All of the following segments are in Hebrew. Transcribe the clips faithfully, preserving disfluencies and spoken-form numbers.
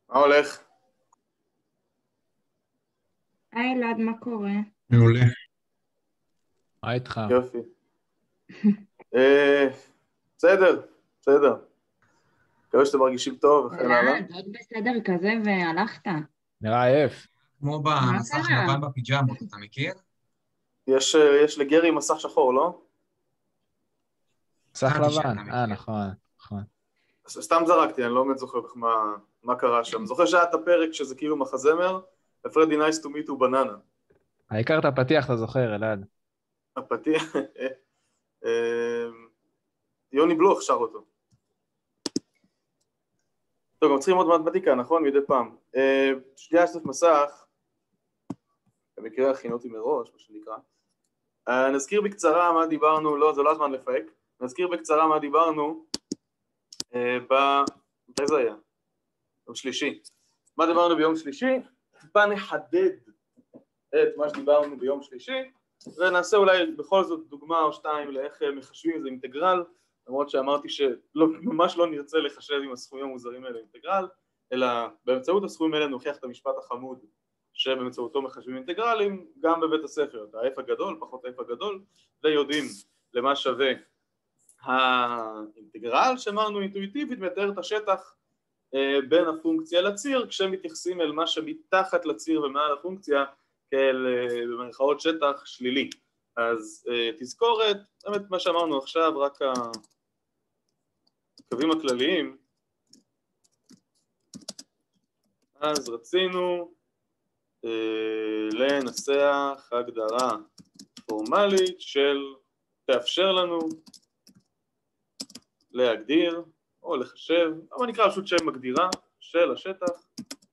מה הולך? היי אלעד, מה קורה? מעולה. מה איתך? יופי. אה, בסדר, בסדר. מקווה שאתם מרגישים טוב וכן הלאה. אלעד, עוד בסדר כזה והלכת. נראה עייף. כמו מה במסך קרה? לבן בפיג'מות, אתה מכיר? יש, אה, יש לגרי מסך שחור, לא? מסך חשבתי שאתה לבן. מכיר. אה, נכון, נכון. ס- סתם זרקתי, אני לא באמת זוכר מה, מה קרה שם. זוכר שהיה את הפרק שזה כאילו מחזמר, הפרדי נייס טו מיט הוא בננה. העיקר את הפתיח אתה זוכר, אלעד. הפתיח, אה, יוני בלוך שר אותו. טוב, גם צריכים עוד מתמטיקה, נכון? מדי פעם. אה, שנייה אסף מסך, במקרה הכינו אותי מראש, מה שנקרא. אה, נזכיר בקצרה מה דיברנו, לא, זה לא הזמן לפייק. נזכיר בקצרה מה דיברנו אה, ב... מתי זה היה? יום שלישי. מה דיברנו ביום שלישי? טיפה נחדד את מה שדיברנו ביום שלישי, ונעשה אולי בכל זאת דוגמה או שתיים לאיך מחשבים איזה אינטגרל, למרות שאמרתי שממש לא נרצה לחשב עם הסכומים המוזרים האלה אינטגרל, אלא באמצעות הסכומים האלה נוכיח את המשפט החמוד שבאמצעותו מחשבים אינטגרלים גם בבית הספר, את ה-F הגדול, פחות ה-F הגדול, ויודעים למה שווה האינטגרל, שאמרנו אינטואיטיבית מתאר את השטח בין הפונקציה לציר, כשמתייחסים אל מה שמתחת לציר ומעל הפונקציה כאל במרכאות שטח שלילי. אז תזכורת, באמת מה שאמרנו עכשיו, רק הקווים הכלליים. אז רצינו לנסח הגדרה פורמלית של תאפשר לנו להגדיר או לחשב, אבל נקרא פשוט שם מגדירה של השטח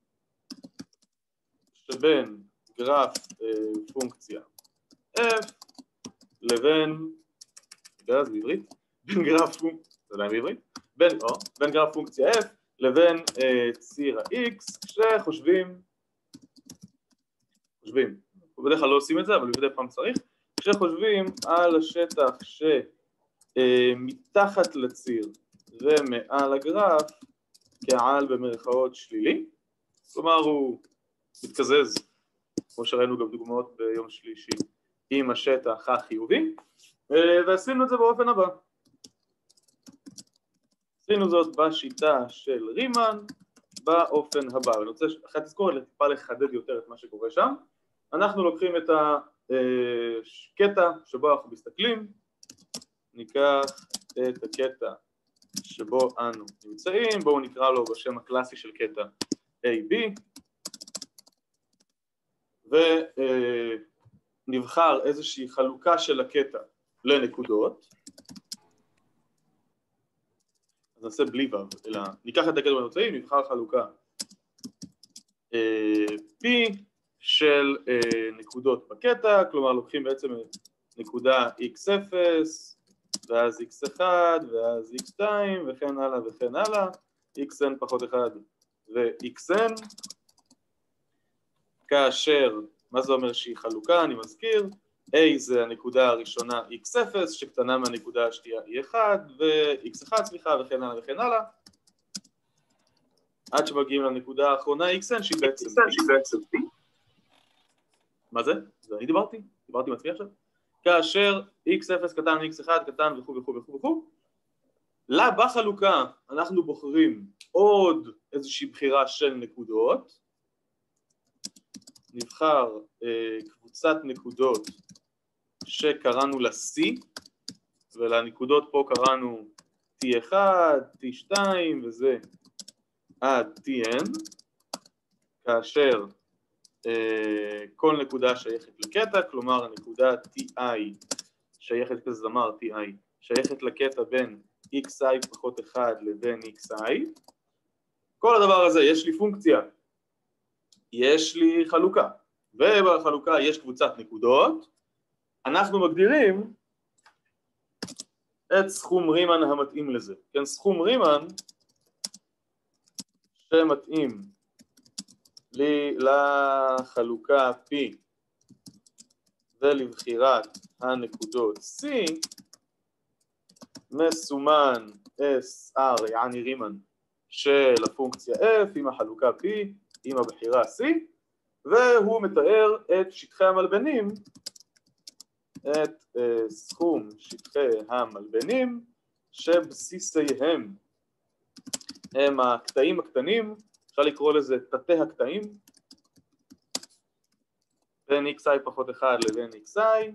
שבין גרף אה, פונקציה f לבין, יודע, זה בעברית? בין גרף פונקציה, זה עדיין בעברית? בין, או, בין גרף פונקציה f לבין אה, ציר ה-x, כשחושבים, חושבים, בדרך כלל לא עושים את זה, אבל מדי פעם צריך, כשחושבים על השטח שמתחת לציר ומעל הגרף כעל במרכאות שלילי, כלומר הוא מתקזז, כמו שראינו גם דוגמאות ביום שלישי, עם השטח החיובי, ועשינו את זה באופן הבא. עשינו זאת בשיטה של רימן באופן הבא, ואני רוצה אחרי תזכורת טיפה לחדד יותר את מה שקורה שם. אנחנו לוקחים את הקטע שבו אנחנו מסתכלים, ניקח את הקטע שבו אנו נמצאים, בואו נקרא לו בשם הקלאסי של קטע A B, ונבחר איזושהי חלוקה של הקטע לנקודות, אז נעשה בלי וו, אלא ניקח את הקטע בנוצאים, נבחר חלוקה P של נקודות בקטע, כלומר לוקחים בעצם נקודה אקס אפס, ואז אקס אחת, ואז אקס שתיים, וכן הלאה וכן הלאה, אקס אן פחות אחד ו-אקס אן, כאשר, מה זה אומר שהיא חלוקה? אני מזכיר, A זה הנקודה הראשונה אקס אפס, שקטנה מהנקודה השנייה E אחת, ו-אקס אחת, סליחה, וכן הלאה וכן הלאה, עד שמגיעים לנקודה האחרונה אקס אן, שהיא בעצם P. מה זה? זה אני דיברתי? דיברתי עם עצמי עכשיו? כאשר אקס אפס קטן, אקס אחת קטן וכו' וכו' וכו' וכו'. לה בחלוקה אנחנו בוחרים עוד איזושהי בחירה של נקודות, נבחר אה, קבוצת נקודות שקראנו לה C, ולנקודות פה קראנו T אחת, T שתיים וזה עד T N, כאשר אה, כל נקודה שייכת לקטע, כלומר הנקודה Ti שייכת כזמר Ti, שייכת לקטע בין xi פחות אחד לבין xi. כל הדבר הזה יש לי פונקציה, יש לי חלוקה, ובחלוקה יש קבוצת נקודות, אנחנו מגדירים את סכום רימן המתאים לזה. כן, סכום רימן שמתאים לי לחלוקה P ולבחירת הנקודות C מסומן S R, יעני רימן, של הפונקציה f עם החלוקה p עם הבחירה c, והוא מתאר את שטחי המלבנים, את uh, סכום שטחי המלבנים שבסיסיהם הם הקטעים הקטנים, אפשר לקרוא לזה תתי הקטעים, בין xi פחות אחד לבין xi,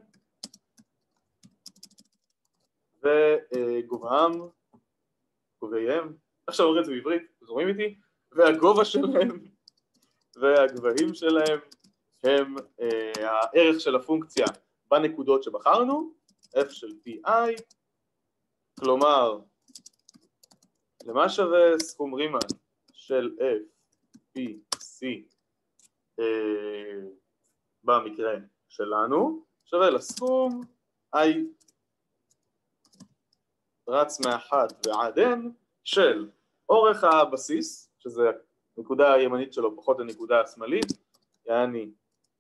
וגובהם, גובהיהם, עכשיו אומרים את זה בעברית, זורמים איתי, והגובה שלהם והגבהים שלהם הם אה, הערך של הפונקציה בנקודות שבחרנו, f של pi, כלומר, למה שווה סכום רימן של f p c אה, במקרה שלנו, שווה לסכום i רץ מאחת ועד n של אורך הבסיס, שזה הנקודה הימנית שלו פחות הנקודה השמאלית, יעני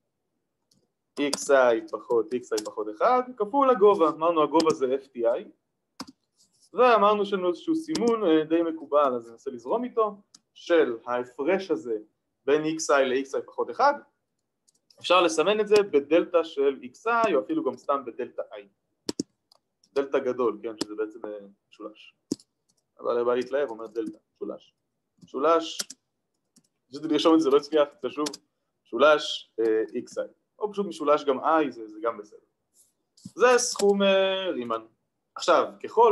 xi פחות xi פחות אחד, כפול הגובה, אמרנו הגובה זה fti, ואמרנו שיש לנו איזשהו סימון די מקובל, אז ננסה לזרום איתו, של ההפרש הזה בין xi ל-xi פחות אחד, אפשר לסמן את זה בדלטה של xi, או אפילו גם סתם בדלטה i. דלטה גדול, כן, שזה בעצם משולש. אבל בא להתלהב, אומר דלטה, משולש. משולש, פשוט לרשום את זה, לא הצליח, תשוב, משולש אה, xi. או פשוט משולש גם i, זה, זה גם בסדר. זה סכום אה, רימן. עכשיו, ככל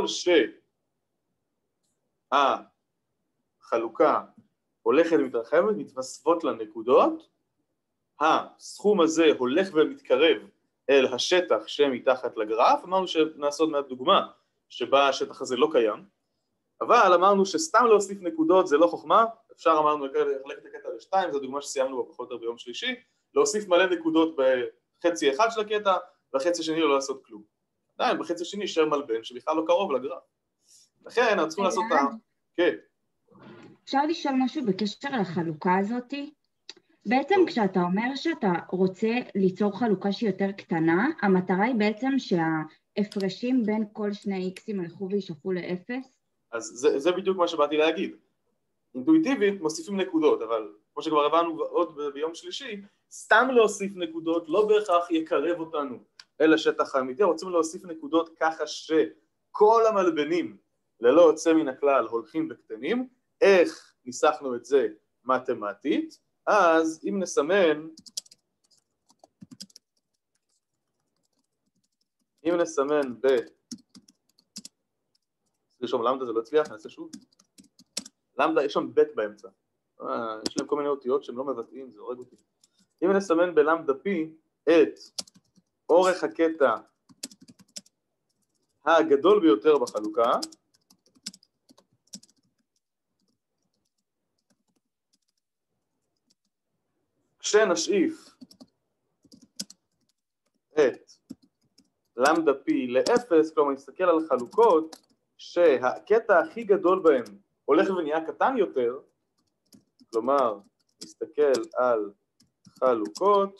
שהחלוקה הולכת ומתרחבת, מתווספות לנקודות, הסכום הזה הולך ומתקרב אל השטח שמתחת לגרף. אמרנו שנעשה עוד מעט דוגמה שבה השטח הזה לא קיים, אבל אמרנו שסתם להוסיף נקודות זה לא חוכמה, אפשר אמרנו לחלק את הקטע לשתיים, זו דוגמה שסיימנו בה פחות או יותר ביום שלישי, להוסיף מלא נקודות בחצי אחד של הקטע, והחצי השני לא לעשות כלום. עדיין בחצי השני יישאר מלבן שבכלל לא קרוב לגרף. לכן אנחנו צריכים לעשות את ה... כן. אפשר לשאול משהו בקשר לחלוקה הזאת? בעצם כשאתה אומר שאתה רוצה ליצור חלוקה שהיא יותר קטנה, המטרה היא בעצם שההפרשים בין כל שני x'ים הלכו וישאפו לאפס? אז זה, זה בדיוק מה שבאתי להגיד. אינטואיטיבית מוסיפים נקודות, אבל כמו שכבר הבנו עוד ביום שלישי, סתם להוסיף נקודות לא בהכרח יקרב אותנו אל השטח האמיתי, רוצים להוסיף נקודות ככה שכל המלבנים ללא יוצא מן הכלל הולכים בקטנים. איך ניסחנו את זה מתמטית? אז אם נסמן, אם נסמן ב... לרשום למדה זה לא הצליח, נעשה שוב. למדה, יש שם בית באמצע. אה, יש להם כל מיני אותיות שהם לא מבטאים, זה הורג אותי. אם נסמן בלמדה פי את אורך הקטע הגדול ביותר בחלוקה, כשנשאיף את למדה פי לאפס, כלומר נסתכל על חלוקות שהקטע הכי גדול בהם הולך ונהיה קטן יותר, כלומר נסתכל על חלוקות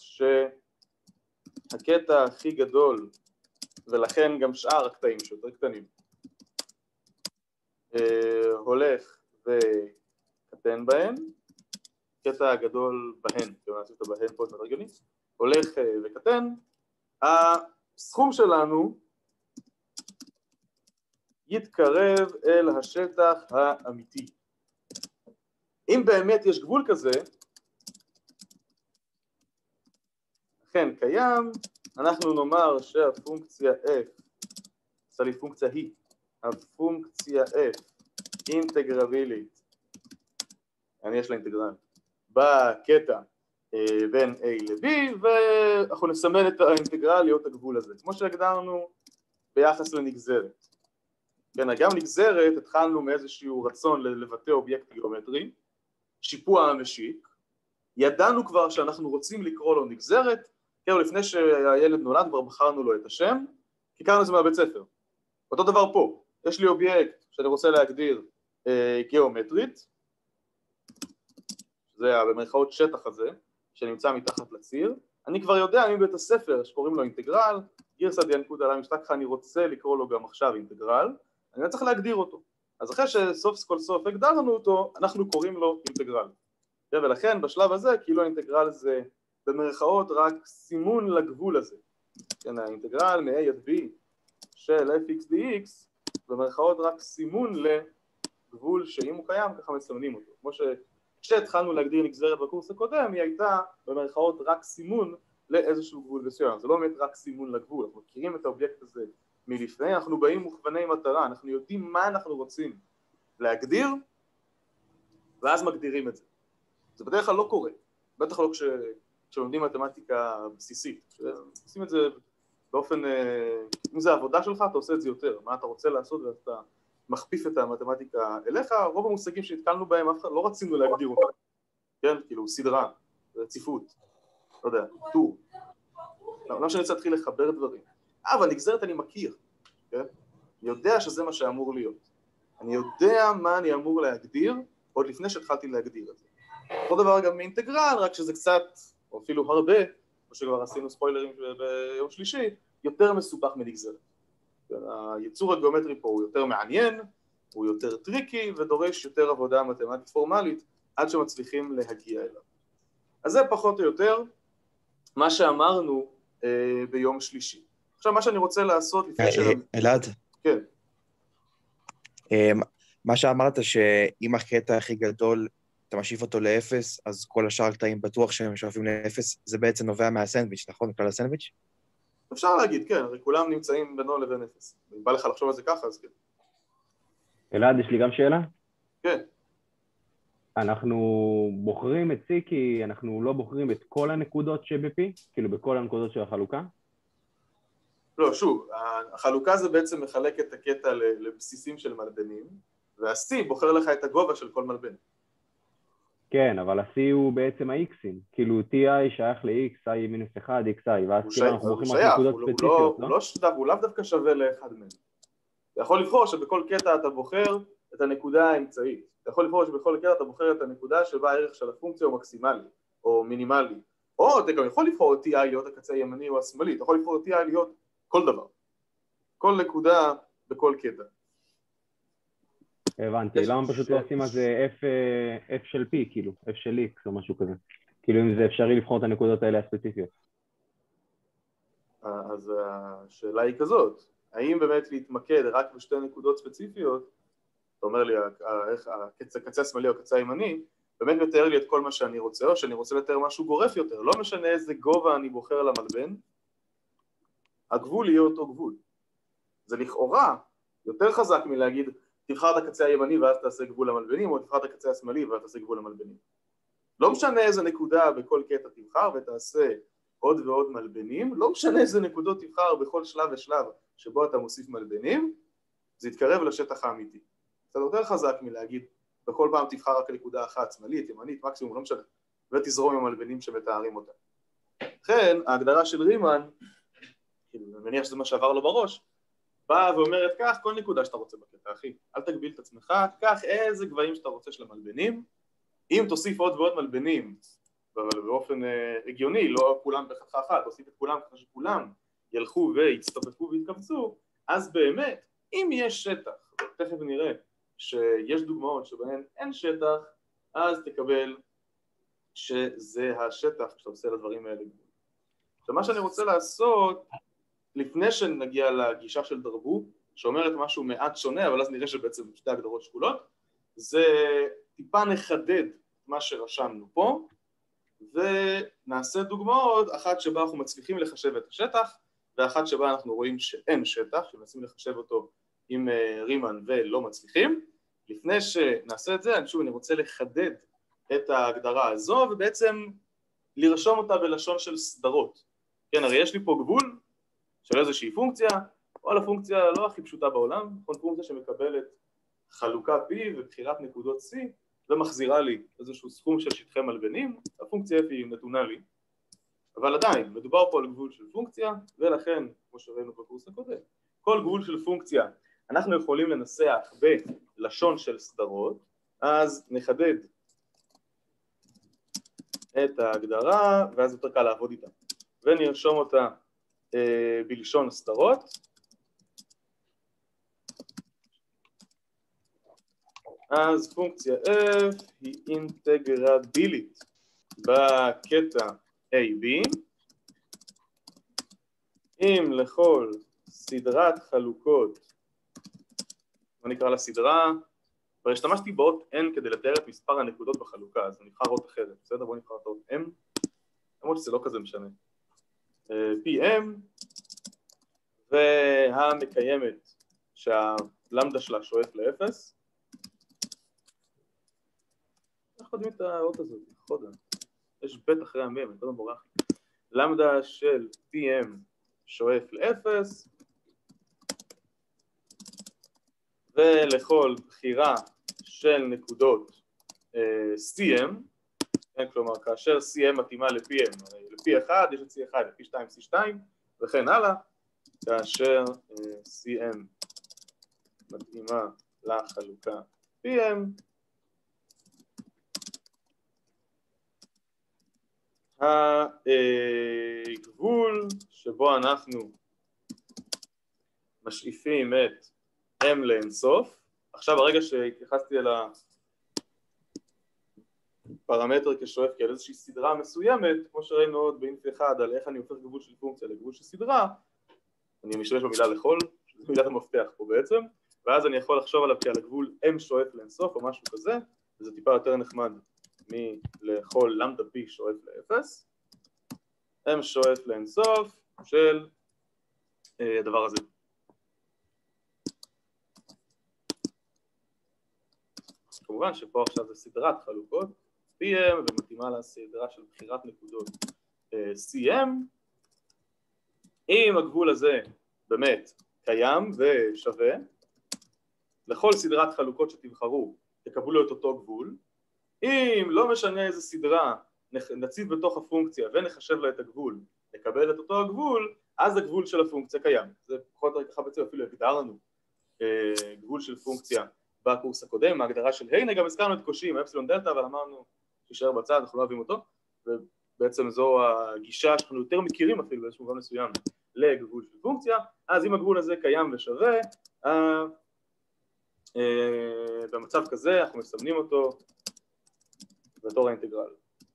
שהקטע הכי גדול ולכן גם שאר הקטעים שיותר קטנים הולך וקטן בהן, הקטע הגדול בהן, כאילו נעשה אותו בהן פה את הרגלני, הולך וקטן, הסכום שלנו יתקרב אל השטח האמיתי. אם באמת יש גבול כזה, לכן קיים, אנחנו נאמר שהפונקציה f, עושה לי פונקציה היא, הפונקציה f אינטגרבילית, אני יש לה אינטגרל, בקטע בין a ל-b, ואנחנו נסמן את האינטגרל להיות הגבול הזה, כמו שהגדרנו ביחס לנגזרת. כן, גם נגזרת, התחלנו מאיזשהו רצון לבטא אובייקט גיאומטרי, שיפוע המשיק, ידענו כבר שאנחנו רוצים לקרוא לו נגזרת, כאילו לפני שהילד נולד כבר בחרנו לו את השם, כי קראנו את זה מהבית ספר. אותו דבר פה, יש לי אובייקט שאני רוצה להגדיר אה, גיאומטרית, זה במרכאות שטח הזה, שנמצא מתחת לציר, אני כבר יודע מבית הספר שקוראים לו אינטגרל, גרסא דינקותא למשתכחא, אני רוצה לקרוא לו גם עכשיו אינטגרל, אני צריך להגדיר אותו. אז אחרי שסוף כל סוף הגדרנו אותו, אנחנו קוראים לו אינטגרל. ולכן בשלב הזה, כאילו האינטגרל זה במרכאות רק סימון לגבול הזה. כן, האינטגרל מ-a עד b של fx dx, במרכאות רק סימון לגבול שאם הוא קיים, ככה מסמנים אותו. כמו שכשהתחלנו להגדיר נגזרת בקורס הקודם, היא הייתה במרכאות רק סימון לאיזשהו גבול מסוים. זה לא באמת רק סימון לגבול, אנחנו מכירים את האובייקט הזה מלפני, אנחנו באים מוכווני מטרה, אנחנו יודעים מה אנחנו רוצים להגדיר, ואז מגדירים את זה. זה בדרך כלל לא קורה, בטח לא כש... כשלומדים מתמטיקה בסיסית. עושים את זה באופן, אם זה העבודה שלך, אתה עושה את זה יותר, מה אתה רוצה לעשות ואתה מכפיף את המתמטיקה אליך, רוב המושגים שהתקלנו בהם, אף אחד לא רצינו להגדיר אותם, כן? כאילו סדרה, רציפות, לא יודע, טור. לא שאני רוצה להתחיל לחבר דברים. אבל נגזרת אני מכיר, כן? אני יודע שזה מה שאמור להיות. אני יודע מה אני אמור להגדיר, עוד לפני שהתחלתי להגדיר את זה. אותו דבר גם מאינטגרל, רק שזה קצת, או אפילו הרבה, כמו שכבר עשינו ספוילרים ביום שלישי, יותר מסובך מנגזרת. היצור הגיאומטרי פה הוא יותר מעניין, הוא יותר טריקי, ודורש יותר עבודה מתמטית פורמלית, עד שמצליחים להגיע אליו. אז זה פחות או יותר מה שאמרנו אה, ביום שלישי. עכשיו, מה שאני רוצה לעשות לפני ש... אלעד? כן. מה שאמרת שאם הקטע הכי גדול, אתה משיף אותו לאפס, אז כל השאר הקטעים בטוח שהם משואפים לאפס, זה בעצם נובע מהסנדוויץ', נכון? מכלל הסנדוויץ'? אפשר להגיד, כן, הרי כולם נמצאים בינו לבין אפס. אם בא לך לחשוב על זה ככה, אז כן. אלעד, יש לי גם שאלה? כן. אנחנו בוחרים את C כי אנחנו לא בוחרים את כל הנקודות שב-P, כאילו בכל הנקודות של החלוקה? לא, שוב, החלוקה זה בעצם מחלק את הקטע לבסיסים של מלבנים, וה-C בוחר לך את הגובה של כל מלבן. כן, אבל ה-C הוא בעצם ה-X'ים, כאילו Ti שייך ל-X, I מינוס אחד, Xi, ואז כאילו אנחנו בוחרים על נקודות ספציפיות, לא? הוא לאו דווקא שווה לאחד מהם. אתה יכול לבחור שבכל קטע אתה בוחר את הנקודה האמצעית. אתה יכול לבחור שבכל קטע אתה בוחר את הנקודה שבה הערך של הפונקציה הוא מקסימלי, או מינימלי. או אתה גם יכול לבחור את Ti להיות הקצה הימני או השמאלי, אתה יכול לבחור את Ti להיות כל דבר. כל נקודה בכל קטע. הבנתי, למה פשוט לא עושים על זה F של P, כאילו, F של X או משהו כזה? כאילו אם זה אפשרי לבחור את הנקודות האלה הספציפיות. אז השאלה היא כזאת, האם באמת להתמקד רק בשתי נקודות ספציפיות, אתה אומר לי, הקצה השמאלי או הקצה הימני, באמת מתאר לי את כל מה שאני רוצה, או שאני רוצה לתאר משהו גורף יותר, לא משנה איזה גובה אני בוחר למלבן, הגבול יהיה אותו גבול. זה לכאורה יותר חזק מלהגיד, תבחר את הקצה הימני ואז תעשה גבול למלבנים, או תבחר את הקצה השמאלי ואז תעשה גבול למלבנים. לא משנה איזה נקודה בכל קטע תבחר ותעשה עוד ועוד מלבנים, לא משנה איזה נקודות תבחר בכל שלב ושלב שבו אתה מוסיף מלבנים, זה יתקרב לשטח האמיתי. זה יותר חזק מלהגיד, בכל פעם תבחר רק נקודה אחת, שמאלית, ימנית, מקסימום, לא משנה, ותזרום עם המלבנים שמתארים אותה. לכן, ההגדרה של רימן, אני מניח שזה מה שעבר לו בראש, באה ואומרת, כך כל נקודה שאתה רוצה בקטע, אחי, אל תגביל את עצמך, קח איזה גבהים שאתה רוצה של המלבנים, אם תוסיף עוד ועוד מלבנים, אבל באופן הגיוני, לא כולם בחתכה אחת, תוסיף את כולם ככה שכולם ילכו ויצטופפו ויתקבצו, אז באמת, אם יש שטח, תכף נראה שיש דוגמאות שבהן אין שטח, אז תקבל שזה השטח כשאתה עושה לדברים האלה. עכשיו מה שאני רוצה לעשות, לפני שנגיע לגישה של דרבו, שאומרת משהו מעט שונה, אבל אז נראה שבעצם שתי הגדרות שקולות, זה טיפה נחדד מה שרשמנו פה, ונעשה דוגמאות, אחת שבה אנחנו מצליחים לחשב את השטח, ואחת שבה אנחנו רואים שאין שטח, שמנסים לחשב אותו עם רימן ולא מצליחים. לפני שנעשה את זה, אני שוב, אני רוצה לחדד את ההגדרה הזו, ובעצם לרשום אותה בלשון של סדרות. כן, הרי יש לי פה גבול של איזושהי פונקציה, או על הפונקציה לא הכי פשוטה בעולם, פונקציה שמקבלת חלוקה P ובחירת נקודות C, ומחזירה לי איזשהו סכום של שטחי מלבנים, הפונקציה F היא נתונה לי, אבל עדיין, מדובר פה על גבול של פונקציה, ולכן, כמו שראינו בקורס הקודם, כל גבול של פונקציה אנחנו יכולים לנסח בלשון של סדרות, אז נחדד את ההגדרה, ואז יותר קל לעבוד איתה, ונרשום אותה אה, בלשון סדרות. אז פונקציה f היא אינטגרבילית בקטע A B, אם לכל סדרת חלוקות, מה נקרא לה סדרה, כבר השתמשתי באות n כדי לתאר את מספר הנקודות בחלוקה, אז אני נבחר אות אחרת, בסדר? בואו נבחר את אות m, למרות שזה לא כזה משנה. pm, והמקיימת שהלמדה שלה שואף לאפס. איך יודעים את האות הזאת? חודה. יש בית אחרי המם, אני קודם בורח. למדה של pm שואף לאפס, ולכל בחירה של נקודות אה, cm, כן, כלומר כאשר cm מתאימה ל-pm, ל-p אחד יש את c אחד, ל-p שתיים c שתיים וכן הלאה, כאשר אה, cm מתאימה לחלוקה pm, הגבול שבו אנחנו משאיפים את m לאינסוף, עכשיו הרגע שהתייחסתי אל הפרמטר כשואף כאל איזושהי סדרה מסוימת, כמו שראינו עוד באינף אחד על איך אני הופך גבול של פונקציה לגבול של סדרה, אני משתמש במילה לכל, שזו מילת המפתח פה בעצם, ואז אני יכול לחשוב עליו כעל הגבול m שואף לאינסוף או משהו כזה, וזה טיפה יותר נחמד מלכל למדה p שואף לאפס, m שואף לאינסוף של אה, הדבר הזה. כמובן שפה עכשיו זה סדרת חלוקות pm ומתאימה לסדרה של בחירת נקודות אה, cm. אם הגבול הזה באמת קיים ושווה, לכל סדרת חלוקות שתבחרו תקבלו את אותו גבול. אם לא משנה איזה סדרה נציב בתוך הפונקציה ונחשב לה את הגבול, נקבל את אותו הגבול, אז הגבול של הפונקציה קיים. זה פחות או ככה בעצם אפילו הגדרנו אה, גבול של פונקציה בקורס הקודם, ההגדרה של הנה, גם הזכרנו את קושי, אפסילון דלטה, אבל אמרנו שישאר בצד, אנחנו לא אוהבים אותו, ובעצם זו הגישה שאנחנו יותר מכירים אפילו באיזשהו מובן מסוים לגבול של פונקציה. אז אם הגבול הזה קיים ושווה, אה, אה, במצב כזה אנחנו מסמנים אותו בתור האינטגרל.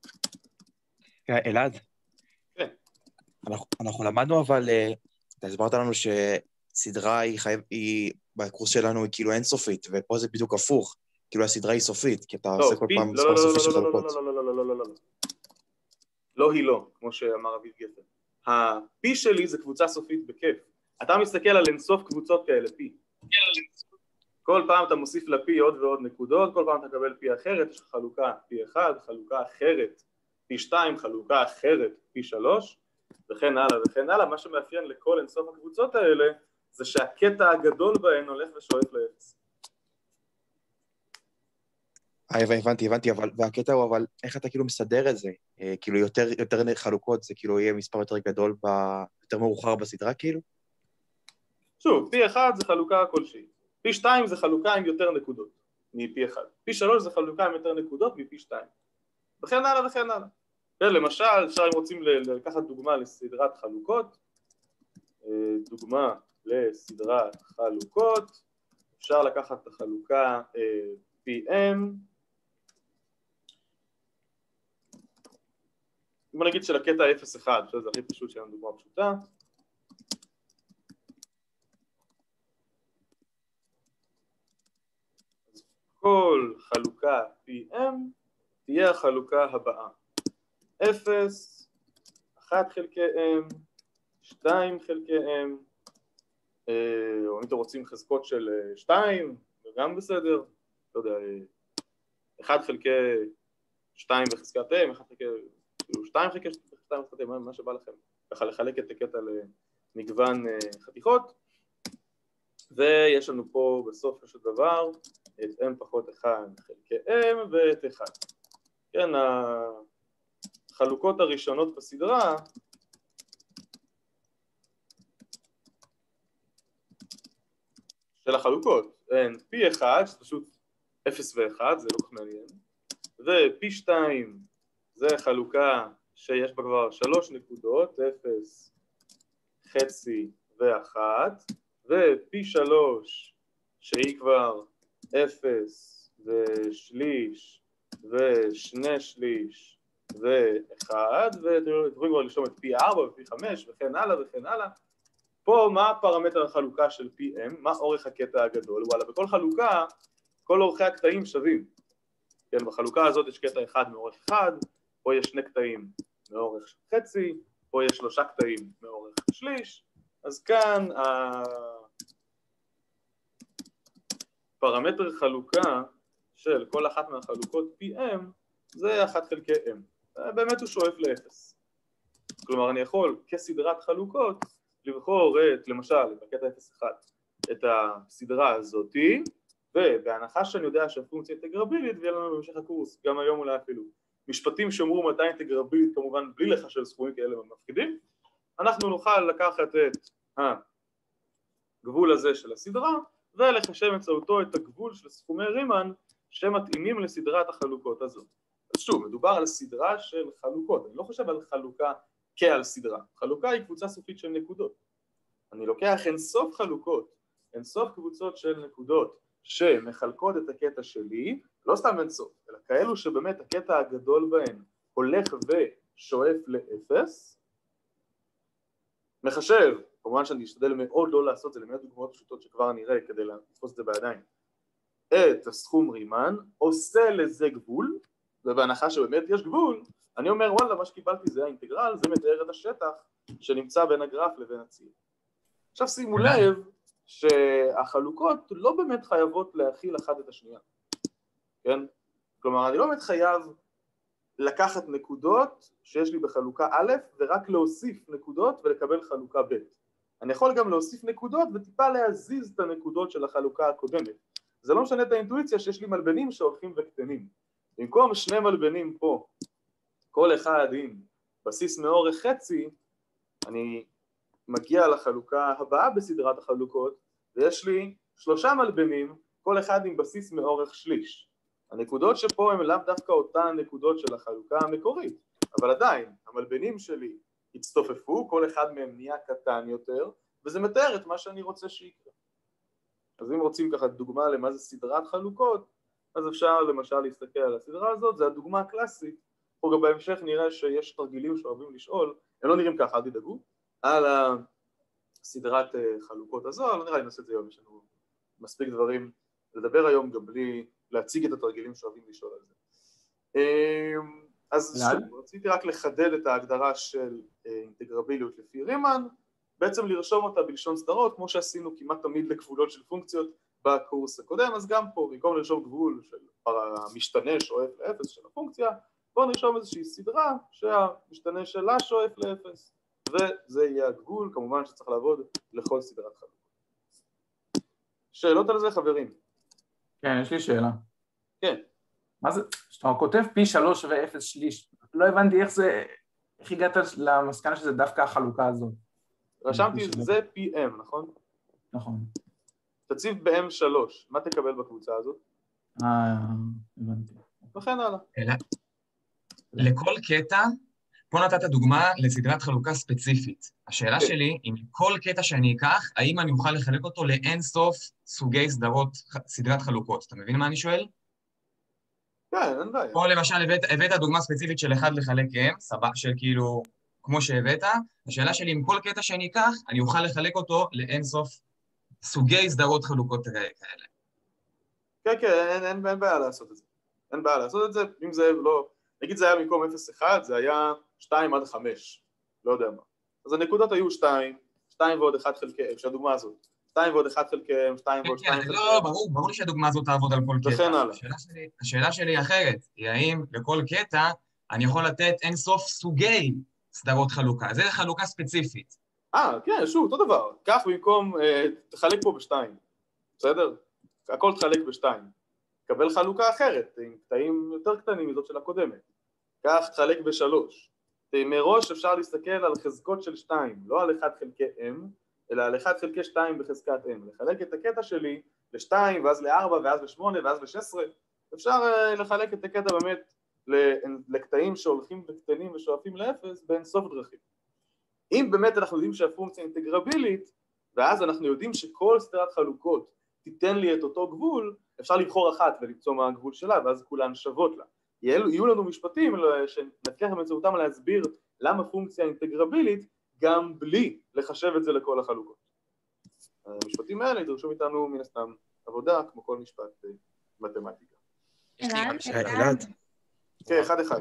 אלעד? כן. אנחנו, אנחנו למדנו, אבל אתה הסברת לנו שסדרה היא, חייב, היא בקורס שלנו היא כאילו אינסופית, ופה זה בדיוק הפוך, כאילו הסדרה היא סופית, כי אתה עושה כל פעם מספר סופי של חלוקות. לא, לא, לא, לא, לא, לא, לא, לא. לא היא לא, כמו שאמר אביב גפן. ה-P שלי זה קבוצה סופית בכיף. אתה מסתכל על אינסוף קבוצות כאלה, P. כל פעם אתה מוסיף ל-P עוד ועוד נקודות, כל פעם אתה מקבל P אחרת, יש לך חלוקה P אחד, חלוקה אחרת P שתיים, חלוקה אחרת P שלוש, וכן הלאה וכן הלאה. מה שמאפיין לכל אינסוף הקבוצות האלה, זה שהקטע הגדול בהן הולך ושואף לאפס. אה, הבנתי, הבנתי, אבל, והקטע הוא, אבל איך אתה כאילו מסדר את זה? אה, כאילו יותר, יותר חלוקות, זה כאילו יהיה מספר יותר גדול, ב, יותר מאוחר בסדרה, כאילו? שוב, P אחד זה חלוקה כלשהי. P שתיים זה חלוקה עם יותר נקודות מ-P אחד. P שלוש זה חלוקה עם יותר נקודות מ-P שתיים. וכן הלאה וכן הלאה. למשל, אפשר אם רוצים לקחת דוגמה לסדרת חלוקות, דוגמה לסדרת חלוקות, אפשר לקחת את החלוקה pm, בוא נגיד של הקטע אפס אחד, שזה הכי פשוט שלנו דוגמה פשוטה. אז כל חלוקה pm תהיה החלוקה הבאה. אפס, אחת חלקי m, שתיים חלקי m, או אם אתם רוצים חזקות של שתיים, זה גם בסדר, לא יודע, אחד חלקי שתיים בחזקת m, אחד חלקי, כאילו שתיים חלקי שתיים בחזקת m, מה שבא לכם, ככה לחלק את הקטע למגוון חתיכות, ויש לנו פה בסוף של דבר את m פחות אחד חלקי m ואת אחד. כן, החלוקות הראשונות בסדרה, של החלוקות, הן P אחד, שזה פשוט אפס ו-אחד, זה לא כל כך מעניין, ו-P שתיים זה חלוקה שיש בה כבר שלוש נקודות, אפס, חצי ו-אחת, ו-P שלוש שהיא כבר אפס ושליש, ושני שליש, ואחד, ואתם כבר לרשום את פי ארבע ופי חמש, וכן הלאה וכן הלאה. פה מה פרמטר החלוקה של פי אם? מה אורך הקטע הגדול? וואלה, בכל חלוקה, כל אורכי הקטעים שווים. כן, בחלוקה הזאת יש קטע אחד מאורך אחד, פה יש שני קטעים מאורך חצי, פה יש שלושה קטעים מאורך שליש, אז כאן הפרמטר חלוקה של כל אחת מהחלוקות פי אם זה אחת חלקי m. באמת הוא שואף לאפס. כלומר, אני יכול כסדרת חלוקות לבחור את, למשל, בקטע אפס אחת, את הסדרה הזאתי, ובהנחה שאני יודע שהפונקציה אינטגרבילית, ויהיה לנו במשך הקורס, גם היום אולי אפילו, משפטים שאומרו מתי אינטגרבילית, כמובן בלי לחשב סכומים כאלה מפחידים, אנחנו נוכל לקחת את הגבול הזה של הסדרה, ולחשב באמצעותו את הגבול של סכומי רימן, שמתאימים לסדרת החלוקות הזאת. אז שוב, מדובר על סדרה של חלוקות, אני לא חושב על חלוקה כעל סדרה. חלוקה היא קבוצה סופית של נקודות. אני לוקח אינסוף חלוקות, אינסוף קבוצות של נקודות, שמחלקות את הקטע שלי, לא סתם אינסוף, אלא כאלו שבאמת הקטע הגדול בהן הולך ושואף לאפס, מחשב, כמובן שאני אשתדל מאוד לא לעשות זה, למעט דוגמאות פשוטות שכבר נראה כדי לתפוס את זה בידיים, את הסכום רימן, עושה לזה גבול, ובהנחה שבאמת יש גבול, אני אומר וואלה, מה שקיבלתי זה האינטגרל, זה מתאר את השטח שנמצא בין הגרף לבין הציר. עכשיו שימו לב, שהחלוקות לא באמת חייבות להכיל אחת את השנייה, כן? כלומר, אני לא באמת חייב לקחת נקודות שיש לי בחלוקה א' ורק להוסיף נקודות ולקבל חלוקה ב'. אני יכול גם להוסיף נקודות וטיפה להזיז את הנקודות של החלוקה הקודמת. זה לא משנה את האינטואיציה שיש לי מלבנים שהולכים וקטנים. במקום שני מלבנים פה, כל אחד עם בסיס מאורך חצי, אני מגיע לחלוקה הבאה בסדרת החלוקות, ויש לי שלושה מלבנים, כל אחד עם בסיס מאורך שליש. הנקודות שפה הן לאו דווקא אותן נקודות של החלוקה המקורית, אבל עדיין, המלבנים שלי הצטופפו, כל אחד מהם נהיה קטן יותר, וזה מתאר את מה שאני רוצה שיקרה. אז אם רוצים ככה דוגמה למה זה סדרת חלוקות, אז אפשר למשל להסתכל על הסדרה הזאת, זו הדוגמה הקלאסית, או גם בהמשך נראה שיש תרגילים שאוהבים לשאול, הם לא נראים ככה, אל תדאגו, על הסדרת חלוקות הזו, לא נראה לי נעשה את זה היום, יש לנו מספיק דברים לדבר היום גם בלי להציג את התרגילים שאוהבים לשאול על זה. אז שוב, רציתי רק לחדד את ההגדרה של אינטגרביליות לפי רימן, בעצם לרשום אותה בלשון סדרות, כמו שעשינו כמעט תמיד לגבולות של פונקציות בקורס הקודם, אז גם פה, במקום לרשום גבול של המשתנה שואף לאפס של הפונקציה, בואו נרשום איזושהי סדרה שהמשתנה שלה שואף לאפס, וזה יהיה הגבול, כמובן שצריך לעבוד לכל סדרת חלוקות. שאלות על זה, חברים? כן, יש לי שאלה. כן. מה זה? כשאתה כותב פי שלוש ואפס שליש, לא הבנתי איך זה, איך הגעת למסקנה שזה דווקא החלוקה הזאת. רשמתי, זה פי אם, נכון? נכון. תציב ב-אם שלוש, מה תקבל בקבוצה הזאת? אה, הבנתי. וכן הלאה. לכל קטע, פה נתת דוגמה לסדרת חלוקה ספציפית. השאלה שלי, אם כל קטע שאני אקח, האם אני אוכל לחלק אותו לאין סוף סוגי סדרות, סדרת חלוקות? אתה מבין מה אני שואל? כן, אין בעיה. פה למשל הבאת דוגמה ספציפית של אחד לחלק M, סבבה, של כאילו, כמו שהבאת, השאלה שלי, אם כל קטע שאני אקח, אני אוכל לחלק אותו לאין סוף סוגי סדרות חלוקות כאלה. כן, כן, אין, אין, אין בעיה לעשות את זה. אין בעיה לעשות את זה, אם זה לא... נגיד זה היה במקום אפס אחת, זה היה שתיים עד חמש, לא יודע מה. אז הנקודות היו שתיים, שתיים ועוד אחת חלקי, שהדוגמה הזאת, שתיים ועוד אחת חלקי, שתיים ועוד שתיים חלקי. לא, ברור, ברור לי שהדוגמה הזאת תעבוד על כל קטע. וכן הלאה. השאלה שלי, השאלה שלי היא אחרת, היא האם לכל קטע אני יכול לתת אין סוף סוגי סדרות חלוקה, זה חלוקה ספציפית. אה, כן, שוב, אותו דבר, כך במקום, תחלק פה בשתיים, בסדר? הכל תחלק בשתיים. קבל חלוקה אחרת, עם קטעים יותר קטנים מזאת של הקודמת. כך תחלק בשלוש. מראש אפשר להסתכל על חזקות של שתיים, לא על אחד חלקי m, אלא על אחד חלקי שתיים בחזקת m. לחלק את הקטע שלי ל-שתיים, ואז ל-ארבע, ואז ל-שמונה, ואז ל-שש עשרה. אפשר לחלק את הקטע באמת לקטעים שהולכים וקטנים ושואפים לאפס בין סוף דרכים. אם באמת אנחנו יודעים שהפונקציה אינטגרבילית, ואז אנחנו יודעים שכל סדרת חלוקות תיתן לי את אותו גבול, אפשר לבחור אחת ולמצוא מה הגבול שלה, ואז כולן שוות לה. יהיו לנו משפטים שנצליח באמצעותם להסביר למה פונקציה אינטגרבילית, גם בלי לחשב את זה לכל החלוקות. המשפטים האלה ידרשו מאיתנו מן הסתם עבודה, כמו כל משפט מתמטיקה. יש לי גם שאלה. אלעד. כן, אחד אחד.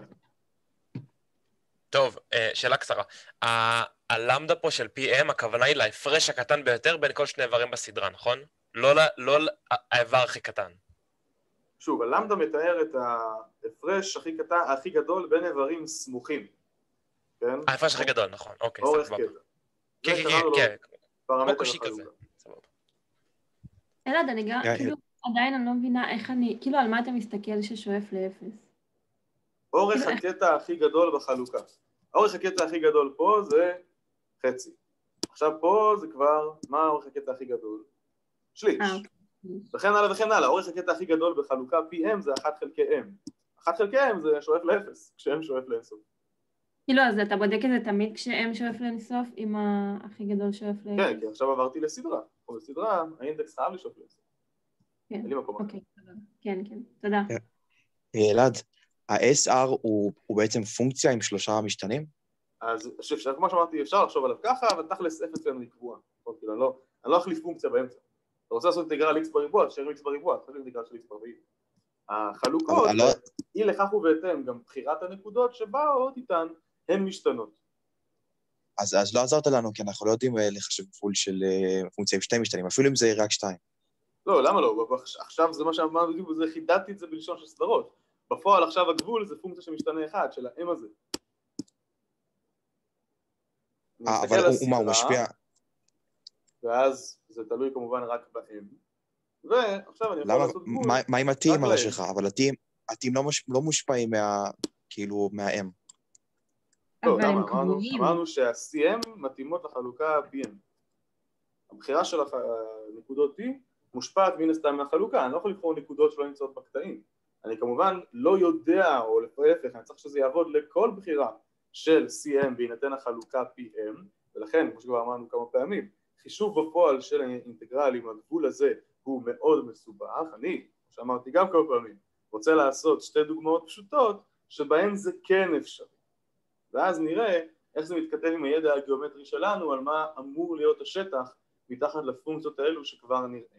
טוב, שאלה קצרה. הלמדה פה של פי אם, הכוונה היא להפרש הקטן ביותר בין כל שני איברים בסדרה, נכון? לא האיבר הכי קטן. שוב, הלמדה מתאר את ההפרש הכי קטן, הכי גדול בין איברים סמוכים. כן? ההפרש הכי גדול, נכון. אוקיי, אורך סבבה. קטע. כן, כן, כן. פרמטר קושי כזה. החלוקה. אלעד, אני גם, כאילו, עדיין אני לא מבינה איך אני, כאילו, על מה אתה מסתכל ששואף לאפס? אורך הקטע הכי גדול בחלוקה. אורך הקטע הכי גדול פה זה חצי. עכשיו פה זה כבר, מה אורך הקטע הכי גדול? שליש. וכן הלאה וכן הלאה. אורך הקטע הכי גדול בחלוקה פי אם זה אחת חלקי M. אחת חלקי M זה שואף לאפס, כשM שואף לאינסוף. כאילו, אז אתה בודק את זה תמיד כשM שואף לאינסוף, עם הכי גדול שואף לאפס? כן, כי עכשיו עברתי לסדרה. או בסדרה, האינדקס חייב לשאוף לאינסוף. כן, אין לי מקום אחר. אוקיי, כן, כן, תודה. אלעד, ה-אס אר הוא, הוא בעצם פונקציה עם שלושה משתנים? אז אפשר, כמו שאמרתי, אפשר לחשוב עליו ככה, אבל תכלס אפס כאן לקבוע. אני לא, אני לא אחליף פונקציה באמצע. אתה רוצה לעשות אינטגרל x בריבוע, תשאר x בריבוע, תחליף אינטגרל של x ברביעי. החלוקות, לא... היא לכך ובהתאם, גם בחירת הנקודות שבאות איתן, הן משתנות. אז, אז לא עזרת לנו, כי אנחנו לא יודעים לחשב גבול של פונקציה עם שתי משתנים, אפילו אם זה רק שתיים. לא, למה לא? עכשיו זה מה שאמרנו בדיוק, וזה חידדתי את זה בלשון של סדרות. בפועל עכשיו הגבול זה פונקציה שמשתנה אחד, של ה-M הזה. אה, אבל הוא מה, הוא משפיע? ואז זה תלוי כמובן רק ב-M. ועכשיו אני יכול לעשות גבול. מה עם ה-T'ים הרי שלך? אבל ה-T'ים לא מושפעים מה, כאילו, מה-M. לא, למה? אמרנו שה-סי אם מתאימות לחלוקה פי אם. הבחירה של הנקודות T מושפעת מן הסתם מהחלוקה. אני לא יכול לבחור נקודות שלא נמצאות בקטעים. אני כמובן לא יודע, או להפך, אני צריך שזה יעבוד לכל בחירה של סי אם בהינתן החלוקה פי אם, ולכן, כמו שכבר אמרנו כמה פעמים, חישוב בפועל של האינטגרל עם הגבול הזה הוא מאוד מסובך. אני, כמו שאמרתי גם כמה פעמים, רוצה לעשות שתי דוגמאות פשוטות שבהן זה כן אפשרי. ואז נראה איך זה מתכתב עם הידע הגיאומטרי שלנו על מה אמור להיות השטח מתחת לפונקציות האלו שכבר נראה.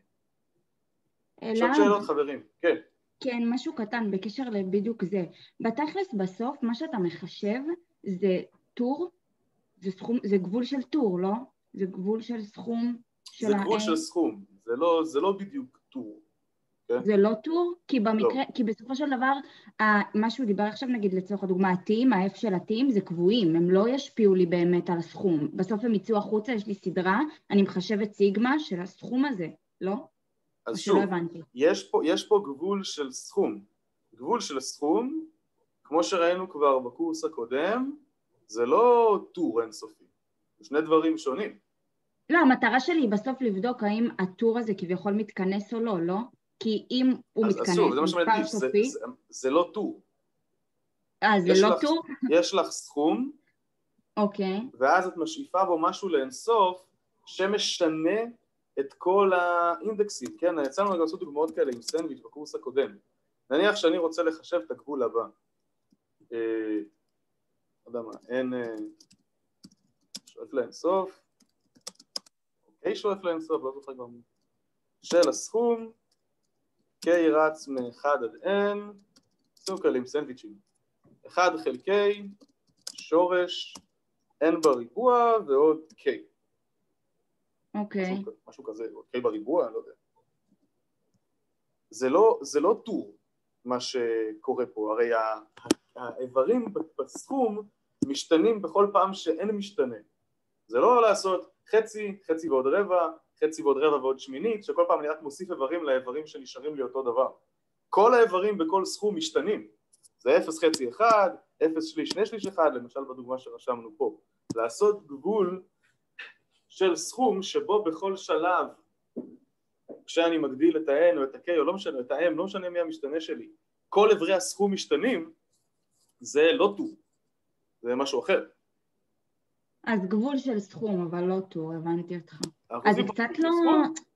עכשיו שאלות חברים, כן. כן, משהו קטן בקשר לבדיוק זה. בתכלס בסוף מה שאתה מחשב זה טור, זה, סכום, זה גבול של טור, לא? זה גבול של סכום של זה גבול של סכום, זה לא, זה לא בדיוק טור. כן? זה לא טור? כי במקרה, לא. כי בסופו של דבר, מה שהוא דיבר עכשיו נגיד לצורך הדוגמה, ה-T'ים, ה-F של ה-T'ים זה קבועים, הם לא ישפיעו לי באמת על הסכום. בסוף הם יצאו החוצה, יש לי סדרה, אני מחשבת סיגמה של הסכום הזה, לא? אז שוב, יש פה, יש פה גבול של סכום. גבול של סכום, כמו שראינו כבר בקורס הקודם, זה לא טור אינסופי. זה שני דברים שונים. לא, המטרה שלי היא בסוף לבדוק האם הטור הזה כביכול מתכנס או לא, לא? כי אם הוא אז, מתכנס, אז שוב, זה מה שמדגיש, סופי... זה, זה, זה לא טור. אה, זה לא לך, טור? יש לך סכום, אוקיי. ואז את משאיפה בו משהו לאינסוף, שמשנה את כל האינדקסים, כן? יצאנו לנו לעשות דוגמאות כאלה עם סנדוויץ' בקורס הקודם. נניח שאני רוצה לחשב את הגבול הבא. אה, לא יודע מה, אין... אה, שואף לאינסוף. אוקיי, שואף לאינסוף, לא זוכר כבר. של הסכום, K רץ מ-אחד עד N, עשינו כאלה עם סנדוויצ'ים. אחד חלקי, שורש, N בריבוע ועוד K. אוקיי. משהו, משהו כזה, K בריבוע, אני לא יודע. זה לא, זה לא טור מה שקורה פה, הרי האיברים בסכום משתנים בכל פעם שאין משתנה. זה לא לעשות חצי, חצי ועוד רבע, חצי ועוד רבע ועוד שמינית, שכל פעם אני רק מוסיף איברים לאיברים שנשארים לי אותו דבר. כל האיברים בכל סכום משתנים. זה אפס חצי אחד, אפס שליש, שני שליש אחד, למשל בדוגמה שרשמנו פה. לעשות גבול של סכום שבו בכל שלב, כשאני מגדיל את ה-N או את ה-K או לא משנה, את ה-M, לא משנה מי המשתנה שלי, כל איברי הסכום משתנים, זה לא טור, זה משהו אחר. אז גבול של סכום, אבל לא טור, הבנתי אותך. אז זה קצת לא...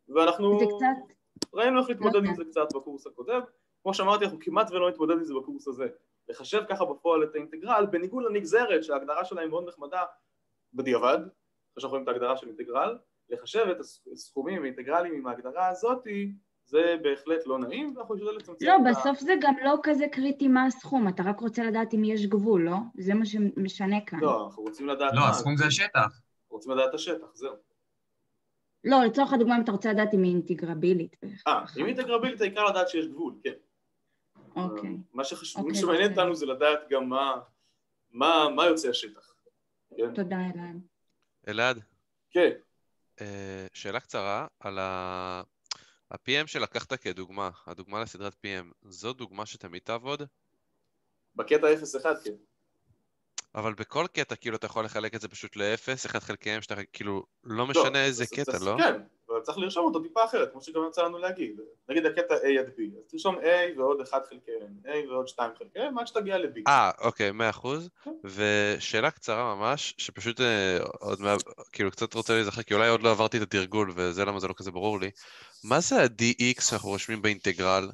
ואנחנו זה קצת... ראינו איך להתמודד לא עם זה קצת בקורס הקודם, כמו שאמרתי, אנחנו כמעט ולא נתמודד עם זה בקורס הזה. לחשב ככה בפועל את האינטגרל, בניגוד לנגזרת, שההגדרה שלה היא מאוד נחמדה בדיעבד, אחרי שאנחנו רואים את ההגדרה של אינטגרל, לחשב את הסכומים האינטגרליים עם ההגדרה הזאת, זה בהחלט לא נעים, ואנחנו נשתדל לצמצם... לא, בסוף זה גם לא כזה קריטי מה הסכום, אתה רק רוצה לדעת אם יש גבול, לא? זה מה שמשנה כאן. לא, אנחנו רוצים לדעת... לא, הסכום זה השטח. רוצים לדעת את השטח, זהו. לא, לצורך הדוגמה אם אתה רוצה לדעת אם היא אינטגרבילית. אה, אם היא אינטגרבילית, העיקר לדעת שיש גבול, כן. אוקיי. מה שחשוב, מה שמעניין אותנו זה לדעת גם מה יוצא השטח. תודה, אלעד. אלעד? כן. שאלה קצרה על ה-פי אם שלקחת כדוגמה, הדוגמה לסדרת פי אם, זו דוגמה שתמיד תעבוד? בקטע אפס אחד, כן. אבל בכל קטע, כאילו, אתה יכול לחלק את זה פשוט ל-אפס, אחד חלקי אם, שאתה כאילו, לא משנה איזה קטע, לא? כן, אבל צריך לרשום אותו טיפה אחרת, כמו שגם יצא לנו להגיד. נגיד הקטע A עד B, אז תרשום A ועוד אחד חלקי M, A ועוד שתיים חלקי M, עד שתגיע ל-B. אה, אוקיי, מאה אחוז. ושאלה קצרה ממש, שפשוט עוד, כאילו, קצת רוצה להיזכר, כי אולי עוד לא עברתי את התרגול, וזה למה זה לא כזה ברור לי. מה זה ה-די אקס שאנחנו רושמים באינטגרל?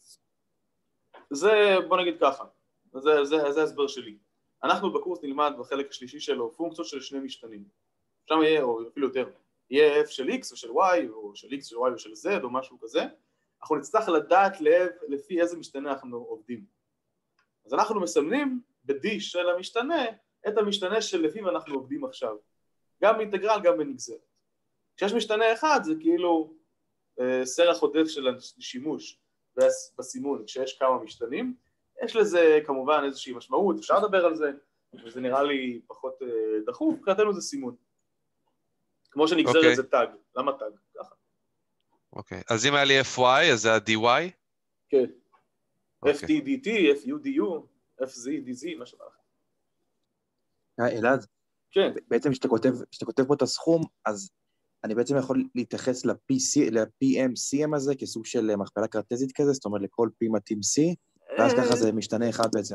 זה, בוא נגיד ככה, זה ההסבר שלי. אנחנו בקורס נלמד בחלק השלישי שלו פונקציות של שני משתנים. שם יהיה, או אפילו יותר, יהיה f של x או של y, או של x של y או של z, או משהו כזה. אנחנו נצטרך לדעת לב, לפי איזה משתנה אנחנו עובדים. אז אנחנו מסמנים ב-D של המשתנה, את המשתנה שלפיו אנחנו עובדים עכשיו. גם באינטגרל, גם בנגזרת. כשיש משתנה אחד, זה כאילו אה, סרח עודף של השימוש בסימון, כשיש כמה משתנים. יש לזה כמובן איזושהי משמעות, אפשר לדבר על זה, וזה נראה לי פחות דחוף, מבחינתנו זה סימון. כמו שנגזרת זה טאג, למה טאג? ככה. אוקיי, אז אם היה לי אף וואי, אז זה ה-די וואי? כן. אף טי די טי, אף יו די יו, אף זי די זי, מה שבא לך. אלעד, כן. בעצם כשאתה כותב פה את הסכום, אז אני בעצם יכול להתייחס ל-פי אם סי אם הזה כסוג של מכפלה קרטזית כזה, זאת אומרת לכל P מתאים C, ואז ככה זה משתנה אחד בעצם.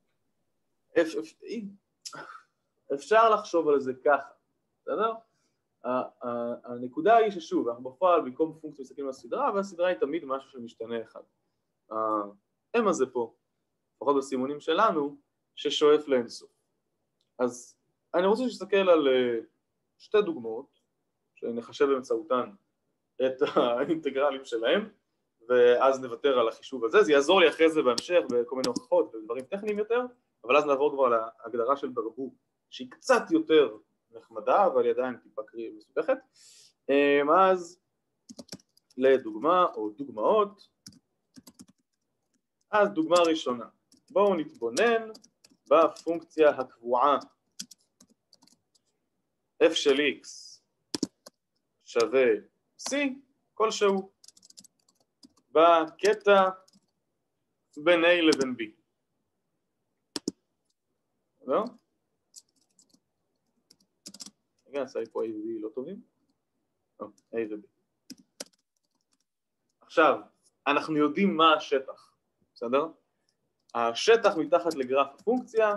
אפשר לחשוב על זה ככה, בסדר? הנקודה היא ששוב, אנחנו בפועל במקום פונקציה מסתכלים על הסדרה, והסדרה היא תמיד משהו שמשתנה אחד. ה-M הזה פה, לפחות בסימונים שלנו, ששואף לאינסוף. אז אני רוצה להסתכל על שתי דוגמאות, שנחשב באמצעותן את האינטגרלים שלהם, ואז נוותר על החישוב הזה, זה יעזור לי אחרי זה בהמשך בכל מיני הוכחות ודברים טכניים יותר, אבל אז נעבור כבר להגדרה של ברבור, שהיא קצת יותר נחמדה, אבל היא עדיין טיפה קריאה מסובכת. אז לדוגמה או דוגמאות, אז דוגמה ראשונה, בואו נתבונן בפונקציה הקבועה f של x שווה c כלשהו, בקטע בין A לבין B. לא? רגע, עשה לי פה A ו-B לא טובים? לא, A ו-B. עכשיו, אנחנו יודעים מה השטח, בסדר? השטח מתחת לגרף הפונקציה,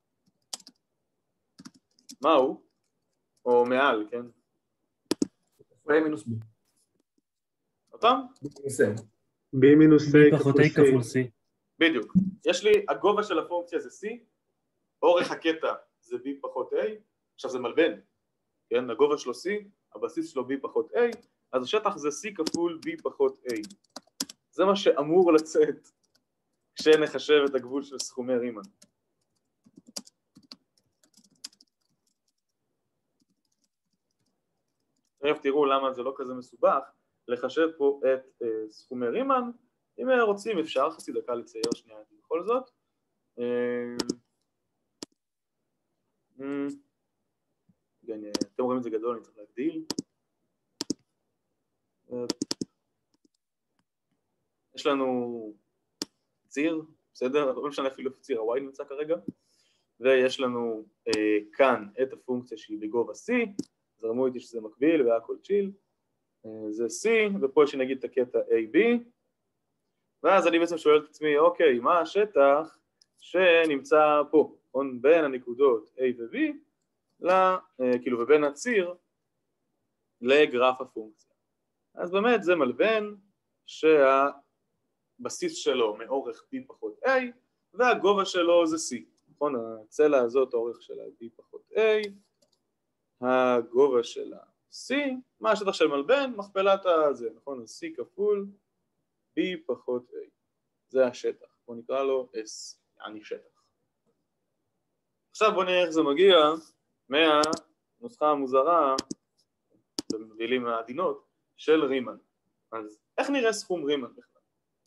מה הוא? או מעל, כן? A מינוס B. אותם? B מינוס A פחות A כפול C. בדיוק. יש לי, הגובה של הפונקציה זה C, אורך הקטע זה B פחות A, עכשיו זה מלבן, כן? הגובה שלו C, הבסיס שלו B פחות A, אז השטח זה C כפול B פחות A. זה מה שאמור לצאת כשנחשב את הגבול של סכומי רימן. עכשיו תראו למה זה לא כזה מסובך לחשב פה את uh, סכומי רימן. אם רוצים אפשר חצי דקה לצייר שנייה בכל זאת. Uh, uh, אתם רואים את זה גדול, אני צריך להגדיל. Uh, יש לנו ציר, בסדר? לא משנה אפילו איפה ציר ה-y נמצא כרגע. ויש לנו uh, כאן את הפונקציה שהיא בגובה C, זרמו איתי שזה מקביל והכל צ'יל. זה C, ופה יש לי נגיד את הקטע A B, ואז אני בעצם שואל את עצמי, אוקיי, מה השטח שנמצא פה, בין הנקודות A ו-B, כאילו ובין הציר לגרף הפונקציה. אז באמת זה מלבן שהבסיס שלו מאורך B פחות A, והגובה שלו זה C. נכון? הצלע הזאת, האורך שלה B פחות A, הגובה שלה C, מה השטח של מלבן? מכפלת הזה, נכון? אז C כפול B פחות A. זה השטח. בוא נקרא לו S, יעני שטח. עכשיו בוא נראה איך זה מגיע מהנוסחה המוזרה, במילים העדינות, של רימן. אז איך נראה סכום רימן בכלל?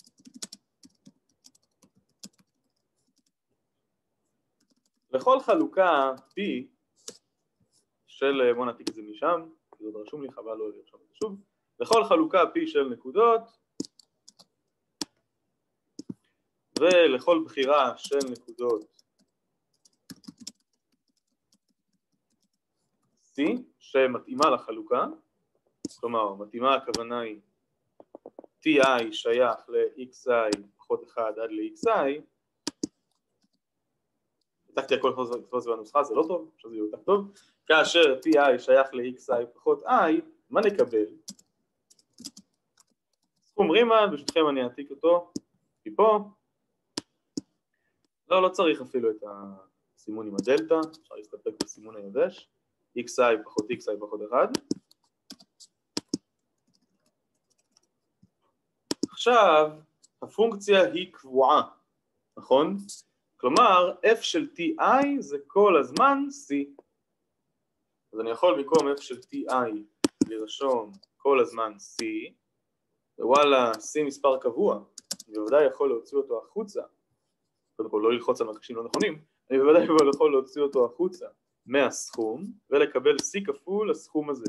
לכל חלוקה P של, בוא נעתיק את זה משם, כי זה עוד רשום לי, חבל לא לרשום את זה שוב, לכל חלוקה P של נקודות, ולכל בחירה של נקודות C שמתאימה לחלוקה, כלומר מתאימה הכוונה היא Ti שייך ל-xi פחות אחד עד ל-xi, התקתי הכל לפחות בנוסחה, זה לא טוב, עכשיו זה יהיה יותר טוב, כאשר Ti שייך ל-xi פחות i, מה נקבל? סכום רימן, ברשותכם אני אעתיק אותו מפה, לא, לא צריך אפילו את הסימון עם הדלטה, אפשר להסתפק בסימון היבש, xi פחות xi פחות אחד. עכשיו, הפונקציה היא קבועה, נכון? כלומר, f של ti זה כל הזמן c. אז אני יכול במקום f של ti לרשום כל הזמן c, ווואלה, c מספר קבוע, אני בוודאי יכול להוציא אותו החוצה, קודם כל לא ללחוץ על מקשים לא נכונים, אני בוודאי יכול להוציא אותו החוצה מהסכום, ולקבל c כפול הסכום הזה.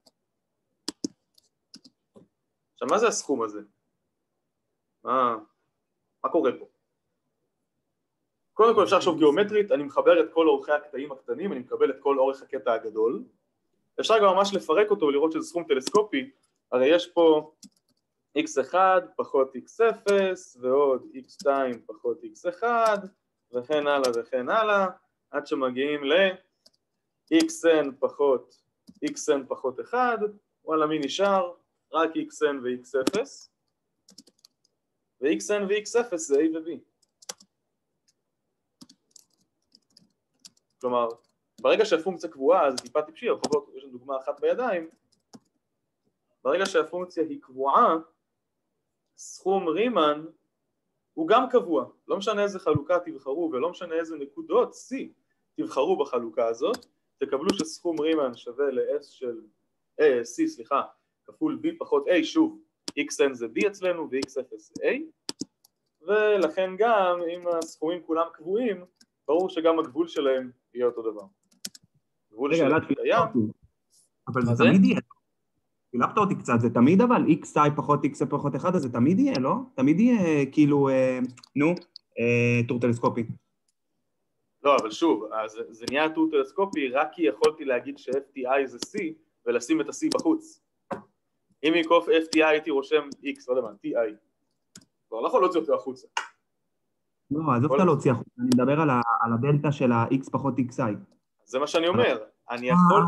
עכשיו, מה זה הסכום הזה? מה, מה קורה פה? קודם כל אפשר לחשוב גיאומטרית, אני מחבר את כל אורכי הקטעים הקטנים, אני מקבל את כל אורך הקטע הגדול. אפשר גם ממש לפרק אותו ולראות שזה סכום טלסקופי, הרי יש פה אקס אחת פחות אקס אפס ועוד אקס שתיים פחות אקס אחת וכן הלאה וכן הלאה, עד שמגיעים ל-xn פחות xn פחות אחד, וואלה מי נשאר? רק xn ו-x אפס, ו-xn ו-x אפס זה a ו-b. כלומר, ברגע שהפונקציה קבועה, זה טיפה טיפשי, הרחובות, יש לנו דוגמה אחת בידיים, ברגע שהפונקציה היא קבועה, סכום רימן הוא גם קבוע, לא משנה איזה חלוקה תבחרו ולא משנה איזה נקודות C תבחרו בחלוקה הזאת, תקבלו שסכום רימן שווה ל-S של, אה, C סליחה, כפול B פחות A, שוב, xn זה B אצלנו ו-x אפס זה A, ולכן גם אם הסכומים כולם קבועים, ברור שגם הגבול שלהם יהיה אותו דבר. גבול שלהם קיים. אבל זה תמיד יהיה. פילפת אותי קצת, זה תמיד אבל xi פחות x פחות אחד, אז זה תמיד יהיה, לא? תמיד יהיה כאילו, נו, טור טלסקופי. לא, אבל שוב, זה נהיה טור טלסקופי רק כי יכולתי להגיד ש-F T I זה C ולשים את ה-C בחוץ. אם מקוף F T I הייתי רושם X, לא יודע מה, T I. לא, לא יכול להוציא אותו החוצה. לא, עזוב אותה להוציא החוצה, אני מדבר על הדלטה של ה-X פחות xi. זה מה שאני אומר, אני יכול...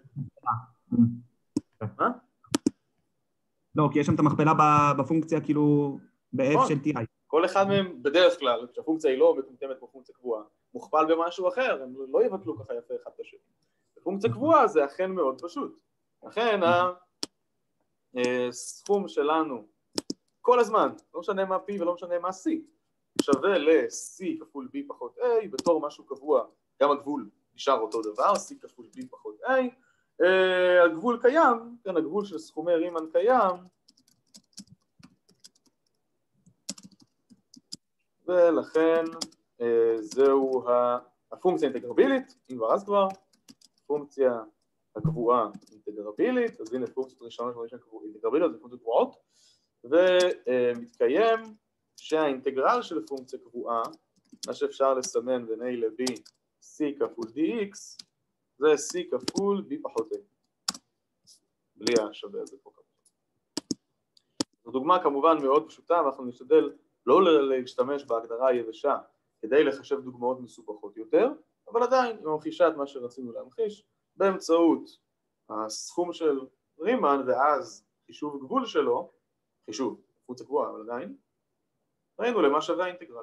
מה? לא, כי יש שם את המכפלה בפונקציה כאילו ב-F של Ti. כל אחד מהם בדרך כלל, כשהפונקציה היא לא מטומטמת כמו פונקציה קבועה, מוכפל במשהו אחר, הם לא יבטלו ככה יפה אחד את השני. בפונקציה קבועה זה אכן מאוד פשוט. לכן הסכום שלנו כל הזמן, לא משנה מה P ולא משנה מה C, שווה ל-C כפול B פחות A, בתור משהו קבוע, גם הגבול נשאר אותו דבר, C כפול B פחות A, Uh, הגבול קיים, כן, הגבול של סכומי רימן קיים, ולכן uh, זהו הפונקציה האינטגרבילית, אם כבר אז כבר, פונקציה הקבועה אינטגרבילית, אז הנה פונקציות ראשונות אינטגרביליות, זה פונקציות קבועות, ומתקיים uh, שהאינטגרל של פונקציה קבועה, מה שאפשר לסמן בין A ל-B, C כפול dx, זה C כפול B פחות A. בלי השווה הזה פה כמובן. זו דוגמה כמובן מאוד פשוטה, ואנחנו נשתדל לא להשתמש בהגדרה היבשה כדי לחשב דוגמאות מסובכות יותר, אבל עדיין היא ממחישה את מה שרצינו להמחיש באמצעות הסכום של רימן, ואז חישוב גבול שלו, חישוב, פונקציה קבועה, אבל עדיין, ראינו למה שווה האינטגרל.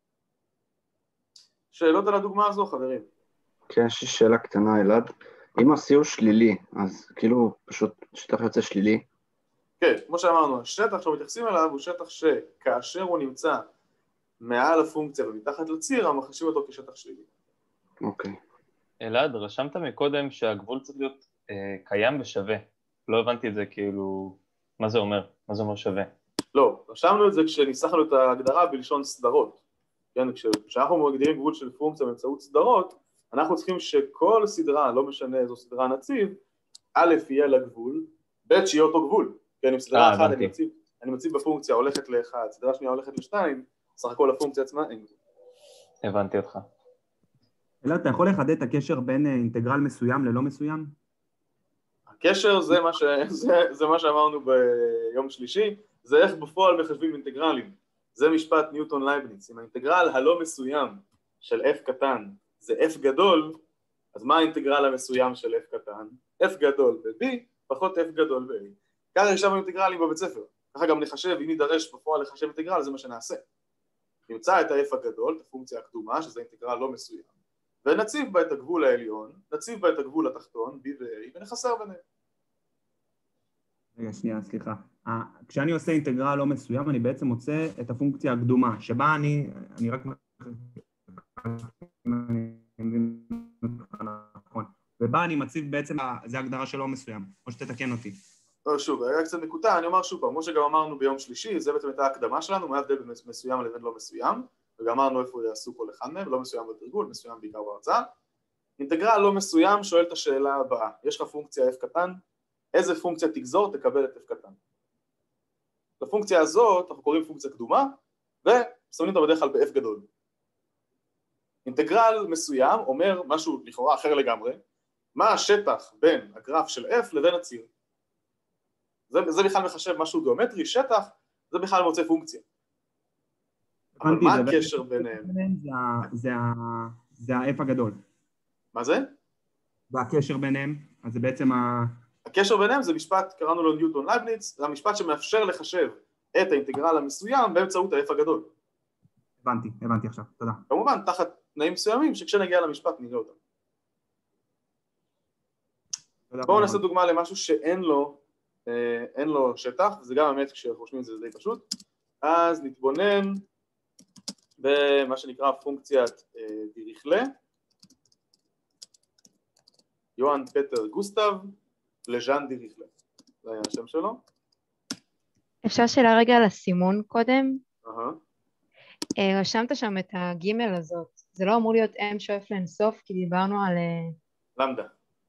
שאלות על הדוגמה הזו, חברים? כן, יש לי שאלה קטנה, אלעד. אם ה-C הוא שלילי, אז כאילו פשוט שטח יוצא שלילי? כן, כמו שאמרנו, השטח שאנחנו מתייחסים אליו הוא שטח שכאשר הוא נמצא מעל הפונקציה ומתחת לציר, אנחנו מחשיבים אותו כשטח שלילי. אוקיי. אלעד, רשמת מקודם שהגבול צריך להיות אה, קיים ושווה. לא הבנתי את זה, כאילו, מה זה אומר? מה זה אומר שווה? לא, רשמנו את זה כשניסחנו את ההגדרה בלשון סדרות. כן, כשאנחנו מגדירים גבול של פונקציה באמצעות סדרות, אנחנו צריכים שכל סדרה, לא משנה איזו סדרה נציב, א' יהיה לה גבול, ב' שיהיה אותו גבול. כן, עם סדרה אחת אני מציב, אני מציב בפונקציה הולכת לאחד, סדרה שנייה הולכת לשתיים, סך הכל הפונקציה עצמה אין. הבנתי אותך. אלעד, אתה יכול לחדד את הקשר בין אינטגרל מסוים ללא מסוים? הקשר זה מה, ש... זה, זה מה שאמרנו ביום שלישי, זה איך בפועל מחשבים אינטגרלים. זה משפט ניוטון לייבניץ. אם האינטגרל הלא מסוים של f קטן זה f גדול, אז מה האינטגרל המסוים של f קטן? f גדול ב-b פחות f גדול ב-a. ככה ישבנו אינטגרלים בבית ספר. ככה גם נחשב, אם נידרש בפועל לחשב אינטגרל, זה מה שנעשה. נמצא את ה-f הגדול, את הפונקציה הקדומה, שזה אינטגרל לא מסוים, ונציב בה את הגבול העליון, נציב בה את הגבול התחתון, b ו-a, ונחסר ביניהם. רגע, שנייה, סליחה. כשאני עושה אינטגרל לא מסוים, אני בעצם מוצא את הפונקציה הקדומה, שבה אני, אני רק... ובה אני מציב בעצם, זה הגדרה של לא מסוים, או שתתקן אותי. לא, שוב, היה קצת נקודה, אני אומר שוב פעם, כמו שגם אמרנו ביום שלישי, זה בעצם הייתה ההקדמה שלנו, מה ההבדל בין מסוים לבין לא מסוים, וגם אמרנו איפה יעשו כל אחד מהם, לא מסוים בתרגול, מסוים בעיקר בהרצאה. אינטגרל לא מסוים שואל את השאלה הבאה, יש לך פונקציה f קטן, איזה פונקציה תגזור תקבל את f קטן. לפונקציה הזאת אנחנו קוראים פונקציה קדומה, ושמים אותה בדרך כלל ב-f גדול. אינטגרל מסוים אומר משהו לכאורה אחר לגמרי, מה השטח בין הגרף של f לבין הציר. זה, זה בכלל מחשב משהו גיאומטרי, שטח, זה בכלל מוצא פונקציה. אבל מה הקשר ביניהם? זה ה-f הגדול. מה זה? והקשר ביניהם, אז זה בעצם ה... הקשר ביניהם זה משפט, קראנו לו ניוטון לייבניץ, זה המשפט שמאפשר לחשב את האינטגרל המסוים באמצעות ה-f הגדול. הבנתי, הבנתי עכשיו, תודה. כמובן, תחת תנאים מסוימים, שכשנגיע למשפט נראה אותם. בואו נעשה דוגמה למשהו שאין לו, אה, אין לו שטח, וזה גם האמת כשחושבים את זה, זה די פשוט. אז נתבונן במה שנקרא פונקציית אה, דיריכלה, יוהאן פטר גוסטב, לז'אן דיריכלה. זה היה השם שלו. אפשר שאלה רגע על הסימון קודם? אהה. רשמת שם את הגימל הזאת, זה לא אמור להיות m שואף לאינסוף, כי דיברנו על... למדה.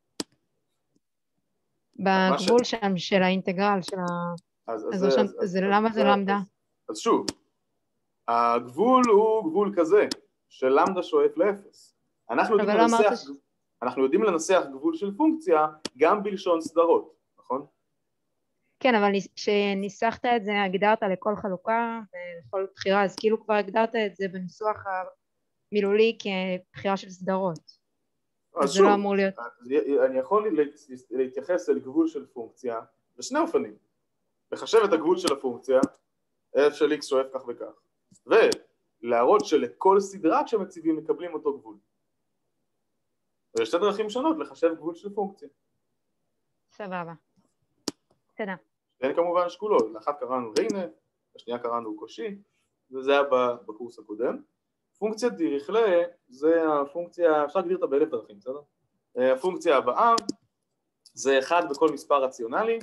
בגבול שם של האינטגרל, של ה... אז למה זה למדה? אז שוב, הגבול הוא גבול כזה, של למדה שואף לאפס. אנחנו יודעים לנסח, אנחנו יודעים לנסח גבול של פונקציה גם בלשון סדרות, נכון? כן, אבל כשניסחת את זה, הגדרת לכל חלוקה ולכל בחירה, אז כאילו כבר הגדרת את זה בניסוח המילולי כבחירה של סדרות. אז זה לא אמור להיות... אני יכול להתייחס אל גבול של פונקציה בשני אופנים. לחשב את הגבול של הפונקציה, f של x שואף כך וכך, ולהראות שלכל סדרה כשמציבים מקבלים אותו גבול. ויש שתי דרכים שונות לחשב גבול של פונקציה. סבבה. תודה. והן כמובן שקולות, לאחת קראנו ריינה, השנייה קראנו קושי, וזה היה בקורס הקודם. פונקציית דיריכלה זה הפונקציה, אפשר להגדיר אותה באלף דרכים, בסדר? הפונקציה הבאה זה אחד בכל מספר רציונלי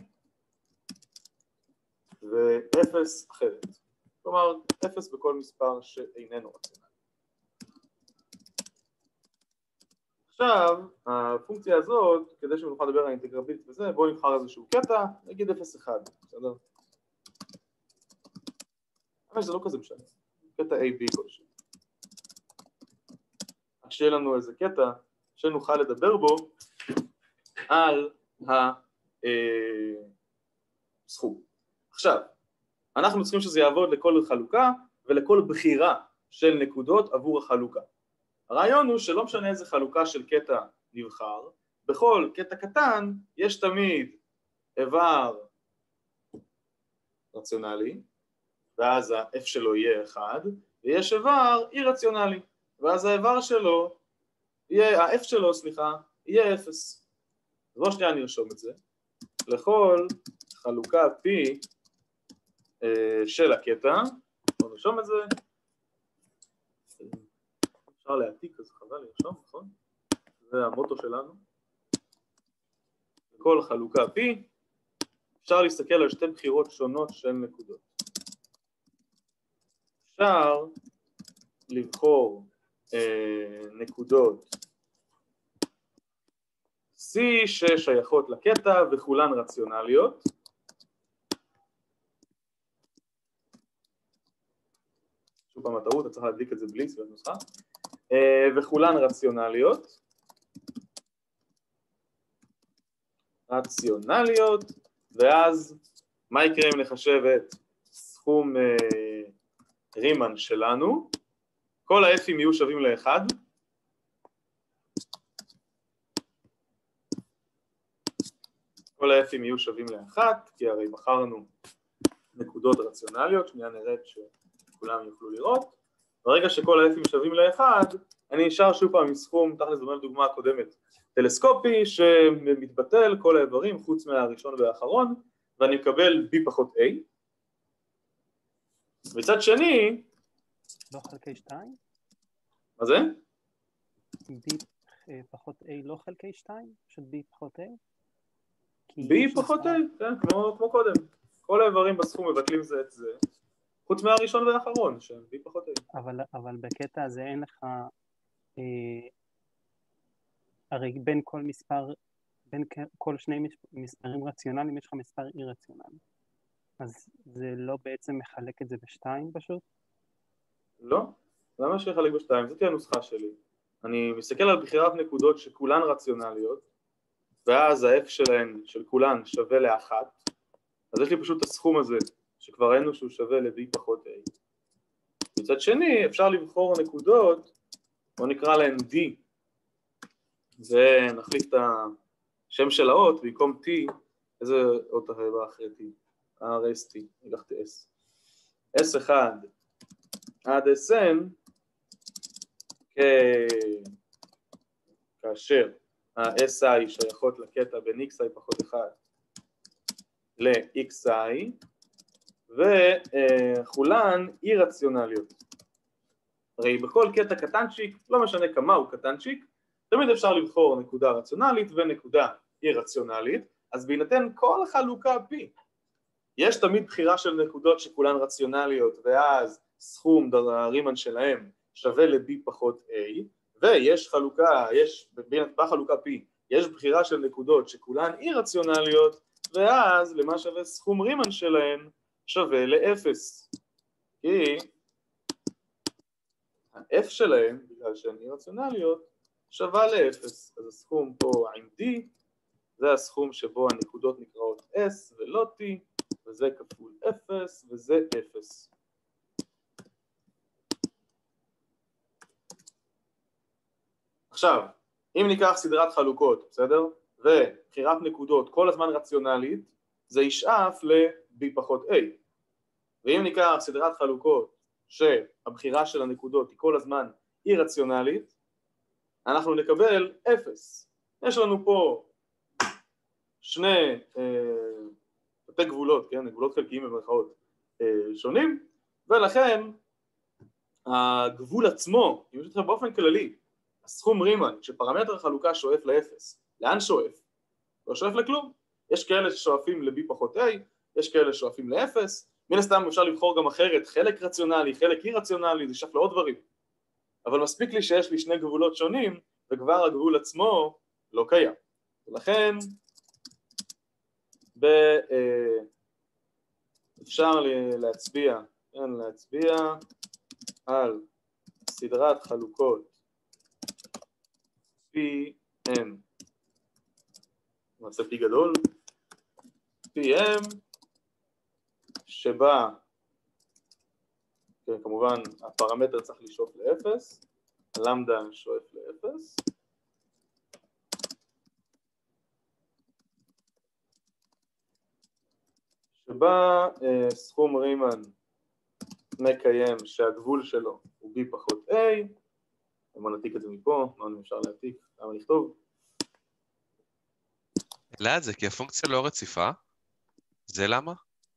ואפס אחרת. כלומר, אפס בכל מספר שאיננו רציונלי. עכשיו, הפונקציה הזאת, כדי שנוכל לדבר על אינטגרבילית וזה, בואו נבחר איזשהו קטע, נגיד אפס אחד, בסדר? אבל זה לא כזה משנה, קטע A B כלשהו. שיהיה לנו איזה קטע שנוכל לדבר בו על הסכום. עכשיו, אנחנו צריכים שזה יעבוד לכל חלוקה ולכל בחירה של נקודות עבור החלוקה. הרעיון הוא שלא משנה איזה חלוקה של קטע נבחר, בכל קטע קטן יש תמיד איבר רציונלי, ואז ה-F שלו יהיה אחד, ויש איבר אי רציונלי, ואז האיבר שלו, יהיה, ה-F שלו, סליחה, יהיה אפס. אז בואו שנייה נרשום את זה. לכל חלוקה P אה, של הקטע, בואו נרשום את זה. אפשר להעתיק, אז חבל לרשום, נכון? זה המוטו שלנו. לכל חלוקה P, אפשר להסתכל על שתי בחירות שונות של נקודות. אפשר לבחור אה, נקודות C ששייכות לקטע וכולן רציונליות. שוב פעם הטעות, אתה צריך להדליק את זה בלי סביבת נוסחה. אה, וכולן רציונליות. רציונליות, ואז מה יקרה אם נחשב את סכום אה, רימן שלנו? כל ה-F'ים יהיו שווים לאחד. כל ה-F'ים יהיו שווים לאחת, כי הרי בחרנו נקודות רציונליות, שנייה נראית שכולם יוכלו לראות. ברגע שכל ה-F'ים שווים לאחד, אני נשאר שוב פעם עם סכום, תכלס דומה לדוגמה הקודמת, טלסקופי שמתבטל כל האיברים חוץ מהראשון והאחרון, ואני מקבל B פחות A. מצד שני... לא חלקי שתיים? מה זה? B פחות A לא חלקי שתיים? פשוט B פחות A? B פחות A, כן, כמו, כמו קודם. כל האיברים בסכום מבטלים זה את זה, חוץ מהראשון והאחרון, שהם B פחות A. אבל, אבל בקטע הזה אין לך... אה, הרי בין כל מספר, בין כל שני מספרים רציונליים יש לך מספר אי רציונלי. אז זה לא בעצם מחלק את זה בשתיים פשוט? לא, למה שיחלק בשתיים? זאת היא הנוסחה שלי. אני מסתכל על בחירת נקודות שכולן רציונליות, ואז ה-F שלהן, של כולן, שווה לאחת. אז יש לי פשוט את הסכום הזה, שכבר ראינו שהוא שווה ל-B פחות A. מצד שני, אפשר לבחור נקודות, בוא נקרא להן D, ונחליף את השם של האות, במקום T, איזה אות הבא אחרי T? R S T, נלכתי S. S אחד עד S N, כאשר ה-S I שייכות לקטע בין X I פחות אחד ל-X I, וכולן אי רציונליות. הרי בכל קטע קטנצ'יק, לא משנה כמה הוא קטנצ'יק, תמיד אפשר לבחור נקודה רציונלית ונקודה אי רציונלית, אז בהינתן כל החלוקה P, יש תמיד בחירה של נקודות שכולן רציונליות, ואז סכום הרימן שלהם שווה ל-B פחות A, ויש חלוקה, יש, בחלוקה P, יש בחירה של נקודות שכולן אי רציונליות, ואז למה שווה סכום רימן שלהם שווה ל-אפס. כי ה-F שלהם, בגלל שהן אי רציונליות, שווה ל-אפס. אז הסכום פה עם D, זה הסכום שבו הנקודות נקראות S ולא T, וזה כפול אפס, וזה אפס. עכשיו, אם ניקח סדרת חלוקות, בסדר? ובחירת נקודות כל הזמן רציונלית, זה ישאף ל-B פחות A. ואם ניקח סדרת חלוקות שהבחירה של הנקודות היא כל הזמן אי רציונלית, אנחנו נקבל אפס. יש לנו פה שני תתי גבולות, כן? גבולות חלקיים במרכאות שונים, ולכן הגבול עצמו, אם יש אתכם באופן כללי, הסכום רימן, כשפרמטר החלוקה שואף לאפס, לאן שואף? לא שואף לכלום. יש כאלה ששואפים ל-B פחות A, יש כאלה ששואפים לאפס, מן הסתם אפשר לבחור גם אחרת, חלק רציונלי, חלק אי רציונלי, זה שואף לעוד דברים. אבל מספיק לי שיש לי שני גבולות שונים, וכבר הגבול עצמו לא קיים. ולכן, ב, אה, אפשר להצביע, כן, להצביע על סדרת חלוקות פי אם, נעשה פי גדול, פי אם, שבה, כן, כמובן הפרמטר צריך לשאוף לאפס, הלמדה שואף לאפס, שבה uh, סכום רימן מקיים שהגבול שלו הוא b פחות a, בוא נעתיק את זה מפה, מה אפשר להעתיק, למה לכתוב? אלעד, זה כי הפונקציה לא רציפה? זה למה?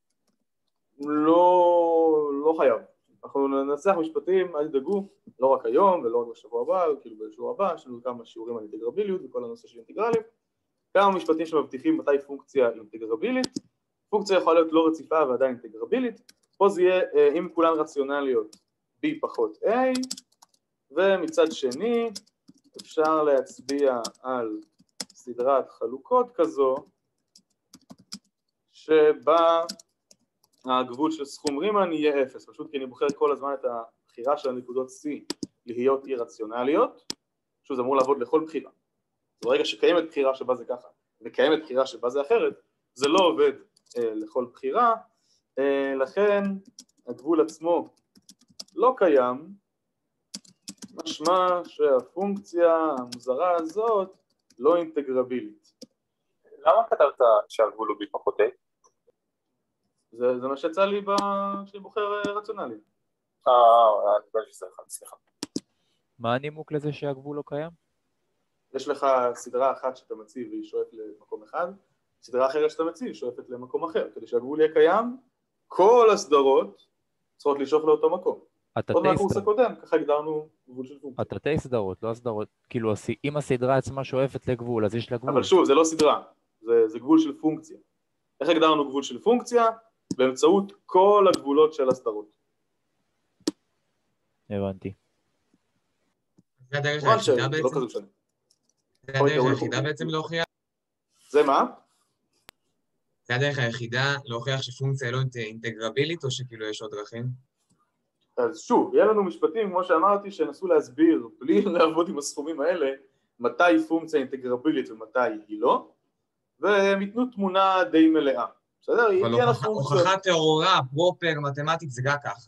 לא, לא חייב. אנחנו ננסח משפטים, אל תדאגו, לא רק היום ולא רק בשבוע הבא, כאילו בשבוע הבא, יש לנו כמה שיעורים על אינטגרביליות וכל הנושא של אינטגרלים, כמה משפטים שמבטיחים מתי פונקציה אינטגרבילית, פונקציה יכולה להיות לא רציפה ועדיין אינטגרבילית, פה זה יהיה, אם כולן רציונליות, b פחות a, ומצד שני אפשר להצביע על סדרת חלוקות כזו, שבה הגבול של סכום רימן יהיה אפס, פשוט כי אני בוחר כל הזמן את הבחירה של הנקודות C להיות אי רציונליות, שוב זה אמור לעבוד לכל בחירה. ברגע שקיימת בחירה שבה זה ככה, וקיימת בחירה שבה זה אחרת, זה לא עובד אה, לכל בחירה, אה, לכן הגבול עצמו לא קיים, משמע שהפונקציה המוזרה הזאת לא אינטגרבילית. למה כתבת שהגבול הוא b פחות a? זה, זה מה שיצא לי כשאני בוחר רציונלי. אה, אני חושב שזה אחד, סליחה. מה הנימוק לזה שהגבול לא קיים? יש לך סדרה אחת שאתה מציב והיא שואפת למקום אחד, סדרה אחרת שאתה מציב שואפת למקום אחר. כדי שהגבול יהיה קיים, כל הסדרות צריכות לשאוף לאותו מקום. עוד מהקורס הקודם, ככה הגדרנו גבול של פונקציה. התתי סדרות, לא הסדרות. כאילו, אם הסדרה עצמה שואפת לגבול, אז יש לה גבול. אבל שוב, זה לא סדרה, זה, זה גבול של פונקציה. איך הגדרנו גבול של פונקציה? באמצעות כל הגבולות של הסדרות. הבנתי. זה הדרך היחידה בעצם? לא כזה משנה. זה הדרך היחידה בעצם להוכיח? זה מה? זה הדרך היחידה להוכיח שפונקציה לא אינטגרבילית, או שכאילו יש עוד דרכים? אז שוב, יהיה לנו משפטים, כמו שאמרתי, שנסו להסביר, בלי לעבוד עם הסכומים האלה, מתי פונקציה אינטגרבילית ומתי היא לא, והם ייתנו תמונה די מלאה. בסדר? אבל הוכחה תיאורה, פרופר, מתמטית, זה גם ככה.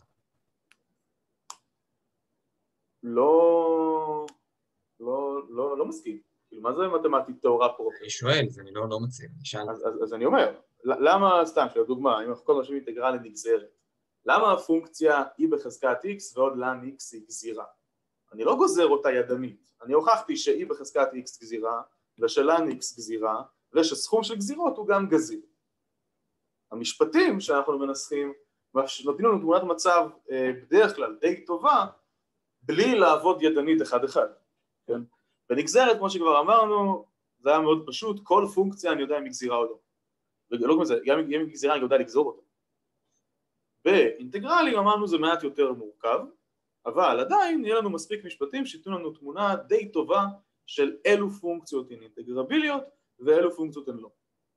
לא... לא... לא... לא מסכים. כאילו, מה זה מתמטית תיאורה פרופר? אני שואל, זה אני לא, לא מציע, אני שאל. אז, אז, אז אני אומר, למה, סתם, של הדוגמה, אם אנחנו כל משהו אינטגרלי נגזרת, למה הפונקציה היא בחזקת x ועוד לן x היא גזירה? אני לא גוזר אותה ידנית. אני הוכחתי שהיא בחזקת x גזירה, ושלן x גזירה, ושסכום של גזירות הוא גם גזיר. המשפטים שאנחנו מנסחים נותנים לנו תמונת מצב בדרך כלל די טובה, בלי לעבוד ידנית אחד-אחד. כן? בנגזרת, כמו שכבר אמרנו, זה היה מאוד פשוט, כל פונקציה אני יודע אם היא גזירה או לא. ולא כמו זה, גם אם היא גזירה אני יודע לגזור אותה. באינטגרלים אמרנו זה מעט יותר מורכב, אבל עדיין יהיה לנו מספיק משפטים שיתנו לנו תמונה די טובה של אילו פונקציות הן אינטגרביליות ואילו פונקציות הן לא.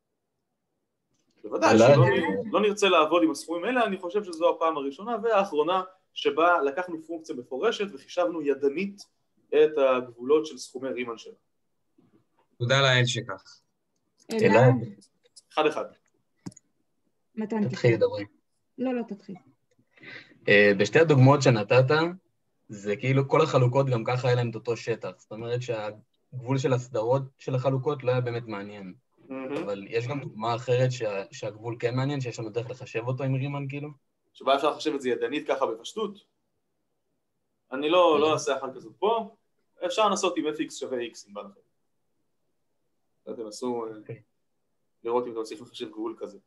בוודאי שלא לא נרצה לעבוד עם הסכומים האלה, אני חושב שזו הפעם הראשונה והאחרונה שבה לקחנו פונקציה מפורשת וחישבנו ידנית את הגבולות של סכומי רימן שלה. תודה לאל שכך. אלעד. אחד אחד. מתן תתחיל לדברי. לא, לא תתחיל. בשתי הדוגמאות שנתת, זה כאילו כל החלוקות גם ככה היה להם את אותו שטח. זאת אומרת שהגבול של הסדרות של החלוקות לא היה באמת מעניין. אבל יש גם דוגמה אחרת שהגבול כן מעניין, שיש לנו דרך לחשב אותו עם רימן כאילו? שבה אפשר לחשב את זה ידנית ככה בפשטות? אני לא, לא אעשה אחת כזאת פה, אפשר לנסות עם f(x) שווה x, אם בא לכם. אתם נסו לראות אם אתם צריכים לחשב גבול כזה.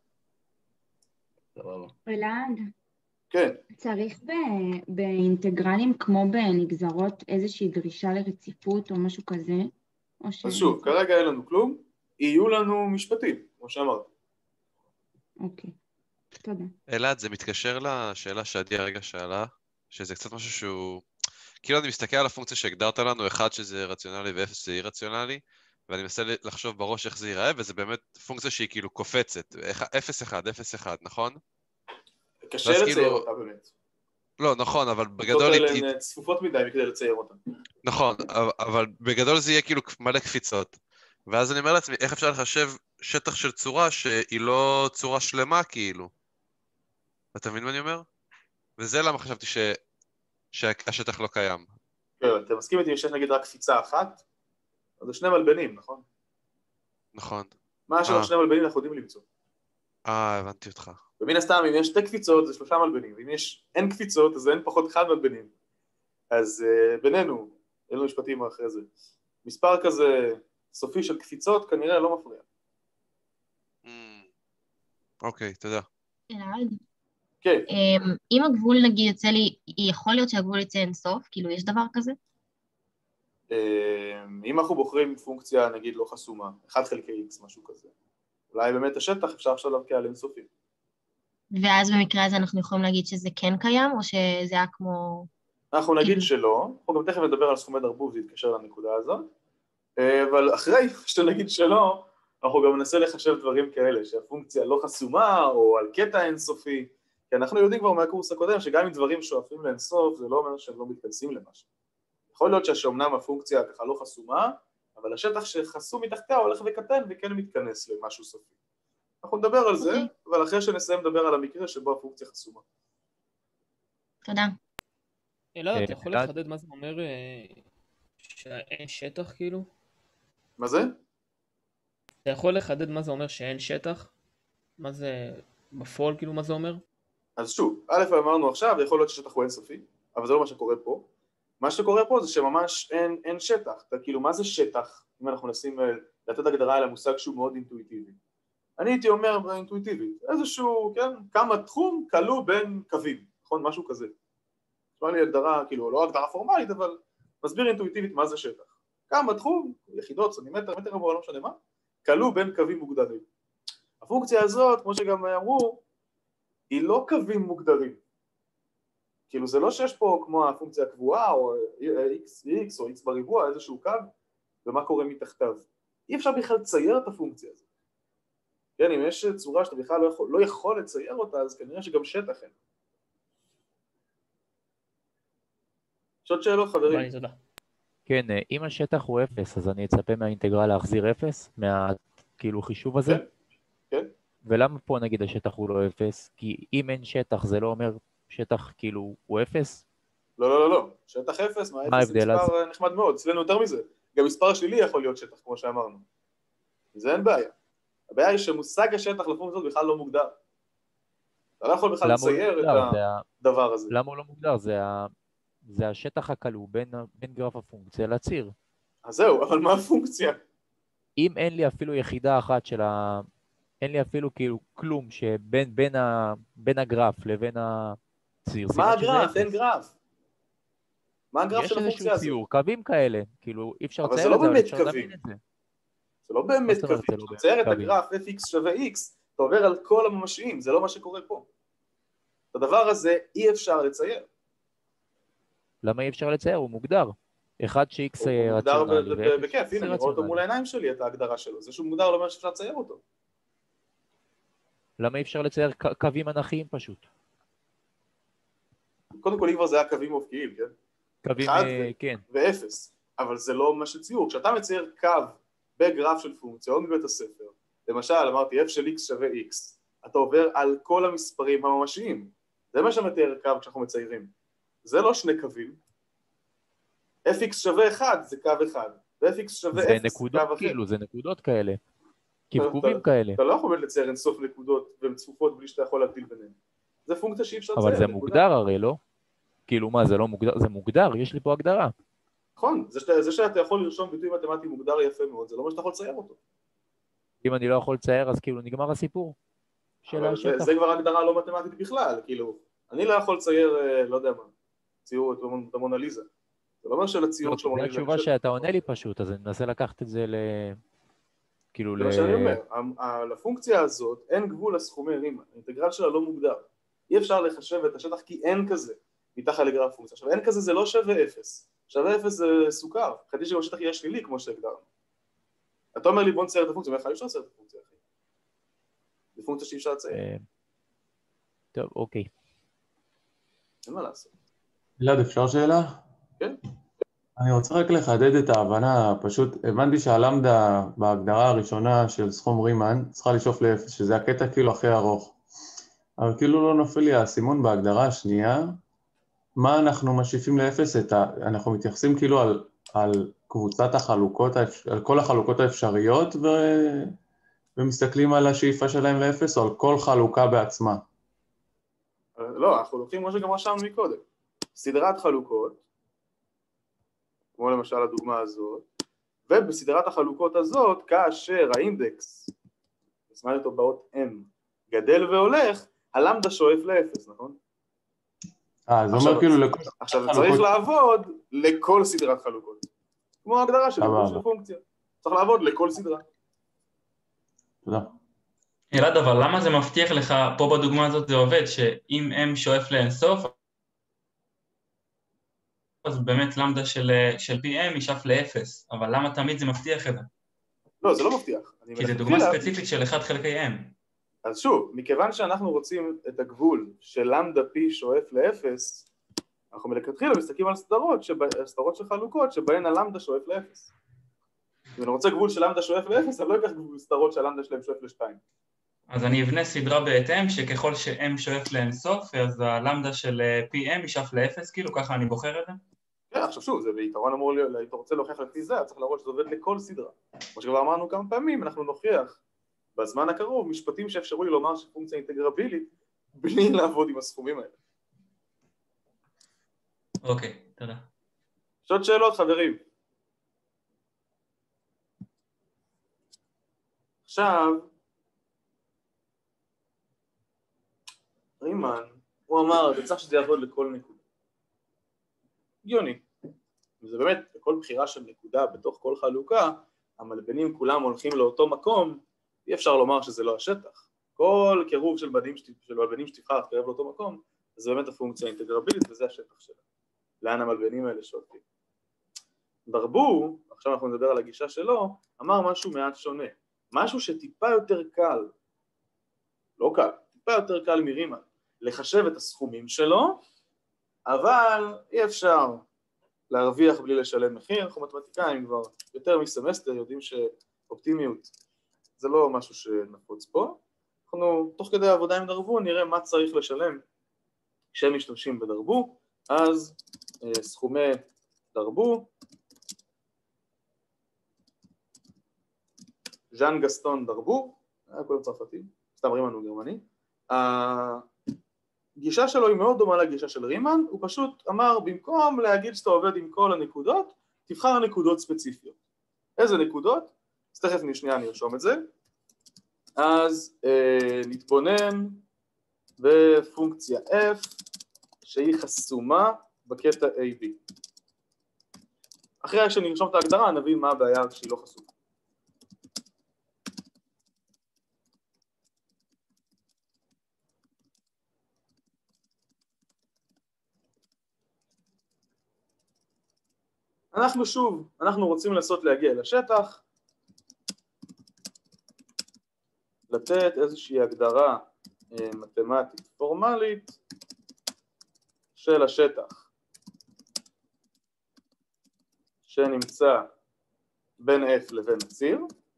אלעד. כן. צריך באינטגרלים כמו בנגזרות איזושהי דרישה לרציפות או משהו כזה? אז שוב, כרגע אין לנו כלום, יהיו לנו משפטים, כמו שאמרתי. אוקיי, תודה. אלעד, זה מתקשר לשאלה שעדי הרגע שאלה, שזה קצת משהו שהוא... כאילו אני מסתכל על הפונקציה שהגדרת לנו, אחד שזה רציונלי ואפס זה אי רציונלי, ואני מנסה לחשוב בראש איך זה ייראה, וזה באמת פונקציה שהיא כאילו קופצת, אפס אחד, אפס אחד, נכון? קשה לצייר אותה באמת. לא, נכון, אבל בגדול... הן צפופות מדי כדי לצייר אותה. נכון, אבל בגדול זה יהיה כאילו מלא קפיצות. ואז אני אומר לעצמי, איך אפשר לחשב שטח של צורה שהיא לא צורה שלמה כאילו? אתה מבין מה אני אומר? וזה למה חשבתי ש... שהשטח לא קיים. כן, אתה מסכים איתי שיש נגיד רק קפיצה אחת? אז זה שני מלבנים, נכון? נכון. מה שלא שני מלבנים אנחנו יודעים למצוא? אה, הבנתי אותך. ומן הסתם, אם יש שתי קפיצות, זה שלושה מלבנים, ואם יש אין קפיצות, אז אין פחות אחד מלבנים. אז uh, בינינו, אלו משפטים אחרי זה. מספר כזה סופי של קפיצות כנראה לא מפריע. אוקיי, תודה. אלעד? כן. אם הגבול נגיד יוצא לי, יכול להיות שהגבול יצא אינסוף? כאילו יש דבר כזה? אם אנחנו בוחרים פונקציה נגיד לא חסומה, אחד חלקי x, משהו כזה, אולי באמת השטח אפשר עכשיו להבקיע על אינסופי. ואז במקרה הזה אנחנו יכולים להגיד שזה כן קיים, או שזה היה כמו... אנחנו נגיד שלא, אנחנו גם תכף נדבר על סכומי דרבוב, זה יתקשר לנקודה הזאת, אבל אחרי שנגיד שלא, אנחנו גם ננסה לחשב דברים כאלה, שהפונקציה לא חסומה, או על קטע אינסופי, כי אנחנו יודעים כבר מהקורס הקודם, שגם אם דברים שואפים לאינסוף, זה לא אומר שהם לא מתכנסים למשהו. יכול להיות שאומנם הפונקציה ככה לא חסומה, אבל השטח שחסום מתחתיה הולך וקטן וכן מתכנס למשהו סופי. אנחנו נדבר על זה, אבל אחרי שנסיים לדבר על המקרה שבו הפונקציה חסומה. תודה. אלעד, אתה יכול לחדד מה זה אומר שאין שטח כאילו? מה זה? אתה יכול לחדד מה זה אומר שאין שטח? מה זה בפועל כאילו מה זה אומר? אז שוב, א' אמרנו עכשיו, יכול להיות ששטח הוא אינסופי, אבל זה לא מה שקורה פה. מה שקורה פה זה שממש אין, אין שטח. אתה, כאילו, מה זה שטח? אם אנחנו נסים לתת הגדרה על המושג שהוא מאוד אינטואיטיבי. אני הייתי אומר אינטואיטיבי, איזשהו, כן, כמה תחום כלוא בין קווים, נכון? משהו כזה. נשמע לי הגדרה, כאילו, לא הגדרה פורמלית, אבל מסביר אינטואיטיבית מה זה שטח. כמה תחום, יחידות, סנטימטר, מטר רבוע, לא משנה מה, כלוא בין קווים מוגדרים. הפונקציה הזאת, כמו שגם אמרו, היא לא קווים מוגדרים. כאילו זה לא שיש פה כמו הפונקציה הקבועה או x, x או x בריבוע, איזשהו קו, ומה קורה מתחתיו. אי אפשר בכלל לצייר את הפונקציה הזאת. כן, אם יש צורה שאתה בכלל לא יכול, לא יכול לצייר אותה, אז כנראה שגם שטח אין. יש עוד שאלות, חברים? תודה. כן, אם השטח הוא אפס, אז אני אצפה מהאינטגרל להחזיר אפס, מהכאילו חישוב הזה? כן, כן. ולמה פה נגיד השטח הוא לא אפס? כי אם אין שטח זה לא אומר שטח כאילו הוא אפס? לא, לא, לא, לא. שטח אפס, מה אפס זה מספר נחמד מאוד, אצלנו יותר מזה. גם מספר שלי יכול להיות שטח, כמו שאמרנו. זה אין בעיה. הבעיה היא שמושג השטח לפונקציות בכלל לא מוגדר. אתה לא יכול בכלל לצייר את הדבר הזה. למה הוא לא מוגדר? זה השטח הכלוא בין גרף הפונקציה לציר. אז זהו, אבל מה הפונקציה? אם אין לי אפילו יחידה אחת של ה... אין לי אפילו כאילו כלום שבין בין ה... בין הגרף לבין הציר. מה הגרף? אין גרף. מה הגרף של הפונקציה הזאת? יש איזשהו ציור, קווים כאלה, כאילו אי אפשר לצייר את זה, אבל אפשר להבין את זה. זה לא באמת קווים, אתה מצייר את הגרף f(x) שווה x, אתה עובר על כל הממשיים, זה לא מה שקורה פה. את הדבר הזה אי אפשר לצייר. למה אי אפשר לצייר? הוא מוגדר. אחד ש-x רציונלי. הוא מוגדר בכיף, הנה, אני רואה אותו מול העיניים שלי, את ההגדרה שלו. זה שהוא מוגדר לא אומר שאפשר לצייר אותו. למה אי אפשר לצייר קווים אנכיים פשוט? קודם כל, כבר זה היה קווים אופקיים, כן? קווים, כן. ואפס. אבל זה לא מה שציור. כשאתה מצייר קו בגרף של פונקציה, או מבית הספר, למשל, אמרתי, f של x שווה x, אתה עובר על כל המספרים הממשיים. זה מה שמתאר קו כשאנחנו מציירים. זה לא שני קווים. f(x) שווה אחד, זה קו אחד. ו-f(x) שווה אפס, זה נקודות כאילו, זה נקודות כאלה. קבקובים כאלה. אתה לא יכול לצייר אינסוף נקודות והן צפופות בלי שאתה יכול להגדיל ביניהן. זה פונקציה שאי אפשר לצייר. אבל זה מוגדר הרי, לא? כאילו מה, זה לא מוגדר? זה מוגדר, יש לי פה הגדרה. נכון, זה שאתה יכול לרשום ביטוי מתמטי מוגדר יפה מאוד, זה לא מה שאתה יכול לצייר אותו. אם אני לא יכול לצייר, אז כאילו נגמר הסיפור של השטח. זה כבר הגדרה לא מתמטית בכלל, כאילו, אני לא יכול לצייר, לא יודע מה, ציור את המונליזה. זה לא אומר שלציור של המונליזה... זו התשובה שאתה עונה לי פשוט, אז אני מנסה לקחת את זה ל... כאילו ל... זה מה שאני אומר, לפונקציה הזאת אין גבול לסכומי רימן, האינטגרל שלה לא מוגדר. אי אפשר לחשב את השטח כי אין כזה מתחת לגרף פונקציה. עכשיו, אין כזה זה לא שווה אפס. שווה אפס זה סוכר. חשבתי שגם השטח יהיה שלילי כמו שהגדרנו. אתה אומר לי בוא נצייר את הפונקציה, ואיך אי אפשר לצייר את הפונקציה, אחי? זה פונקציה שאי אפשר לצייר. טוב, אוקיי. אין מה לעשות. אלעד, אפשר שאלה? כן. אני רוצה רק לחדד את ההבנה, פשוט הבנתי שהלמדה בהגדרה הראשונה של סכום רימן צריכה לשאוף לאפס, שזה הקטע כאילו הכי ארוך. אבל כאילו לא נופל לי האסימון בהגדרה השנייה, מה אנחנו משיפים לאפס? את ה... אנחנו מתייחסים כאילו על, על קבוצת החלוקות, על כל החלוקות האפשריות, ו... ומסתכלים על השאיפה שלהם לאפס או על כל חלוקה בעצמה? לא, אנחנו לוקחים כמו שגם רשמנו מקודם. סדרת חלוקות, כמו למשל הדוגמה הזאת, ובסדרת החלוקות הזאת, כאשר האינדקס, נשמע אותו באות M, גדל והולך, הלמדה שואף לאפס, נכון? אה, זה אומר כאילו לכל... עכשיו צריך לעבוד לכל סדרת חלוקות. כמו ההגדרה של פונקציה. צריך לעבוד לכל סדרה. תודה. אלעד, אבל למה זה מבטיח לך, פה בדוגמה הזאת זה עובד, שאם M שואף לאינסוף, אז באמת למדה של, של פי אם ישאף לאפס, אבל למה תמיד זה מבטיח את זה? לא, זה לא מבטיח. כי זה דוגמה ספציפית של אחד חלקי M. אז שוב, מכיוון שאנחנו רוצים את הגבול של למדה פי שואף לאפס, אנחנו מלכתחילה מסתכלים על סדרות, שבה, סדרות של חלוקות שבהן הלמדה שואף לאפס. אם אני רוצה גבול של למדה שואף לאפס, אני לא אקח סדרות של למדה שלהם שואף לשתיים. אז אני אבנה סדרה בהתאם שככל ש-M שואף לאינסוף, אז הלמדה של פי אם ישאף לאפס, כאילו ככה אני בוחר את זה? כן, עכשיו שוב, זה בעיקרון אמור להיות, אם אתה רוצה להוכיח לפי זה, צריך להראות שזה עובד לכל סדרה. כמו שכבר אמרנו כמה פעמים, אנחנו נוכיח בזמן הקרוב משפטים שאפשרו לי לומר שפונקציה אינטגרבילית, בלי לעבוד עם הסכומים האלה. אוקיי, תודה. יש עוד שאלות, חברים? עכשיו, רימן, הוא אמר, זה צריך שזה יעבוד לכל נקודה. הגיוני. וזה באמת, בכל בחירה של נקודה בתוך כל חלוקה, המלבנים כולם הולכים לאותו מקום, אי אפשר לומר שזה לא השטח. כל קירוב של מלבנים שתבחר תקרב לאותו מקום, זה באמת הפונקציה האינטגרבילית וזה השטח שלה. לאן המלבנים האלה שולטים. דרבו, עכשיו אנחנו נדבר על הגישה שלו, אמר משהו מעט שונה. משהו שטיפה יותר קל, לא קל, טיפה יותר קל מרימן, לחשב את הסכומים שלו, אבל אי אפשר להרוויח בלי לשלם מחיר. אנחנו מתמטיקאים כבר יותר מסמסטר יודעים שאופטימיות זה לא משהו שנפוץ פה. אנחנו תוך כדי העבודה עם דרבו נראה מה צריך לשלם כשהם משתמשים בדרבו. אז אה, סכומי דרבו, ז'אן גסטון דרבו, היה כל צרפתי, סתם רימן הוא גרמני. הגישה שלו היא מאוד דומה לגישה של רימן, הוא פשוט אמר במקום להגיד שאתה עובד עם כל הנקודות, תבחר נקודות ספציפיות. איזה נקודות? אז תכף שנייה אני ארשום את זה. אז אה, נתבונן בפונקציה f שהיא חסומה בקטע איי בי. אחרי שנרשום את ההגדרה נבין מה הבעיה כשהיא לא חסומה. אנחנו שוב, אנחנו רוצים לנסות להגיע לשטח, לתת איזושהי הגדרה מתמטית פורמלית של השטח שנמצא בין F לבין הציר.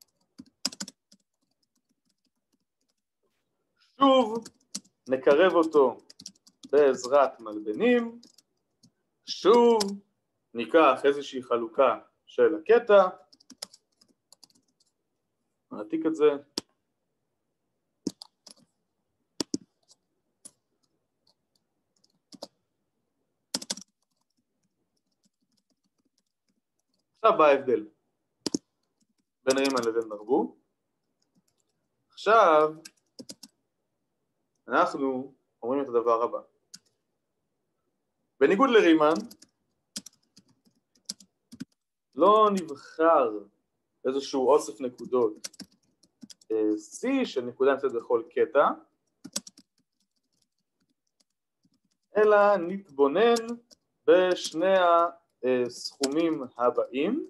שוב נקרב אותו בעזרת מלבנים, שוב ניקח איזושהי חלוקה של הקטע, נעתיק את זה, עכשיו בא ההבדל בין רימן לבין דרבו. עכשיו אנחנו אומרים את הדבר הבא, בניגוד לרימן לא נבחר איזשהו אוסף נקודות C של נקודה נמצאת בכל קטע, אלא נתבונן בשני הסכומים הבאים.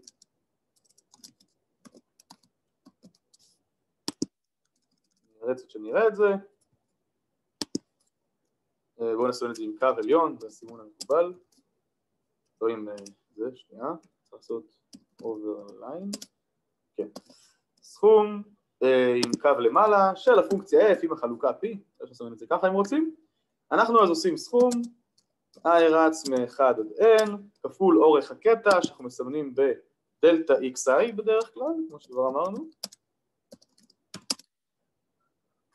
נראה קצת שנראה את זה. בואו נסוין את זה עם קו עליון, זה הסימון המקובל. לא עם זה, שנייה. לעשות overline, כן, סכום אה, עם קו למעלה של הפונקציה f עם החלוקה p, אפשר לעשות את זה ככה אם רוצים. אנחנו אז עושים סכום i רץ מ-אחד עד n כפול אורך הקטע שאנחנו מסמנים בדלתה xi בדרך כלל, כמו שכבר אמרנו,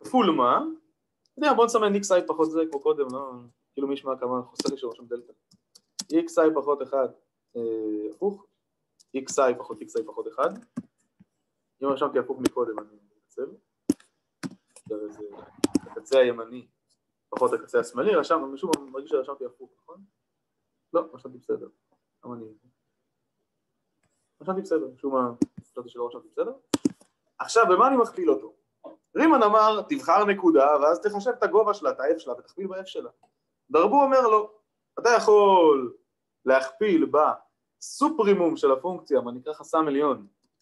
כפול מה? בואו נסמן xi פחות זה כמו קודם, לא? כאילו מי ישמע כמה חוסר לי שרושם דלטה. xi פחות אחד, הפוך, xi פחות xi פחות אחד. אם רשמתי הפוך מקודם, אני מתקצב. זה הקצה הימני, פחות הקצה השמאלי, רשם, משום מה מרגיש שרשמתי הפוך, נכון? לא, רשמתי בסדר. למה אני... רשמתי בסדר, משום מה, חשבתי שלא רשמתי בסדר. עכשיו, במה אני מכפיל אותו? רימן אמר, תבחר נקודה, ואז תחשב את הגובה שלה, את ה-f שלה, ותכפיל ב-f שלה. דרבו אומר לו, אתה יכול להכפיל בסופרימום של הפונקציה, מה נקרא חסם עליון,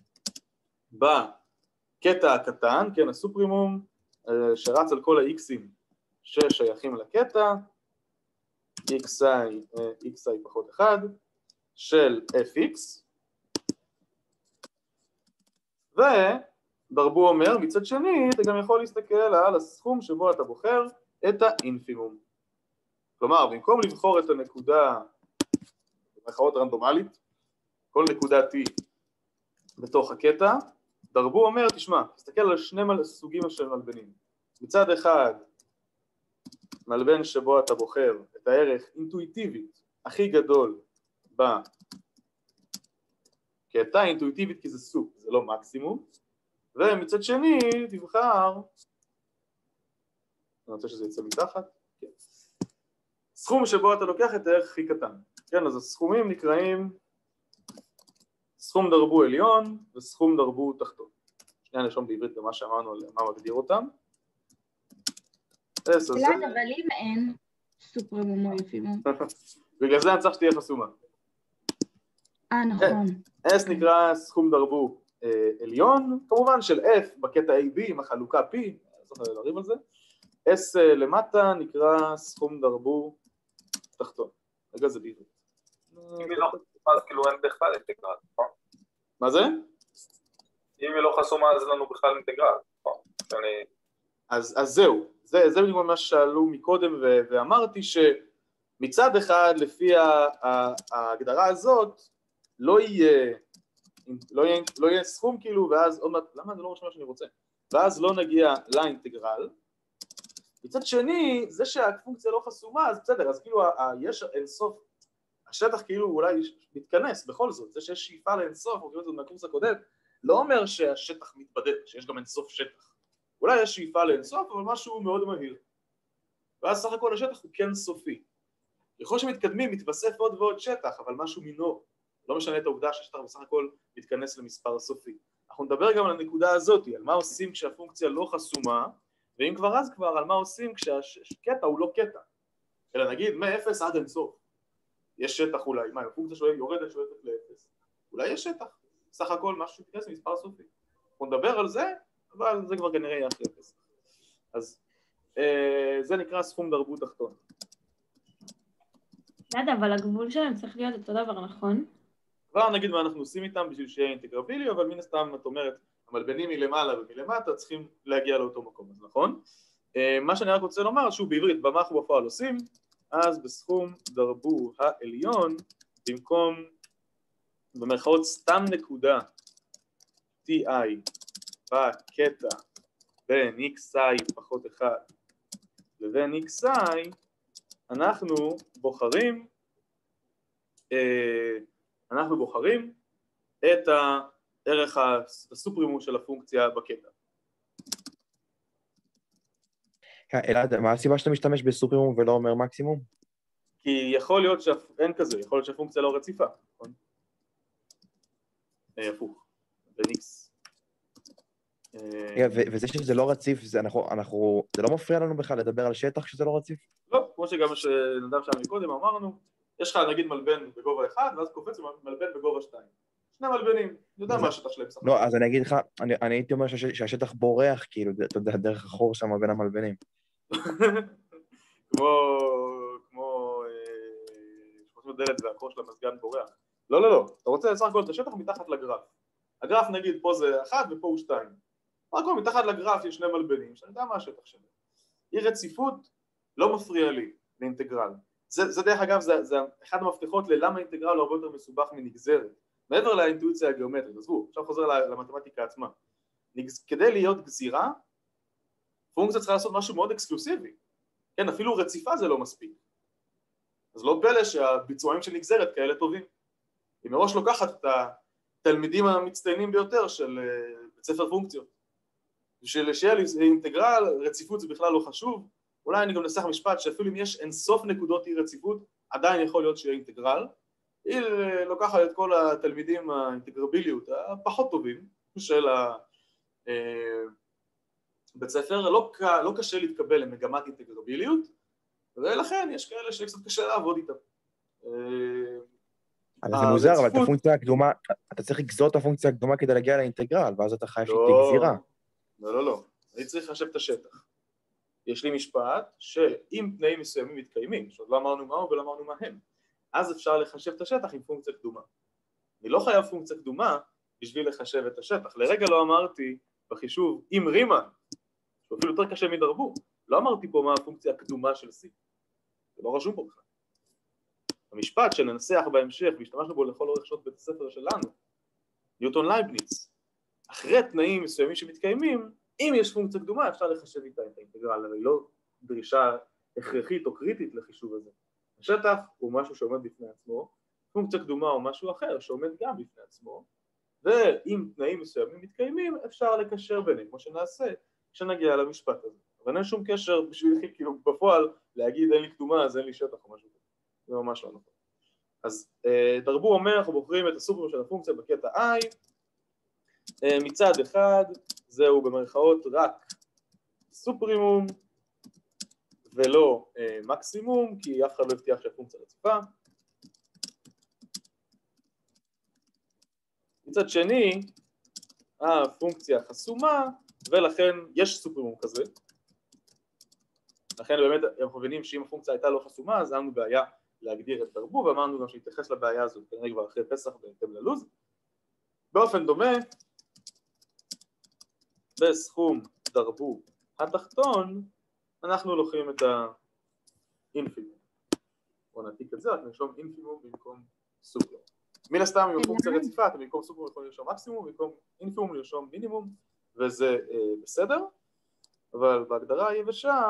בקטע הקטן, כן, הסופרימום, שרץ על כל ה-x'ים ששייכים לקטע, xi, xi פחות אחד, של fx, ודרבו אומר, מצד שני, אתה גם יכול להסתכל על הסכום שבו אתה בוחר את האינפימום. כלומר, במקום לבחור את הנקודה, במרכאות רנדומלית, כל נקודה t בתוך הקטע, דרבו אומר, תשמע, תסתכל על שני סוגים של מלבנים. מצד אחד, מלבן שבו אתה בוחר את הערך אינטואיטיבית הכי גדול בקטע, אינטואיטיבית כי זה סוג, זה לא מקסימום, ומצד שני, תבחר, אני רוצה שזה יצא מתחת, כן. סכום שבו אתה לוקח את הערך הכי קטן, כן, אז הסכומים נקראים סכום דרבו עליון וסכום דרבו תחתון. שנייה נרשום בעברית במה שאמרנו על מה מגדיר אותם. אלעד, אבל אם אין סופרימום או אינפימום. בגלל זה אני צריך שתהיה חסומה. אה, נכון. S נקרא סכום דרבו עליון, כמובן של F בקטע A B עם החלוקה P, צריך להריב על זה. S למטה נקרא סכום דרבו תחתון. רגע זה בעברית. אם היא לא חסומה אז כאילו אין בכלל אינטגרל, נכון? מה זה? אם היא לא חסומה אז לנו בכלל אינטגרל, נכון? אז זהו, זה בדיוק מה ששאלו מקודם ואמרתי שמצד אחד לפי ההגדרה הזאת לא יהיה לא יהיה סכום כאילו ואז עוד מעט, למה זה לא משהו שאני רוצה? ואז לא נגיע לאינטגרל. מצד שני, זה שהפונקציה לא חסומה אז בסדר, אז כאילו יש אינסוף השטח כאילו אולי מתכנס בכל זאת, זה שיש שאיפה לאינסוף, או כאילו זה מהקורס הקודם, לא אומר שהשטח מתבדל, שיש גם אינסוף שטח. אולי יש שאיפה לאינסוף, אבל משהו מאוד מהיר. ואז סך הכל השטח הוא כן סופי. ככל שמתקדמים, מתווסף עוד ועוד שטח, אבל משהו מינור. לא משנה את העובדה שהשטח בסך הכל מתכנס למספר הסופי. אנחנו נדבר גם על הנקודה הזאת, על מה עושים כשהפונקציה לא חסומה, ואם כבר אז כבר, על מה עושים כשהקטע הוא לא קטע. אלא נגיד, מאפס עד אינסוף. יש שטח אולי, מה, הפונקציה שלו יורדת שואפת לאפס. אולי יש שטח, סך הכל משהו מתכנס למספר סופי. אנחנו נדבר על זה, אבל זה כבר כנראה יהיה אחרי אפס. אז אה, זה נקרא סכום דרבו תחתון. ידע, אבל הגבול שלהם צריך להיות אותו דבר, נכון? כבר נגיד מה אנחנו עושים איתם בשביל שיהיה אינטגרבילי, אבל מן הסתם את אומרת, המלבנים מלמעלה ומלמטה צריכים להגיע לאותו מקום, אז נכון? אה, מה שאני רק רוצה לומר, שוב בעברית, במה אנחנו בפועל עושים, אז בסכום דרבו העליון, במקום במרכאות סתם נקודה ti בקטע בין xi פחות אחד לבין xi, אנחנו בוחרים אנחנו בוחרים את הערך הסופרימום של הפונקציה בקטע. אלעד, מה הסיבה שאתה משתמש בסופרימום ולא אומר מקסימום? כי יכול להיות שאין כזה, יכול להיות שהפונקציה לא רציפה, נכון? הפוך, בין x. וזה שזה לא רציף, זה לא מפריע לנו בכלל לדבר על שטח שזה לא רציף? לא, כמו שגם שנדב שם מקודם אמרנו, יש לך נגיד מלבן בגובה אחד, ואז קופץ מלבן בגובה שתיים. שני מלבנים, אני יודע מה השטח שלהם. לא, אז אני אגיד לך, אני הייתי אומר שהשטח בורח, כאילו, אתה יודע, דרך החור שם בין המלבנים. כמו, כמו, שפותים לדלת והקור של המזגן בורח. לא, לא, לא, אתה רוצה לסך הכל את השטח מתחת לגרף. הגרף נגיד פה זה אחד ופה הוא שתיים. רק כל מתחת לגרף יש שני מלבנים, שאני יודע מה השטח שלהם. אי רציפות לא מפריע לי לאינטגרל. זה, זה דרך אגב, זה, זה אחד המפתחות ללמה אינטגרל הוא הרבה יותר מסובך מנגזרת. מעבר לאינטואיציה הגיאומטרית, עזבו, עכשיו חוזר למתמטיקה עצמה. כדי להיות גזירה, פונקציה צריכה לעשות משהו מאוד אקסקלוסיבי. כן, אפילו רציפה זה לא מספיק. אז לא פלא שהביצועים של נגזרת כאלה טובים. היא מראש לוקחת את התלמידים המצטיינים ביותר של בית ספר פונקציות. בשביל שיהיה לי אינטגרל, רציפות זה בכלל לא חשוב. אולי אני גם נסח משפט שאפילו אם יש אינסוף נקודות אי רציפות, עדיין יכול להיות שיהיה אינטגרל. היא לוקחת את כל התלמידים האינטגרביליות הפחות טובים של בית ספר, לא, לא קשה להתקבל למגמת אינטגרביליות, ולכן יש כאלה שקצת קשה לעבוד איתם. אבל זה מוזר, אבל את הפונקציה הקדומה, אתה צריך לגזור את הפונקציה הקדומה כדי להגיע לאינטגרל, ואז אתה חייב שתהיה גזירה. לא, לא, לא. אני צריך לחשב את השטח. יש לי משפט שאם תנאים מסוימים מתקיימים, שעוד לא אמרנו מהו ולא אמרנו מה הם, אז אפשר לחשב את השטח עם פונקציה קדומה. אני לא חייב פונקציה קדומה בשביל לחשב את השטח. לרגע לא אמרתי בחישוב עם רימן, שהוא אפילו יותר קשה מדרבו, לא אמרתי פה מה הפונקציה הקדומה של C. זה לא רשום פה בכלל. המשפט שננסח בהמשך, והשתמשנו בו לכל אורך שעות בית הספר שלנו, ניוטון לייבניץ, אחרי תנאים מסוימים שמתקיימים, אם יש פונקציה קדומה אפשר לחשב איתה את האינטגרל, אבל היא לא דרישה הכרחית או קריטית לחישוב הזה. השטח הוא משהו שעומד בפני עצמו, פונקציה קדומה הוא משהו אחר שעומד גם בפני עצמו, ואם תנאים מסוימים מתקיימים אפשר לקשר ביניהם, כמו שנעשה כשנגיע למשפט הזה. אבל אין שום קשר בשביל כאילו בפועל להגיד אין לי קדומה אז אין לי שטח או משהו כזה. זה ממש לא נכון. אז דרבו אומר, אנחנו בוחרים את הסופרימום של הפונקציה בקטע I, מצד אחד זהו במרכאות רק סופרימום ולא מקסימום, כי אף אחד לא הבטיח שהפונקציה רציפה. מצד שני, הפונקציה חסומה, ולכן יש סופרימום כזה. לכן באמת אנחנו מבינים שאם הפונקציה הייתה לא חסומה, אז לנו בעיה להגדיר את דרבו, ואמרנו גם שנתייחס לבעיה הזאת כנראה כבר אחרי פסח בהתאם ללוז. באופן דומה, בסכום דרבו התחתון, אנחנו לוקחים את האינפימום. בואו נעתיק את זה, רק נרשום אינפימום במקום סופרימום. מן הסתם, אם הפונקציה רציפה, אתם במקום סופרימום יכולים לרשום מקסימום, במקום אינפימום לרשום מינימום, וזה אה, בסדר, אבל בהגדרה היבשה,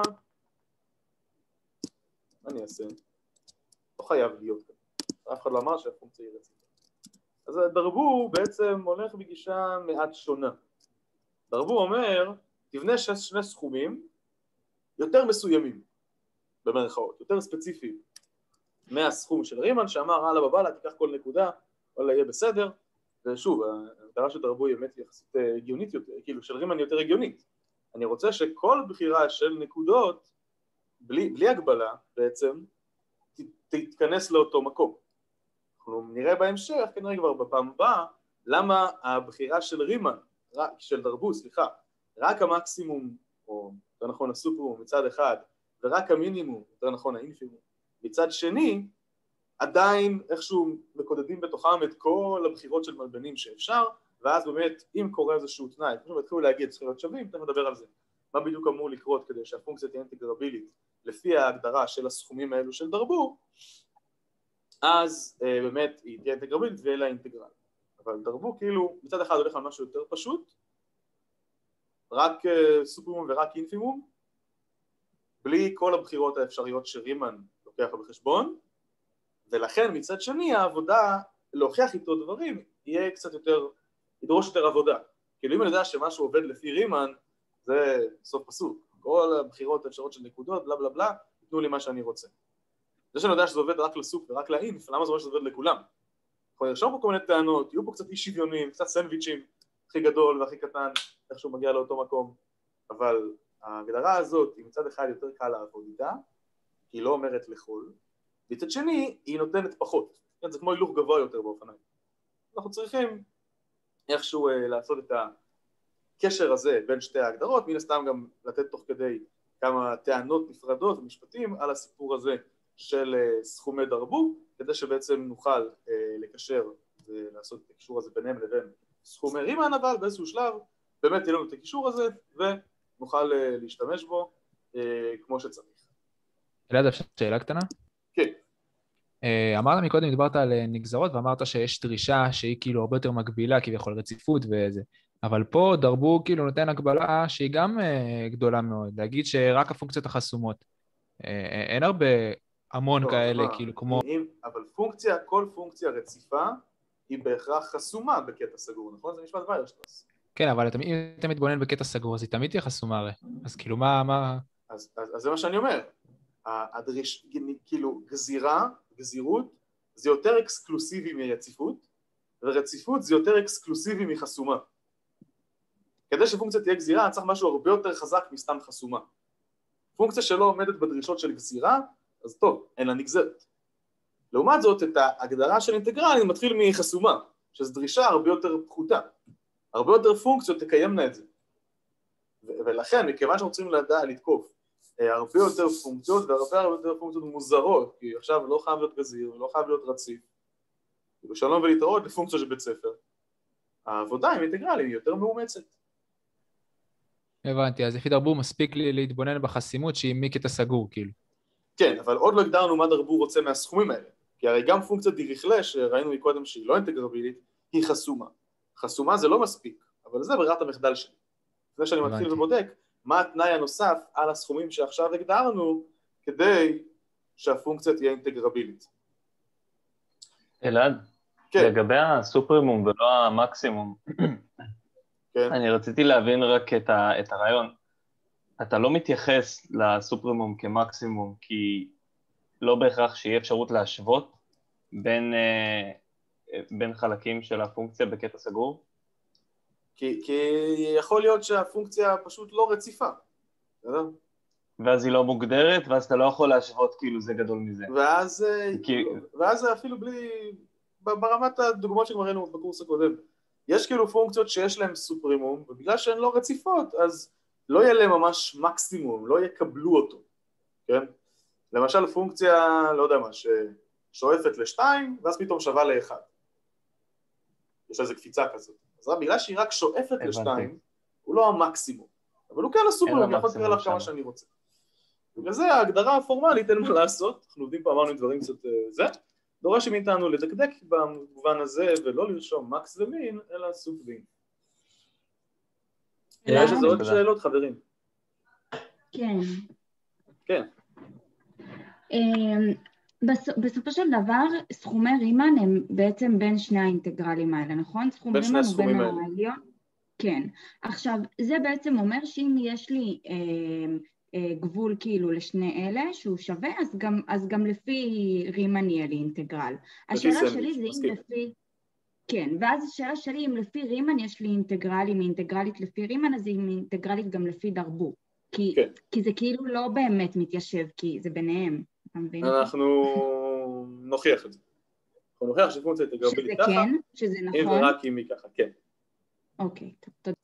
מה אני אעשה? לא חייב להיות כזה. אף אחד לא אמר שהפונקציה היא רציפה. אז דרבו בעצם הולך בגישה מעט שונה. דרבו אומר, תבנה ש... שני סכומים יותר מסוימים, במרכאות, יותר ספציפיים, מהסכום של רימן, שאמר, הלאה בבאללה, תיקח כל נקודה, וואלה, יהיה בסדר. ושוב, ההגדרה של דרבו היא באמת יחסית הגיונית יותר, כאילו של רימן יותר הגיונית. אני רוצה שכל בחירה של נקודות, בלי, בלי הגבלה בעצם, ת, תתכנס לאותו מקום. אנחנו נראה בהמשך, כנראה כבר בפעם הבאה, למה הבחירה של רימן, של דרבו, סליחה, רק המקסימום, או יותר נכון הסופרימום מצד אחד, ורק המינימום, יותר נכון האינפימום, מצד שני, עדיין איכשהו מקודדים בתוכם את כל הבחירות של מלבנים שאפשר, ואז באמת, אם קורה איזשהו תנאי, כמו שהתחילו להגיד, צריכים להיות שווים, תכף נדבר על זה. מה בדיוק אמור לקרות כדי שהפונקציה תהיה אינטגרבילית לפי ההגדרה של הסכומים האלו של דרבו, אז אה, באמת היא תהיה אינטגרבילית ויהיה לה אינטגרל. אבל דרבו כאילו מצד אחד הולך על משהו יותר פשוט, רק אה, סופרימום ורק אינפימום, בלי כל הבחירות האפשריות שרימן לוקח בחשבון, ולכן מצד שני העבודה להוכיח איתו דברים יהיה קצת יותר, ידרוש יותר עבודה. כאילו אם אני יודע שמשהו עובד לפי רימן, זה סוף פסוק. כל הבחירות האפשרות של נקודות, בלה בלה בלה, תנו לי מה שאני רוצה. זה שאני יודע שזה עובד רק לסופ ורק לאינף, למה זה אומר שזה עובד לכולם? אנחנו נרשום פה כל מיני טענות, יהיו פה קצת אי שוויונים, קצת סנדוויצ'ים, הכי גדול והכי קטן, איכשהו מגיע לאותו מקום, אבל ההגדרה הזאת היא מצד אחד יותר קל לעבוד איתה, כי היא לא אומרת לכל, מצד שני היא נותנת פחות, זה כמו הילוך גבוה יותר באופניים. אנחנו צריכים איכשהו לעשות את הקשר הזה בין שתי ההגדרות, מן הסתם גם לתת תוך כדי כמה טענות נפרדות ומשפטים על הסיפור הזה של סכומי דרבו, כדי שבעצם נוכל לקשר ולעשות את הקישור הזה ביניהם לבין סכומי רימן, אבל באיזשהו שלב באמת תהיה לנו את הקישור הזה ונוכל להשתמש בו כמו שצריך. אלעד, אפשר שאלה קטנה? כן. אמרת מקודם, דיברת על נגזרות ואמרת שיש דרישה שהיא כאילו הרבה יותר מגבילה, כביכול רציפות וזה. אבל פה דרבו כאילו נותן הגבלה שהיא גם uh, גדולה מאוד, להגיד שרק הפונקציות החסומות. Uh, אין הרבה המון לא, כאלה, מה, כאילו כמו... אם, אבל פונקציה, כל פונקציה רציפה היא בהכרח חסומה בקטע סגור, נכון? זה משפט ויירשטרס. כן, אבל אם אתה מתבונן בקטע סגור, אז היא תמיד תהיה חסומה הרי. אז כאילו מה... מה... אז, אז, אז זה מה שאני אומר. הדריש, כאילו, גזירה, גזירות, זה יותר אקסקלוסיבי מיציפות, ורציפות זה יותר אקסקלוסיבי מחסומה. כדי שפונקציה תהיה גזירה, צריך משהו הרבה יותר חזק מסתם חסומה. פונקציה שלא עומדת בדרישות של גזירה, אז טוב, אין לה נגזרת. לעומת זאת, את ההגדרה של אינטגרל אני מתחיל מחסומה, שזו דרישה הרבה יותר פחותה. הרבה יותר פונקציות תקיימנה את זה. ולכן, מכיוון שאנחנו צריכים לדע, לתקוף הרבה יותר פונקציות והרבה הרבה יותר פונקציות מוזרות, כי עכשיו לא חייב להיות גזיר ולא חייב להיות רציף. ובשלום ולהתראות לפונקציות של בית ספר. העבודה עם אינטגרלים היא יותר מאומצת. הבנתי, אז לפי דרבו מספיק לי להתבונן בחסימות שהיא מקטע סגור, כאילו. כן, אבל עוד לא הגדרנו מה דרבו רוצה מהסכומים האלה. כי הרי גם פונקציה דיריכלה שראינו מקודם שהיא לא אינטגרבילית, היא חסומה. חסומה זה לא מספיק, אבל זה ברירת המחדל שלי. לפני שאני מתחיל ובודק, מה התנאי הנוסף על הסכומים שעכשיו הגדרנו, כדי שהפונקציה תהיה אינטגרבילית. אלעד, כן. לגבי הסופרימום ולא המקסימום, כן. אני רציתי להבין רק את, ה, את הרעיון. אתה לא מתייחס לסופרימום כמקסימום, כי לא בהכרח שיהיה אפשרות להשוות בין, בין חלקים של הפונקציה בקטע סגור? כי, כי יכול להיות שהפונקציה פשוט לא רציפה, בסדר? ואז היא לא מוגדרת, ואז אתה לא יכול להשוות כאילו זה גדול מזה. ואז, כי... ואז אפילו בלי, ברמת הדוגמאות שכבר ראינו בקורס הקודם, יש כאילו פונקציות שיש להן סופרימום, ובגלל שהן לא רציפות, אז לא יהיה להן ממש מקסימום, לא יקבלו אותו, כן? למשל פונקציה, לא יודע מה, ששואפת לשתיים, ואז פתאום שווה לאחד. יש איזו קפיצה כזאת. אז בגלל שהיא רק שואפת לשתיים, הוא לא המקסימום. אבל הוא כן הסופרימום, אני יכול לקרוא עליו כמה שאני רוצה. בגלל זה ההגדרה הפורמלית אין מה לעשות, אנחנו עובדים פה, אמרנו דברים קצת זה, דורש מאיתנו לדקדק במובן הזה, ולא לרשום מקס ומין, אלא סופ וין. יש איזה עוד שאלות, חברים? כן. כן. בסופו של דבר, סכומי רימן הם בעצם בין שני האינטגרלים האלה, נכון? בין שני הסכומים האלה. כן. עכשיו, זה בעצם אומר שאם יש לי גבול כאילו לשני אלה, שהוא שווה, אז גם, אז גם לפי רימן יהיה לי אינטגרל. השאלה שלי זה אם לפי... כן, ואז השאלה שלי אם לפי רימן יש לי אינטגרל, אם היא אינטגרלית לפי רימן, אז היא אינטגרלית גם לפי דרבו. כי, כן. כי זה כאילו לא באמת מתיישב, כי זה ביניהם. אנחנו נוכיח את זה. אנחנו נוכיח שפונקציה אינטגרבילית ככה. שזה כן? שזה נכון? אם ורק אם היא ככה, כן. אוקיי, תודה.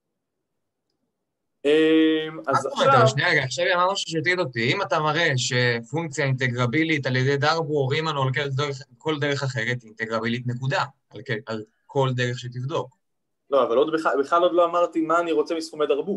אז עכשיו... שנייה רגע, עכשיו אמר משהו שתגיד אותי, אם אתה מראה שפונקציה אינטגרבילית על ידי דרבו או רימן או על כל דרך אחרת, אינטגרבילית נקודה, על כל דרך שתבדוק. לא, אבל בכלל עוד לא אמרתי מה אני רוצה מסכומי דרבו.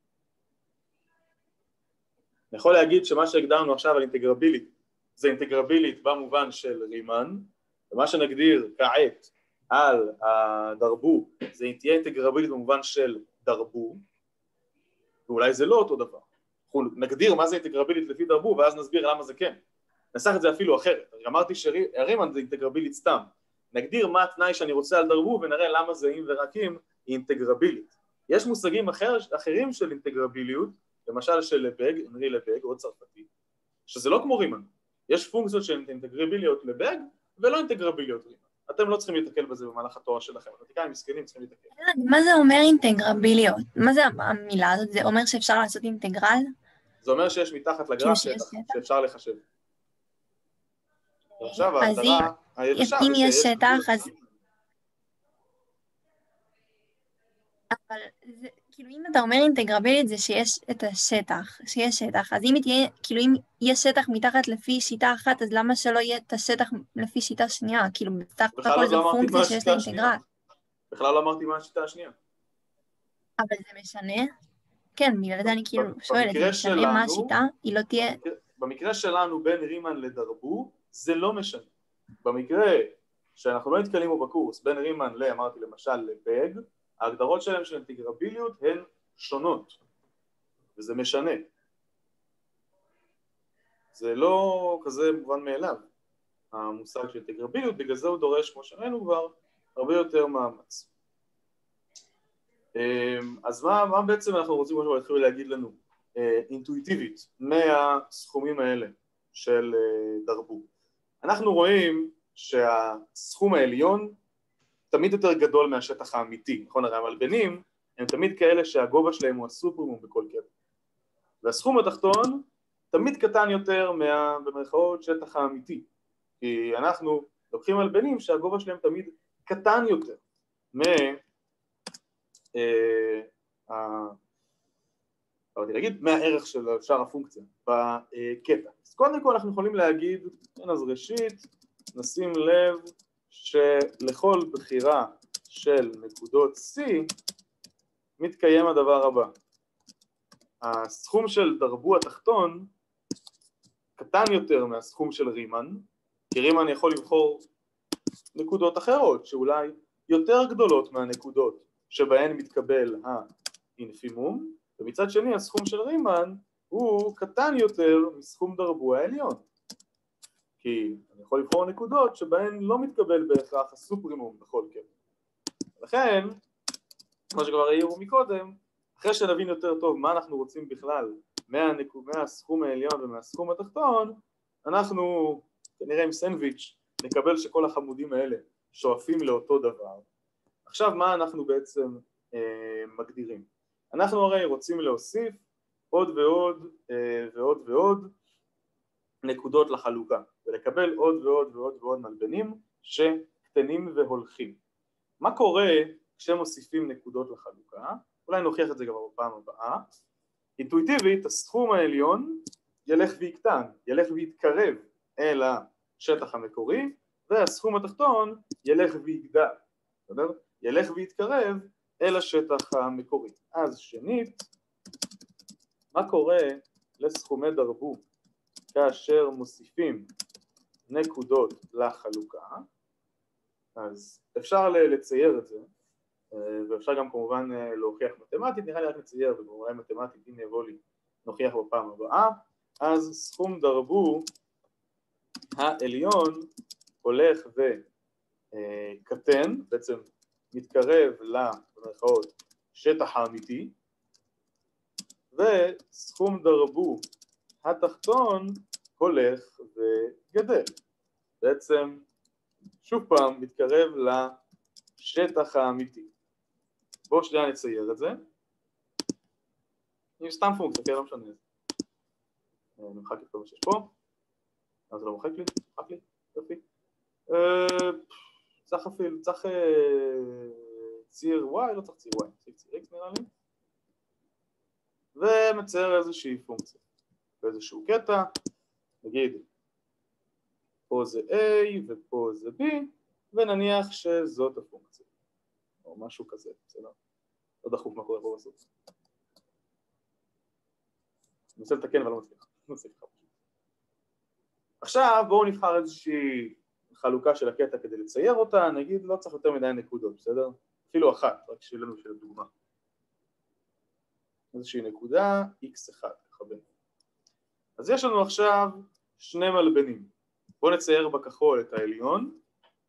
אני יכול להגיד שמה שהגדרנו עכשיו על אינטגרבילית, זה אינטגרבילית במובן של רימן, ומה שנגדיר כעת על הדרבו, זה תהיה אינטגרבילית במובן של דרבו, ואולי זה לא אותו דבר. אנחנו נגדיר מה זה אינטגרבילית לפי דרבו, ואז נסביר למה זה כן. נסח את זה אפילו אחרת. אמרתי שרימן זה אינטגרבילית סתם. נגדיר מה התנאי שאני רוצה על דרבו, ונראה למה זה אם ורק אם היא אינטגרבילית. יש מושגים אחר, אחרים של אינטגרביליות, למשל של לבג, אנרי לבג, עוד צרפתי, שזה לא כמו רימן. יש פונקציות שהן אינטגרביליות לבג, ולא אינטגרביליות רימן. אתם לא צריכים להתקל בזה במהלך התואר שלכם. מתמטיקאים מסכנים צריכים להתקל. מה זה אומר אינטגרביליות? מה זה המילה הזאת? זה אומר שאפשר לעשות אינטגרל? זה אומר שיש מתחת לגרף שטח שאפשר לחשב. עכשיו ההגדרה היבשה... אם יש שטח, אז... אבל זה... כאילו אם אתה אומר אינטגרבילית זה שיש את השטח, שיש שטח, אז אם תהיה, כאילו אם יש שטח מתחת לפי שיטה אחת, אז למה שלא יהיה את השטח לפי שיטה שנייה? כאילו בסך הכל זו פונקציה שיש לה אינטגרל. בכלל לא אמרתי מה השיטה השנייה. אבל זה משנה? כן, בגלל זה אני כאילו שואלת, זה משנה מה השיטה? היא לא תהיה... במקרה שלנו בין רימן לדרבו, זה לא משנה. במקרה שאנחנו לא נתקלים בו בקורס, בין רימן ל, אמרתי למשל, לבג, ההגדרות שלהם של אינטגרביליות הן שונות, וזה משנה. זה לא כזה מובן מאליו, המושג של אינטגרביליות, בגלל זה הוא דורש, כמו שראינו כבר, הרבה יותר מאמץ. אז מה, מה בעצם אנחנו רוצים כמו להתחיל להגיד לנו אינטואיטיבית מהסכומים האלה של דרבו? אנחנו רואים שהסכום העליון תמיד יותר גדול מהשטח האמיתי, נכון? הרי המלבנים הם תמיד כאלה שהגובה שלהם הוא הסופרמום בכל קטע. והסכום התחתון תמיד קטן יותר מה, במרכאות, שטח האמיתי. כי אנחנו לוקחים מלבנים שהגובה שלהם תמיד קטן יותר מה... אבל נגיד מהערך של שאר הפונקציה בקטע. אז קודם כל אנחנו יכולים להגיד, אז ראשית נשים לב שלכל בחירה של נקודות C מתקיים הדבר הבא. הסכום של דרבו התחתון קטן יותר מהסכום של רימן, כי רימן יכול לבחור נקודות אחרות שאולי יותר גדולות מהנקודות שבהן מתקבל האינפימום, ומצד שני הסכום של רימן הוא קטן יותר מסכום דרבו העליון, כי אני יכול לבחור נקודות שבהן לא מתקבל בהכרח הסופרימום בכל קטע. לכן, כמו שכבר העירו מקודם, אחרי שנבין יותר טוב מה אנחנו רוצים בכלל מהסכום העליון ומהסכום התחתון, אנחנו כנראה עם סנדוויץ' נקבל שכל החמודים האלה שואפים לאותו דבר. עכשיו מה אנחנו בעצם אה, מגדירים? אנחנו הרי רוצים להוסיף עוד ועוד אה, ועוד ועוד נקודות לחלוקה, ולקבל עוד ועוד ועוד ועוד מלבנים שקטנים והולכים. מה קורה כשמוסיפים נקודות לחלוקה? אולי נוכיח את זה גם בפעם הבאה. אינטואיטיבית, הסכום העליון ילך ויקטן, ילך ויתקרב אל השטח המקורי, והסכום התחתון ילך ויגדל, בסדר? ילך ויתקרב אל השטח המקורי. אז שנית, מה קורה לסכומי דרבו כאשר מוסיפים נקודות לחלוקה? אז אפשר לצייר את זה, ואפשר גם כמובן להוכיח מתמטית, נראה לי רק נצייר, ואולי מתמטית, אם יבוא לי, נוכיח בפעם הבאה. אז סכום דרבו העליון הולך וקטן, בעצם מתקרב למרכאות שטח האמיתי, וסכום דרבו התחתון הולך וגדל. בעצם שוב פעם מתקרב לשטח האמיתי. בואו שנייה נצייר את זה. עם סתם פונקציה, כן, לא משנה. נמחק את כל מה שיש פה. אז זה לא מוחק לי, מוחק לי, יופי. צריך אפילו, צריך ציר Y, לא צריך ציר Y, צריך ציר X נראה לי. ומצייר איזושהי פונקציה. באיזשהו קטע, נגיד, פה זה A ופה זה B, ונניח שזאת הפונקציה. או משהו כזה, בסדר? לא דחוף מה קורה פה בסוף. אני רוצה לתקן אבל לא מצליח. לא מצליח. עכשיו בואו נבחר איזושהי חלוקה של הקטע כדי לצייר אותה, נגיד לא צריך יותר מדי נקודות, בסדר? אפילו אחת, רק שיהיה לנו של הדוגמה. איזושהי נקודה איקס אחת, ככה בין. אז יש לנו עכשיו שני מלבנים. בואו נצייר בכחול את העליון,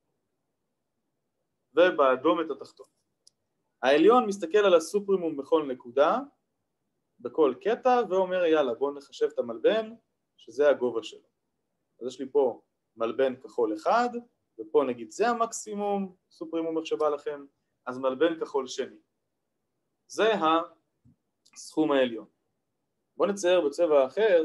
ובאדום את התחתון. העליון מסתכל על הסופרימום בכל נקודה, בכל קטע, ואומר יאללה בואו נחשב את המלבן, שזה הגובה שלו. אז יש לי פה מלבן כחול אחד, ופה נגיד זה המקסימום, סופרימום איך שבא לכם, אז מלבן כחול שני. זה הסכום העליון. בואו נצייר בצבע אחר,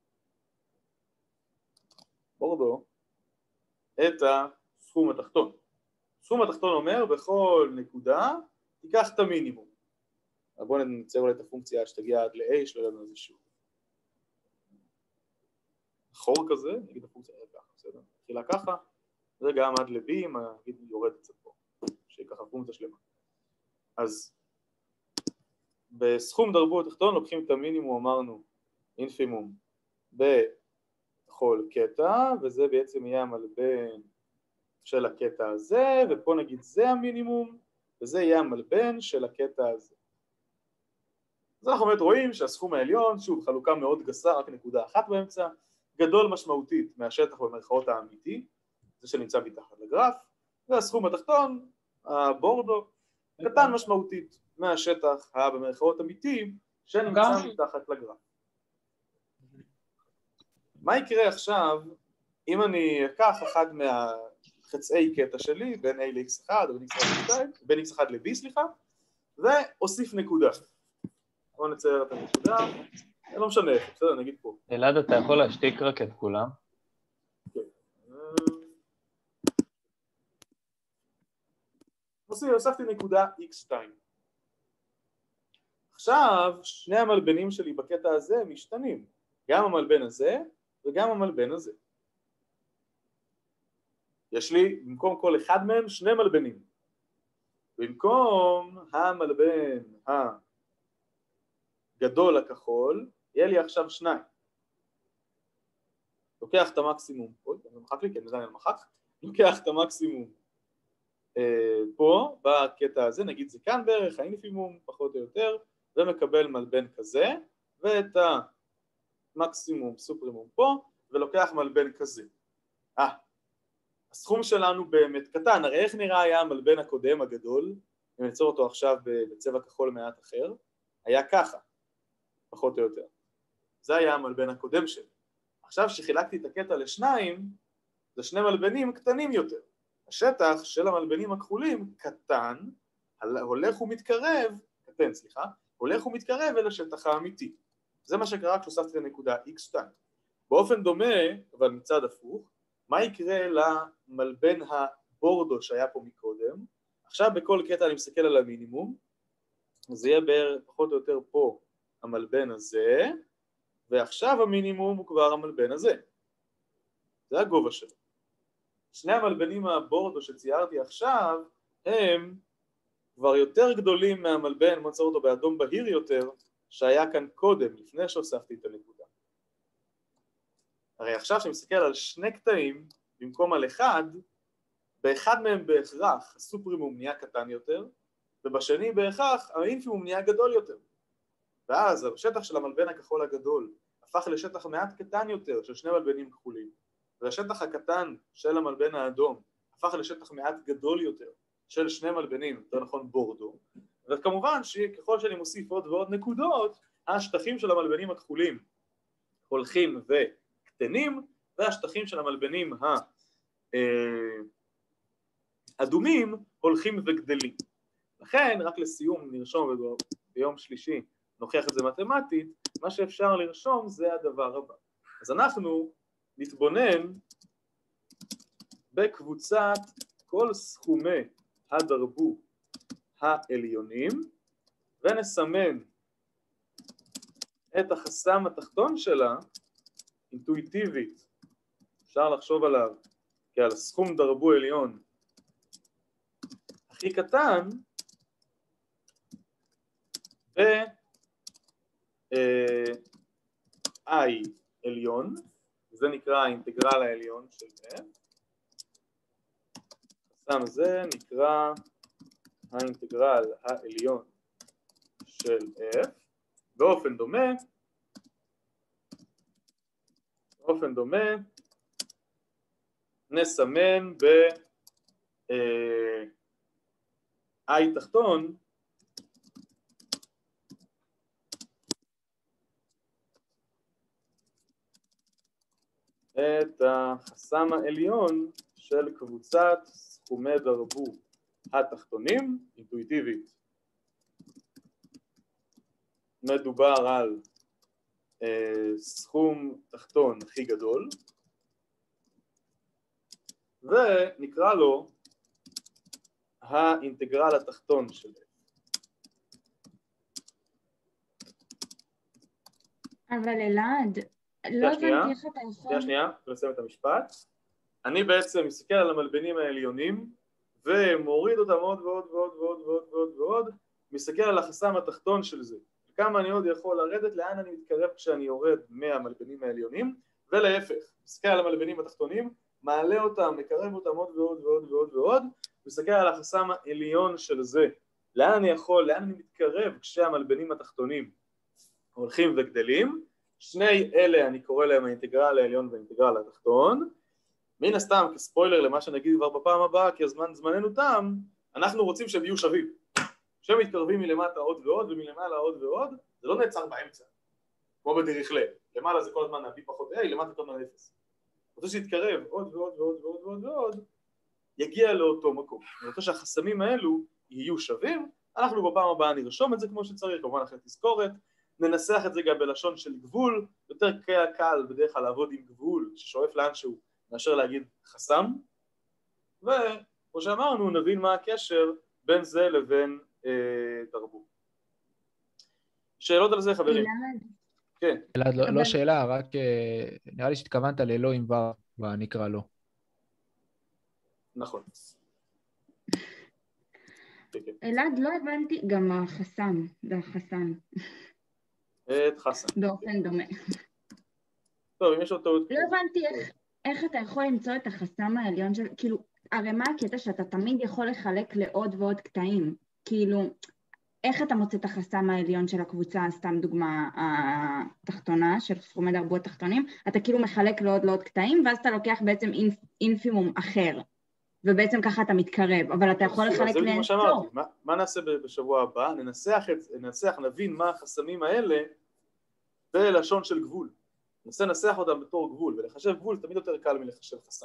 בורדו, את הסכום התחתון. הסכום התחתון אומר בכל נקודה תיקח את המינימום. אז בואו נצייר אולי את הפונקציה שתגיע עד ל-A, שלא לנו איזשהו חור כזה, נגיד הפונקציה ככה, בסדר? תחילה ככה, זה גם עד ל-B, נגיד יורד קצת פה, שיהיה ככה פונקציה שלמה. אז בסכום דרבו התחתון לוקחים את המינימום, אמרנו, אינפימום, בכל קטע, וזה בעצם יהיה המלבן של הקטע הזה, ופה נגיד זה המינימום, וזה יהיה המלבן של הקטע הזה. אז אנחנו באמת רואים שהסכום העליון, שוב, חלוקה מאוד גסה, רק נקודה אחת באמצע, גדול משמעותית מהשטח במרכאות האמיתי, זה שנמצא מתחת לגרף, והסכום התחתון, הבורדו, קטן משמעותית מהשטח במרכאות אמיתי, שנמצא מתחת לגרף. מה יקרה עכשיו אם אני אקח אחד מהחצאי קטע שלי, בין A ל-X אחד או בין X אחד ל-B, סליחה, ואוסיף נקודה. בואו נצייר את הנקודה, לא משנה איך, בסדר, נגיד פה. אלעד, אתה יכול להשתיק רק את כולם? הוספתי נקודה אקס שתיים. עכשיו, שני המלבנים שלי בקטע הזה משתנים. גם המלבן הזה וגם המלבן הזה. יש לי במקום כל אחד מהם שני מלבנים. במקום המלבן הגדול הכחול, יהיה לי עכשיו שניים. לוקח את המקסימום, אוי, זה מחק לי, כן, זה אני מחק. לוקח את המקסימום פה, בקטע הזה, נגיד זה כאן בערך, האינפימום, פחות או יותר, ומקבל מלבן כזה, ואת המקסימום, סופרימום פה, ולוקח מלבן כזה. אה, הסכום שלנו באמת קטן, הרי איך נראה היה המלבן הקודם הגדול, אם נצור אותו עכשיו בצבע כחול מעט אחר, היה ככה, פחות או יותר. זה היה המלבן הקודם שלי. עכשיו שחילקתי את הקטע לשניים, זה שני מלבנים קטנים יותר. השטח של המלבנים הכחולים קטן, הולך ומתקרב, קטן סליחה, הולך ומתקרב אל השטח האמיתי. זה מה שקרה כשהוספתי לנקודה אקס שתיים. באופן דומה, אבל מצד הפוך, מה יקרה למלבן הבורדו שהיה פה מקודם? עכשיו בכל קטע אני מסתכל על המינימום, זה יהיה בערך פחות או יותר פה המלבן הזה, ועכשיו המינימום הוא כבר המלבן הזה. זה הגובה שלו. שני המלבנים הבורדו שציירתי עכשיו, הם כבר יותר גדולים מהמלבן, מצא אותו באדום בהיר יותר, שהיה כאן קודם, לפני שהוספתי את הנקודה. הרי עכשיו שאני מסתכל על שני קטעים, במקום על אחד, באחד מהם בהכרח הסופרימום נהיה קטן יותר, ובשני בהכרח האינפימום נהיה גדול יותר. ואז השטח של המלבן הכחול הגדול הפך לשטח מעט קטן יותר של שני מלבנים כחולים, והשטח הקטן של המלבן האדום הפך לשטח מעט גדול יותר של שני מלבנים, יותר נכון בורדו, וכמובן שככל שאני מוסיף עוד ועוד נקודות, השטחים של המלבנים הכחולים הולכים וקטנים, והשטחים של המלבנים האדומים הולכים וגדלים. לכן, רק לסיום נרשום ביום שלישי, נוכיח את זה מתמטית, מה שאפשר לרשום זה הדבר הבא. אז אנחנו נתבונן בקבוצת כל סכומי הדרבו העליונים, ונסמן את החסם התחתון שלה, אינטואיטיבית, אפשר לחשוב עליו כעל סכום דרבו עליון הכי קטן, ב I עליון, זה נקרא האינטגרל העליון של F, החסם הזה נקרא האינטגרל העליון של F, באופן דומה, באופן דומה, נסמן ב I תחתון, את החסם העליון של קבוצת סכומי דרבו התחתונים, אינטואיטיבית. מדובר על אה, סכום תחתון הכי גדול, ונקרא לו האינטגרל התחתון של F. אבל אלעד, לא הבנתי איך אתה יכול... שנייה, שנייה, נסיים את המשפט. אני בעצם מסתכל על המלבנים העליונים, ומוריד אותם עוד ועוד ועוד ועוד ועוד ועוד ועוד, מסתכל על החסם התחתון של זה. כמה אני עוד יכול לרדת, לאן אני מתקרב כשאני יורד מהמלבנים העליונים, ולהפך, מסתכל על המלבנים התחתונים, מעלה אותם, מקרב אותם עוד ועוד ועוד ועוד ועוד, מסתכל על החסם העליון של זה. לאן אני יכול, לאן אני מתקרב כשהמלבנים התחתונים הולכים וגדלים. שני אלה אני קורא להם האינטגרל העליון והאינטגרל התחתון. מן הסתם, כספוילר למה שנגיד כבר בפעם הבאה, כי הזמן זמננו תם, אנחנו רוצים שהם יהיו שווים. כשהם מתקרבים מלמטה עוד ועוד ומלמעלה עוד ועוד, זה לא נעצר באמצע. כמו בדיריכלה. למעלה זה כל הזמן ה-b פחות a, למטה כל הזמן אפס. אני רוצה שיתקרב עוד ועוד ועוד ועוד ועוד ועוד, יגיע לאותו מקום. אני רוצה שהחסמים האלו יהיו שווים, אנחנו בפעם הבאה נרשום את זה כמו שצריך, כמובן אחרי תזכורת, ננסח את זה גם בלשון של גבול, יותר קל בדרך כלל לעבוד עם גבול ששואף לאנשהו, מאשר להגיד חסם, וכמו שאמרנו, נבין מה הקשר בין זה לבין אה, תרבות. שאלות על זה, חברים? כן. אלעד, לא, לא שאלה, רק נראה לי שהתכוונת לאלוהים ור, ונקרא לו. נכון. אלעד, לא הבנתי גם החסם, זה החסם. את חסם. באופן דומה. טוב, אם יש עוד טעות. לא הבנתי איך, איך אתה יכול למצוא את החסם העליון של, כאילו, הרי מה הקטע שאתה תמיד יכול לחלק לעוד ועוד קטעים, כאילו, איך אתה מוצא את החסם העליון של הקבוצה, סתם דוגמה התחתונה, של סכומי דרבו תחתונים, אתה כאילו מחלק לעוד לעוד קטעים, ואז אתה לוקח בעצם אינפ, אינפימום אחר, ובעצם ככה אתה מתקרב, אבל אתה יכול לחלק לאינסוף. מה, מה נעשה בשבוע הבא? ננסח, ננסח, נבין מה החסמים האלה בלשון של גבול. ננסה לנסח אותם בתור גבול, ולחשב גבול תמיד יותר קל מלחשב חסם.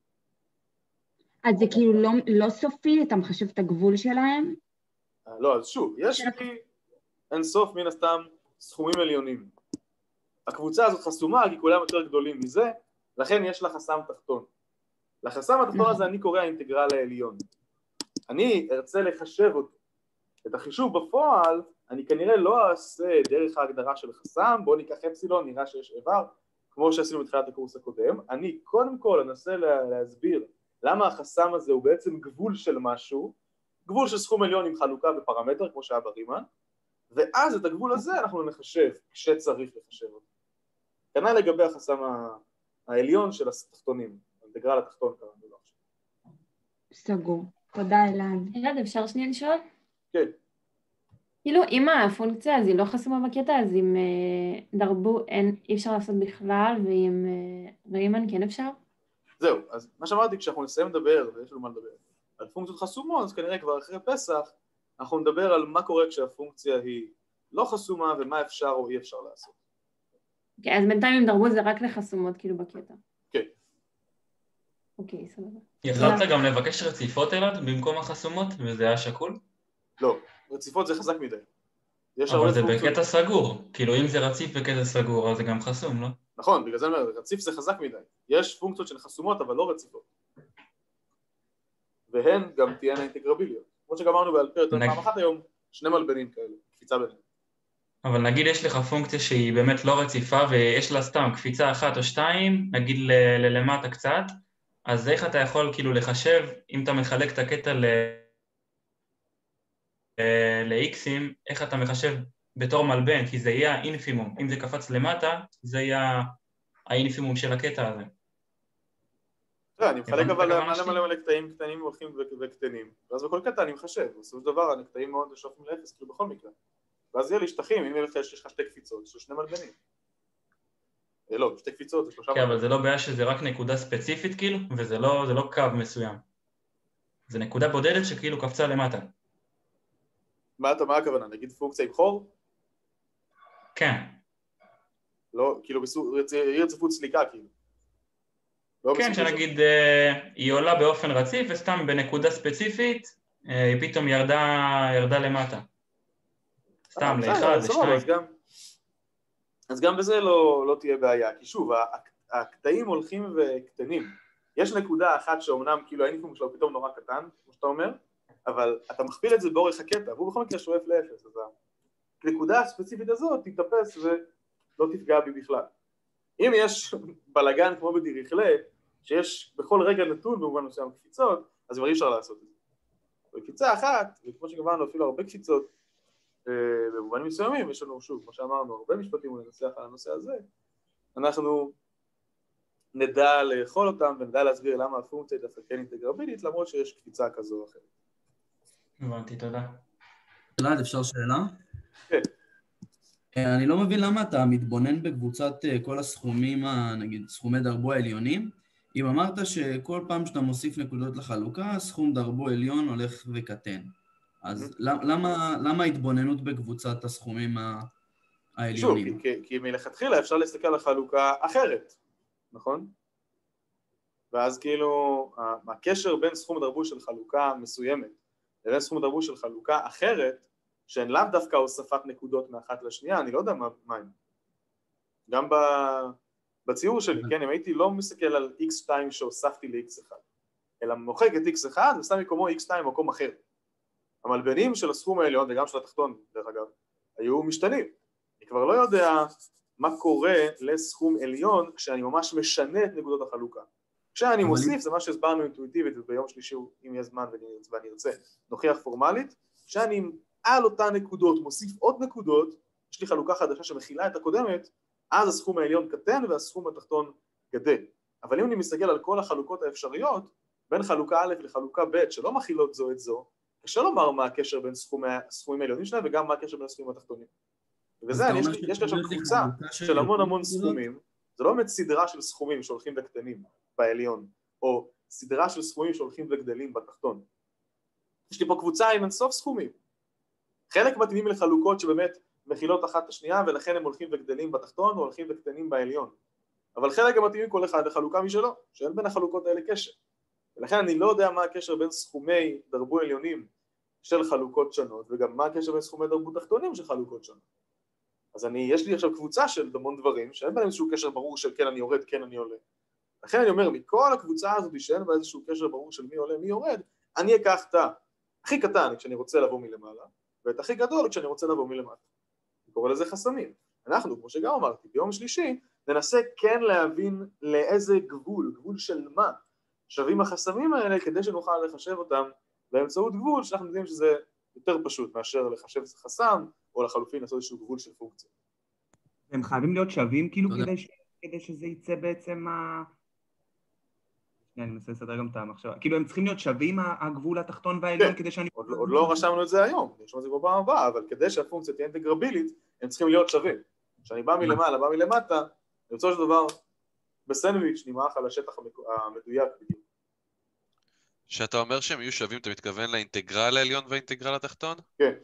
אז זה כאילו לא, לא סופי, אתה מחשב את הגבול שלהם? לא, אז שוב, יש לי אין סוף מן הסתם סכומים עליונים. הקבוצה הזאת חסומה כי כולם יותר גדולים מזה, לכן יש לה חסם תחתון. לחסם התחתון הזה אני קורא האינטגרל העליון. אני ארצה לחשב אותו. את החישוב בפועל אני כנראה לא אעשה דרך ההגדרה של חסם, בואו ניקח אפסילון, נראה שיש איבר, כמו שעשינו בתחילת הקורס הקודם. אני קודם כל אנסה להסביר למה החסם הזה הוא בעצם גבול של משהו, גבול של סכום עליון עם חלוקה בפרמטר, כמו שהיה ברימן, ואז את הגבול הזה אנחנו נחשב כשצריך לחשב אותו. כנ"ל לגבי החסם העליון של התחתונים, האינטגרל התחתון קראנו לו עכשיו. סגור. תודה אלעד. אלעד, אפשר שנייה לשאול? כן. כאילו, אם הפונקציה אז היא לא חסומה בקטע, אז עם דרבו אין, אי אפשר לעשות בכלל, ועם רימן כן אפשר? זהו, אז מה שאמרתי, כשאנחנו נסיים לדבר, ויש לנו מה לדבר, על פונקציות חסומות, אז כנראה כבר אחרי פסח, אנחנו נדבר על מה קורה כשהפונקציה היא לא חסומה, ומה אפשר או אי אפשר לעשות. אוקיי, אז בינתיים עם דרבו זה רק לחסומות כאילו בקטע. כן. אוקיי, סבבה. יכולת גם לבקש רציפות אלעד במקום החסומות, וזה היה שקול? לא, רציפות זה חזק מדי. אבל זה בקטע סגור, כאילו אם זה רציף בקטע סגור, אז זה גם חסום, לא? נכון, בגלל זה אני אומר, רציף זה חזק מדי. יש פונקציות שהן חסומות, אבל לא רציפות. והן גם תהיינה אינטגרביליות. כמו שגמרנו בעל פה יותר פעם אחת היום, שני מלבנים כאלה, קפיצה ביניהם. אבל נגיד יש לך פונקציה שהיא באמת לא רציפה, ויש לה סתם קפיצה אחת או שתיים, נגיד ללמטה קצת, אז איך אתה יכול כאילו לחשב, אם אתה מחלק את הקטע ל... ל-X'ים, איך אתה מחשב בתור מלבן, כי זה יהיה האינפימום. אם זה קפץ למטה, זה יהיה האינפימום של הקטע הזה. אני מחלק אבל מלא מלא מלא קטעים קטנים הולכים וקטנים, ואז בכל קטע אני מחשב, בסופו של דבר הקטעים מאוד שואפים לאפס, כאילו בכל מקרה. ואז יהיה לי שטחים, אם יש לך שתי קפיצות, יש שני מלבנים. לא, שתי קפיצות, זה שלושה מלבנים. כן, אבל זה לא בעיה שזה רק נקודה ספציפית כאילו, וזה לא קו מסוים. זה נקודה בודדת שכאילו קפצה למטה. מה אתה, מה הכוונה? נגיד פונקציה עם חור? כן. לא, כאילו, היא רציפות סליקה, כאילו. כן, שנגיד היא עולה באופן רציף, וסתם בנקודה ספציפית, היא פתאום ירדה למטה. סתם לאחד, לשתיים. אז גם בזה לא תהיה בעיה, כי שוב, הקטעים הולכים וקטנים. יש נקודה אחת שאומנם, כאילו, האינפום שלו פתאום נורא קטן, כמו שאתה אומר, אבל אתה מכפיל את זה באורך הקטע, והוא בכל מקרה שואף לאפס, אז הנקודה הספציפית הזאת תתאפס ולא תפגע בי בכלל. אם יש בלגן כמו בדיריכלה, שיש בכל רגע נתון במובן מסוים קפיצות, אז כבר אי אפשר לעשות את זה. בקפיצה אחת, וכמו שגמרנו אפילו הרבה קפיצות, במובנים מסוימים, יש לנו שוב, כמו שאמרנו, הרבה משפטים וננסח על הנושא הזה, אנחנו נדע לאכול אותם ונדע להסביר למה הפונקציה דווקא כן אינטגרבילית, למרות שיש קפיצה כזו או אחרת. הבנתי, תודה. אלעד, אפשר שאלה? כן. אני לא מבין למה אתה מתבונן בקבוצת כל הסכומים, נגיד סכומי דרבו העליונים, אם אמרת שכל פעם שאתה מוסיף נקודות לחלוקה, סכום דרבו עליון הולך וקטן. אז למה, למה ההתבוננות בקבוצת הסכומים העליונים? שוב, כי, כי מלכתחילה אפשר להסתכל על החלוקה אחרת, נכון? ואז כאילו, הקשר בין סכום דרבו של חלוקה מסוימת לבין סכום דרבו של חלוקה אחרת, שהן לאו דווקא הוספת נקודות מאחת לשנייה, אני לא יודע מה, מה הם. גם ב, בציור שלי, כן, אם הייתי לא מסתכל על איקס שתיים שהוספתי ל-איקס אחד, אלא מוחק את איקס אחד ושם מקומו איקס שתיים במקום אחר. המלבנים של הסכום העליון וגם של התחתון, דרך אגב, היו משתנים. אני כבר לא יודע מה קורה לסכום עליון כשאני ממש משנה את נקודות החלוקה. כשאני מוסיף, זה מה שהסברנו אינטואיטיבית, וביום שלישי, אם יהיה זמן ואני ארצה, נוכיח פורמלית, כשאני על אותן נקודות מוסיף עוד נקודות, יש לי חלוקה חדשה שמכילה את הקודמת, אז הסכום העליון קטן והסכום התחתון גדל. אבל אם אני מסתכל על כל החלוקות האפשריות, בין חלוקה א' לחלוקה ב' שלא מכילות זו את זו, קשה לומר מה הקשר בין הסכומים העליונים שלהם וגם מה הקשר בין הסכומים התחתונים. וזה, יש לי עכשיו קבוצה של המון המון סכומים, זה לא באמת סדרה של סכומים שהולכים וקטנים בעליון, או סדרה של סכומים שהולכים וגדלים בתחתון. יש לי פה קבוצה עם אינסוף סכומים. חלק מתאימים לחלוקות שבאמת מכילות אחת את השנייה, ולכן הם הולכים וגדלים בתחתון, או הולכים וקטנים בעליון. אבל חלק גם מתאימים כל אחד לחלוקה משלו, שאין בין החלוקות האלה קשר. ולכן אני לא יודע מה הקשר בין סכומי דרבו עליונים של חלוקות שונות, וגם מה הקשר בין סכומי דרבו תחתונים של חלוקות שונות. אז אני, יש לי עכשיו קבוצה של המון דברים, שאין בין איזשהו קשר ברור של כן אני יורד, כן אני עולה. לכן אני אומר, מכל הקבוצה הזאת שאין בה איזשהו קשר ברור של מי עולה, מי יורד, אני אקח את הכי קטן כשאני רוצה לבוא מלמעלה, ואת הכי גדול כשאני רוצה לבוא מלמטה. אני קורא לזה חסמים. אנחנו, כמו שגם אמרתי, ביום שלישי, ננסה כן להבין לאיזה גבול, גבול של מה, שווים החסמים האלה, כדי שנוכל לחשב אותם באמצעות גבול, שאנחנו יודעים שזה יותר פשוט מאשר לחשב איזה חסם, או לחלופין לעשות איזשהו גבול של פונקציה. הם חייבים להיות שווים כאילו כדי, ש... כדי שזה יצא בעצם ה... אני מנסה לסדר גם את המחשבה. כאילו הם צריכים להיות שווים הגבול התחתון והעליון כדי שאני... עוד, עוד לא רשמנו את זה היום, נרשום את זה בפעם הבאה, אבל כדי שהפונקציה תהיה אינטגרבילית, הם צריכים להיות שווים. כשאני בא מלמעלה, בא מלמטה, בסופו של דבר, בסנדוויץ' נמעך על השטח המדויק בדיוק. כשאתה אומר שהם יהיו שווים, אתה מתכוון לאינטגרל העליון והאינטגרל התחתון? כן.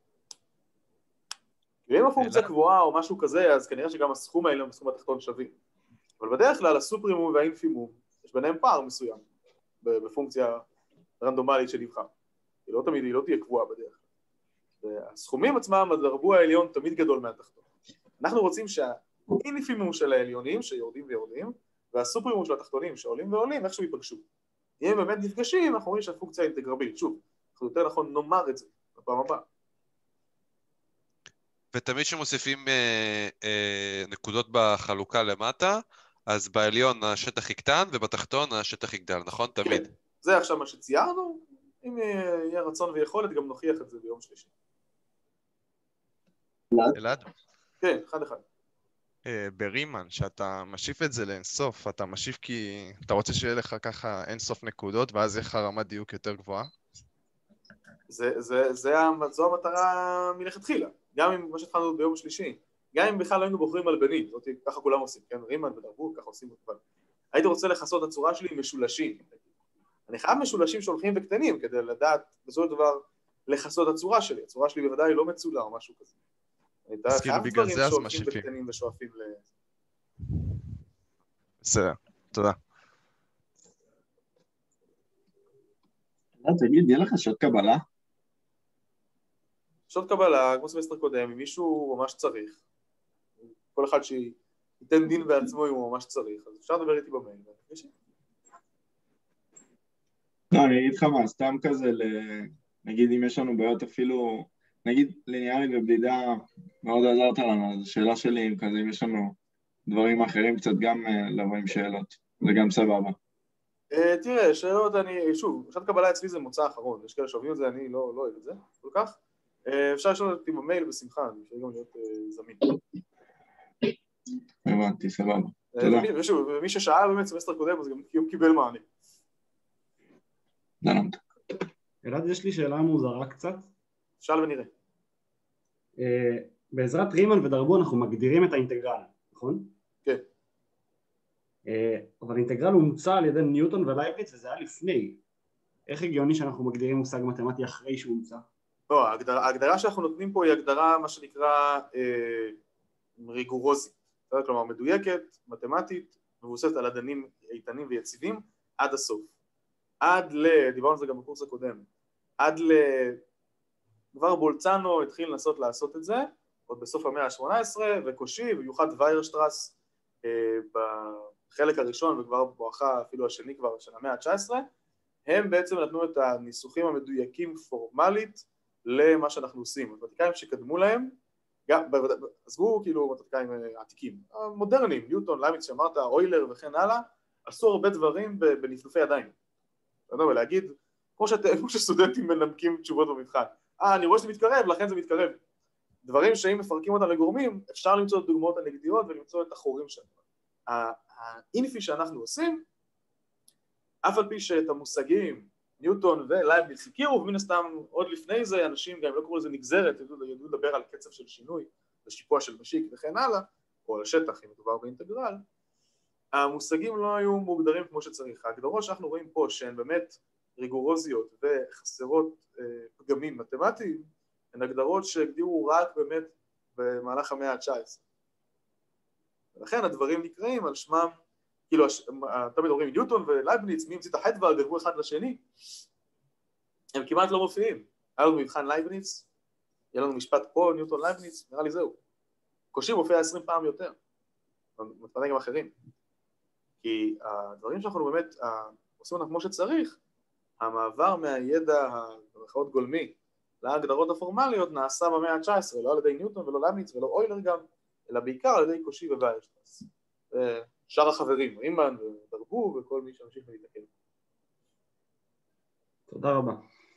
אם הפונקציה קבועה או משהו כזה, אז כנראה שגם הסכום העליון והסכום התחתון שווים. אבל בדרך כלל הסופרימום והאינפימום, יש ביניהם פער מסוים, בפונקציה רנדומלית שנבחר. היא לא תמיד, היא לא תהיה קבועה בדרך כלל. והסכומים עצמם, הדרבוע העליון תמיד גדול מהתחתון. אנחנו רוצים שהאינפימום של העליונים, שיורדים ויורדים, והסופרימום של התחתונים, שעולים ועולים, איכשהו ייפגשו. אם הם באמת נפגשים, אנחנו רואים שהפונקציה אינטגרבילית. שוב, אנחנו יותר נכון נאמר את זה בפעם הבאה. ותמיד שמוסיפים אה, אה, נקודות בחלוקה למטה, אז בעליון השטח יקטן ובתחתון השטח יגדל, נכון? תמיד. זה עכשיו מה שציירנו, אם יהיה רצון ויכולת גם נוכיח את זה ביום שלישי. אלעד? כן, אחד אחד. ברימן, שאתה משיף את זה לאינסוף, אתה משיף כי אתה רוצה שיהיה לך ככה אינסוף נקודות, ואז יהיה לך רמת דיוק יותר גבוהה? זה, זה, זה, זו המטרה מלכתחילה, גם אם מה שהתחלנו ביום שלישי, גם אם בכלל לא היינו בוחרים מלבנים, זאת ככה כולם עושים, כן? רימן ודרבו, ככה עושים את זה. הייתי רוצה לחסות את הצורה שלי עם משולשים. אני חייב משולשים שהולכים וקטנים, כדי לדעת, בסופו של דבר, לחסות את הצורה שלי. הצורה שלי בוודאי לא מצולה או משהו כזה. אז כאילו בגלל זה אז משיפים. וקטנים ושואפים ל... בסדר, תודה. תגיד, יהיה לך שעות קבלה? שעות קבלה, כמו סמסטר קודם, אם מישהו ממש צריך, כל אחד שייתן דין בעצמו אם הוא ממש צריך, אז אפשר לדבר איתי במייל. לא, אני אגיד לך מה, סתם כזה, נגיד אם יש לנו בעיות אפילו, נגיד ליניארית ובדידה מאוד עזרת לנו, אז השאלה שלי אם כזה, אם יש לנו דברים אחרים קצת גם לבוא עם שאלות, זה גם סבבה. תראה, שאלות אני, שוב, שעת קבלה אצלי זה מוצא אחרון, יש כאלה שאוהבים את זה, אני לא אוהב את זה, כל כך. אפשר לשאול אותי במייל בשמחה, אני אפשר גם להיות זמין. הבנתי, סבבה. ומי ששאל באמת סמסטר קודם, אז גם הוא קיבל מענה. אלעד, יש לי שאלה מוזרה קצת. שאל ונראה. בעזרת רימן ודרבו אנחנו מגדירים את האינטגרל, נכון? כן. אבל האינטגרל הומצא על ידי ניוטון ולייבניץ וזה היה לפני. איך הגיוני שאנחנו מגדירים מושג מתמטי אחרי שהוא הומצא? לא, ההגדרה שאנחנו נותנים פה היא הגדרה, מה שנקרא ריגורוזית. כלומר, מדויקת, מתמטית, מבוססת על עדנים איתנים ויציבים, עד הסוף. עד ל... דיברנו על זה גם בקורס הקודם. עד ל... כבר בולצנו התחיל לנסות לעשות את זה, עוד בסוף המאה ה-שמונה עשרה, וקושי, ויוחד ויירשטרס בחלק הראשון, וכבר בואכה אפילו השני כבר של המאה ה-תשע עשרה, הם בעצם נתנו את הניסוחים המדויקים פורמלית למה שאנחנו עושים. המתמטיקאים שקדמו להם, עזבו כאילו מתמטיקאים עתיקים, מודרניים, ניוטון, לייבניץ שאמרת, אוילר וכן הלאה, עשו הרבה דברים בנפנופי ידיים. ולהגיד, כמו שסטודנטים מנמקים תשובות במבחן, אה, אני רואה שזה מתקרב, לכן זה מתקרב. דברים שאם מפרקים אותם לגורמים, אפשר למצוא את דוגמאות הנגדיות ולמצוא את החורים שלנו. האינפי שאנחנו עושים, אף על פי שאת המושגים, ניוטון ולייבניץ הכירו, ומן הסתם עוד לפני זה, אנשים גם לא קראו לזה נגזרת, ידעו לדבר על קצב של שינוי, לשיפוע של משיק וכן הלאה, או על השטח אם מדובר באינטגרל, המושגים לא היו מוגדרים כמו שצריך. ההגדרות שאנחנו רואים פה, שהן באמת ריגורוזיות וחסרות אה, פגמים מתמטיים, הן הגדרות שהגדירו רק באמת במהלך המאה ה-תשע עשרה. ולכן הדברים נקראים על שמם, כאילו, תמיד אומרים ניוטון ולייבניץ, מי המציא את החדווה, גרבו אחד לשני, הם כמעט לא מופיעים. היה לנו מבחן לייבניץ, יהיה לנו משפט פה, ניוטון לייבניץ, נראה לי זהו. קושי מופיע עשרים פעם יותר, מתמטיקאים אחרים. כי הדברים שאנחנו באמת עושים אותם כמו שצריך, המעבר מהידע במרכאות גולמי להגדרות הפורמליות נעשה במאה ה-תשע עשרה, לא על ידי ניוטון ולא לייבניץ ולא אוילר גם, אלא בעיקר על ידי קושי וויירשטרס. שאר החברים, רימן ודרבו וכל מי שממשיך להתקן. תודה רבה.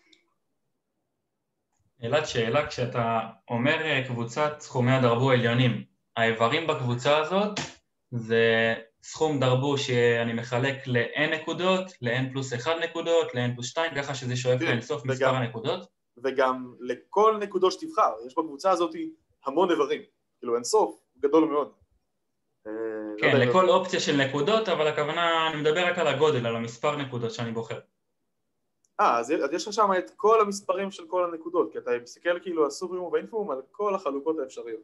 אלעד, שאלה, כשאתה אומר קבוצת סכומי הדרבו העליונים, האיברים בקבוצה הזאת זה סכום דרבו שאני מחלק ל-n נקודות, ל-n פלוס אחת נקודות, ל-n פלוס שתיים, ככה שזה שואף לאינסוף מספר הנקודות. וגם לכל נקודות שתבחר, יש בקבוצה הזאת המון איברים, כאילו אינסוף גדול מאוד. כן, לכל אופציה של נקודות, אבל הכוונה, אני מדבר רק על הגודל, על המספר נקודות שאני בוחר. אה, אז יש לך שם את כל המספרים של כל הנקודות, כי אתה מסתכל כאילו הסופרימום והאינפימום על כל החלוקות האפשריות.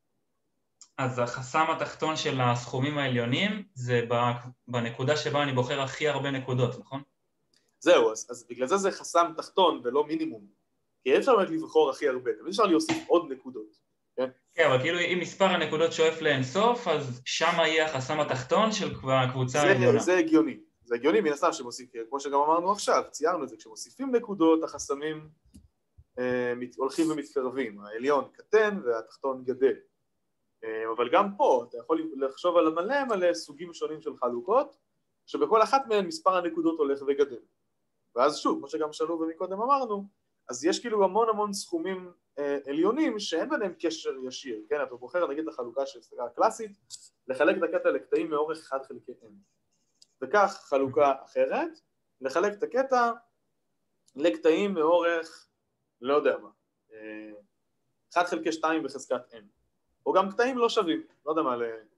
אז החסם התחתון של הסכומים העליונים זה בנקודה שבה אני בוחר הכי הרבה נקודות, נכון? זהו, אז, אז בגלל זה זה חסם תחתון ולא מינימום. כי אפשר באמת לבחור הכי הרבה, אבל אפשר להוסיף עוד נקודות. כן? כן, אבל כאילו אם מספר הנקודות שואף לאינסוף, אז שם יהיה החסם התחתון של הקבוצה העליונה. זה הגיוני. זה הגיוני מן הסתם שמוסיף, כמו שגם אמרנו עכשיו, ציירנו את זה, כשמוסיפים נקודות, החסמים אה, הולכים ומתקרבים. העליון קטן והתחתון גדל. אבל גם פה אתה יכול לחשוב על מלא מלא סוגים שונים של חלוקות, שבכל אחת מהן מספר הנקודות הולך וגדל. ואז שוב, כמו שגם שאלו ומקודם אמרנו, אז יש כאילו המון המון סכומים אה, עליונים שאין ביניהם קשר ישיר, כן? אתה בוחר נגיד את החלוקה של סגרה קלאסית, לחלק את הקטע לקטעים מאורך אחד חלקי n. וכך חלוקה אחרת, לחלק את הקטע לקטעים מאורך, לא יודע מה, אה, אחד חלקי שתיים בחזקת n. או גם קטעים לא שווים, לא יודע מה,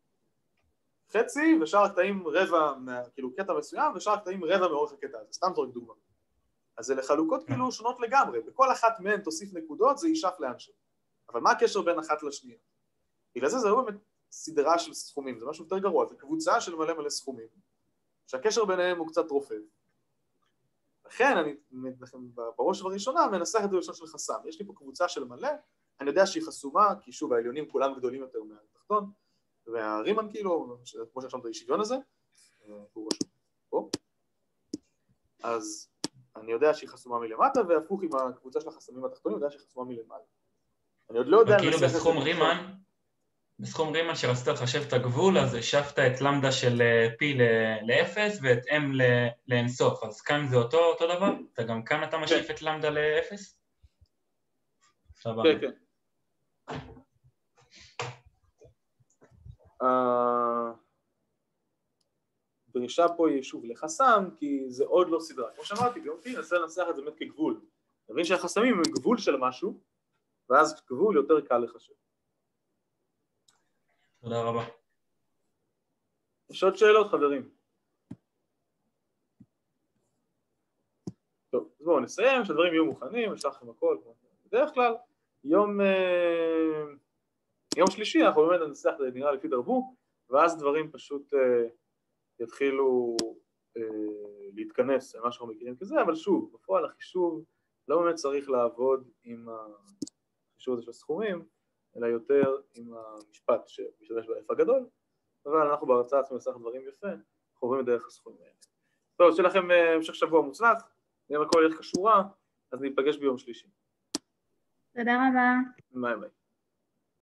לחצי ושאר הקטעים רבע, כאילו קטע מסוים, ושאר הקטעים רבע מאורך הקטע הזה, סתם זורק דוגמה. אז זה לחלוקות כאילו שונות לגמרי, בכל אחת מהן תוסיף נקודות, זה יישף לאנשהו. אבל מה הקשר בין אחת לשנייה? בגלל זה זה לא באמת סדרה של סכומים, זה משהו יותר גרוע, זה קבוצה של מלא מלא סכומים, שהקשר ביניהם הוא קצת רופף. לכן אני, בראש ובראשונה, מנסח את זה בלשון של חסם. יש לי פה קבוצה של מלא, אני יודע שהיא חסומה, כי שוב העליונים כולם גדולים יותר מהתחתון, והרימן כאילו, כמו שרשמת אי שוויון הזה, הוא רשום פה, אז אני יודע שהיא חסומה מלמטה, והפוך עם הקבוצה של החסמים התחתונים, אני יודע שהיא חסומה מלמעלה. אני עוד לא יודע... וכאילו בסכום רימן, בסכום רימן שרצית לחשב את הגבול, אז השפת את למדה של פי לאפס ואת אם לאינסוף, אז כאן זה אותו דבר? אתה גם כאן אתה משיף את למדה לאפס? כן, כן. הדרישה פה היא שוב לחסם, כי זה עוד לא סדרה. כמו שאמרתי, ביום פי ננסה לנסח את זה באמת כגבול. נבין שהחסמים הם גבול של משהו, ואז גבול יותר קל לחשב. תודה רבה. יש עוד שאלות, חברים? טוב, אז בואו נסיים, שהדברים יהיו מוכנים, נשלח לכם הכל. בדרך כלל, יום, יום שלישי אנחנו באמת ננסח את נראה לפי דרבו, ואז דברים פשוט יתחילו להתכנס למה שאנחנו מכירים כזה, אבל שוב, בפועל החישוב לא באמת צריך לעבוד עם החישוב הזה של הסכומים, אלא יותר עם המשפט שמשתמש ב-F הגדול, אבל אנחנו בהרצאה עצמנו ננסח דברים יפה, אנחנו עוברים בדרך הסכומים האלה. טוב, אז שיהיה לכם המשך שבוע מוצלח, נראה הכל ילך כשורה, אז ניפגש ביום שלישי. תודה רבה. ביי ביי.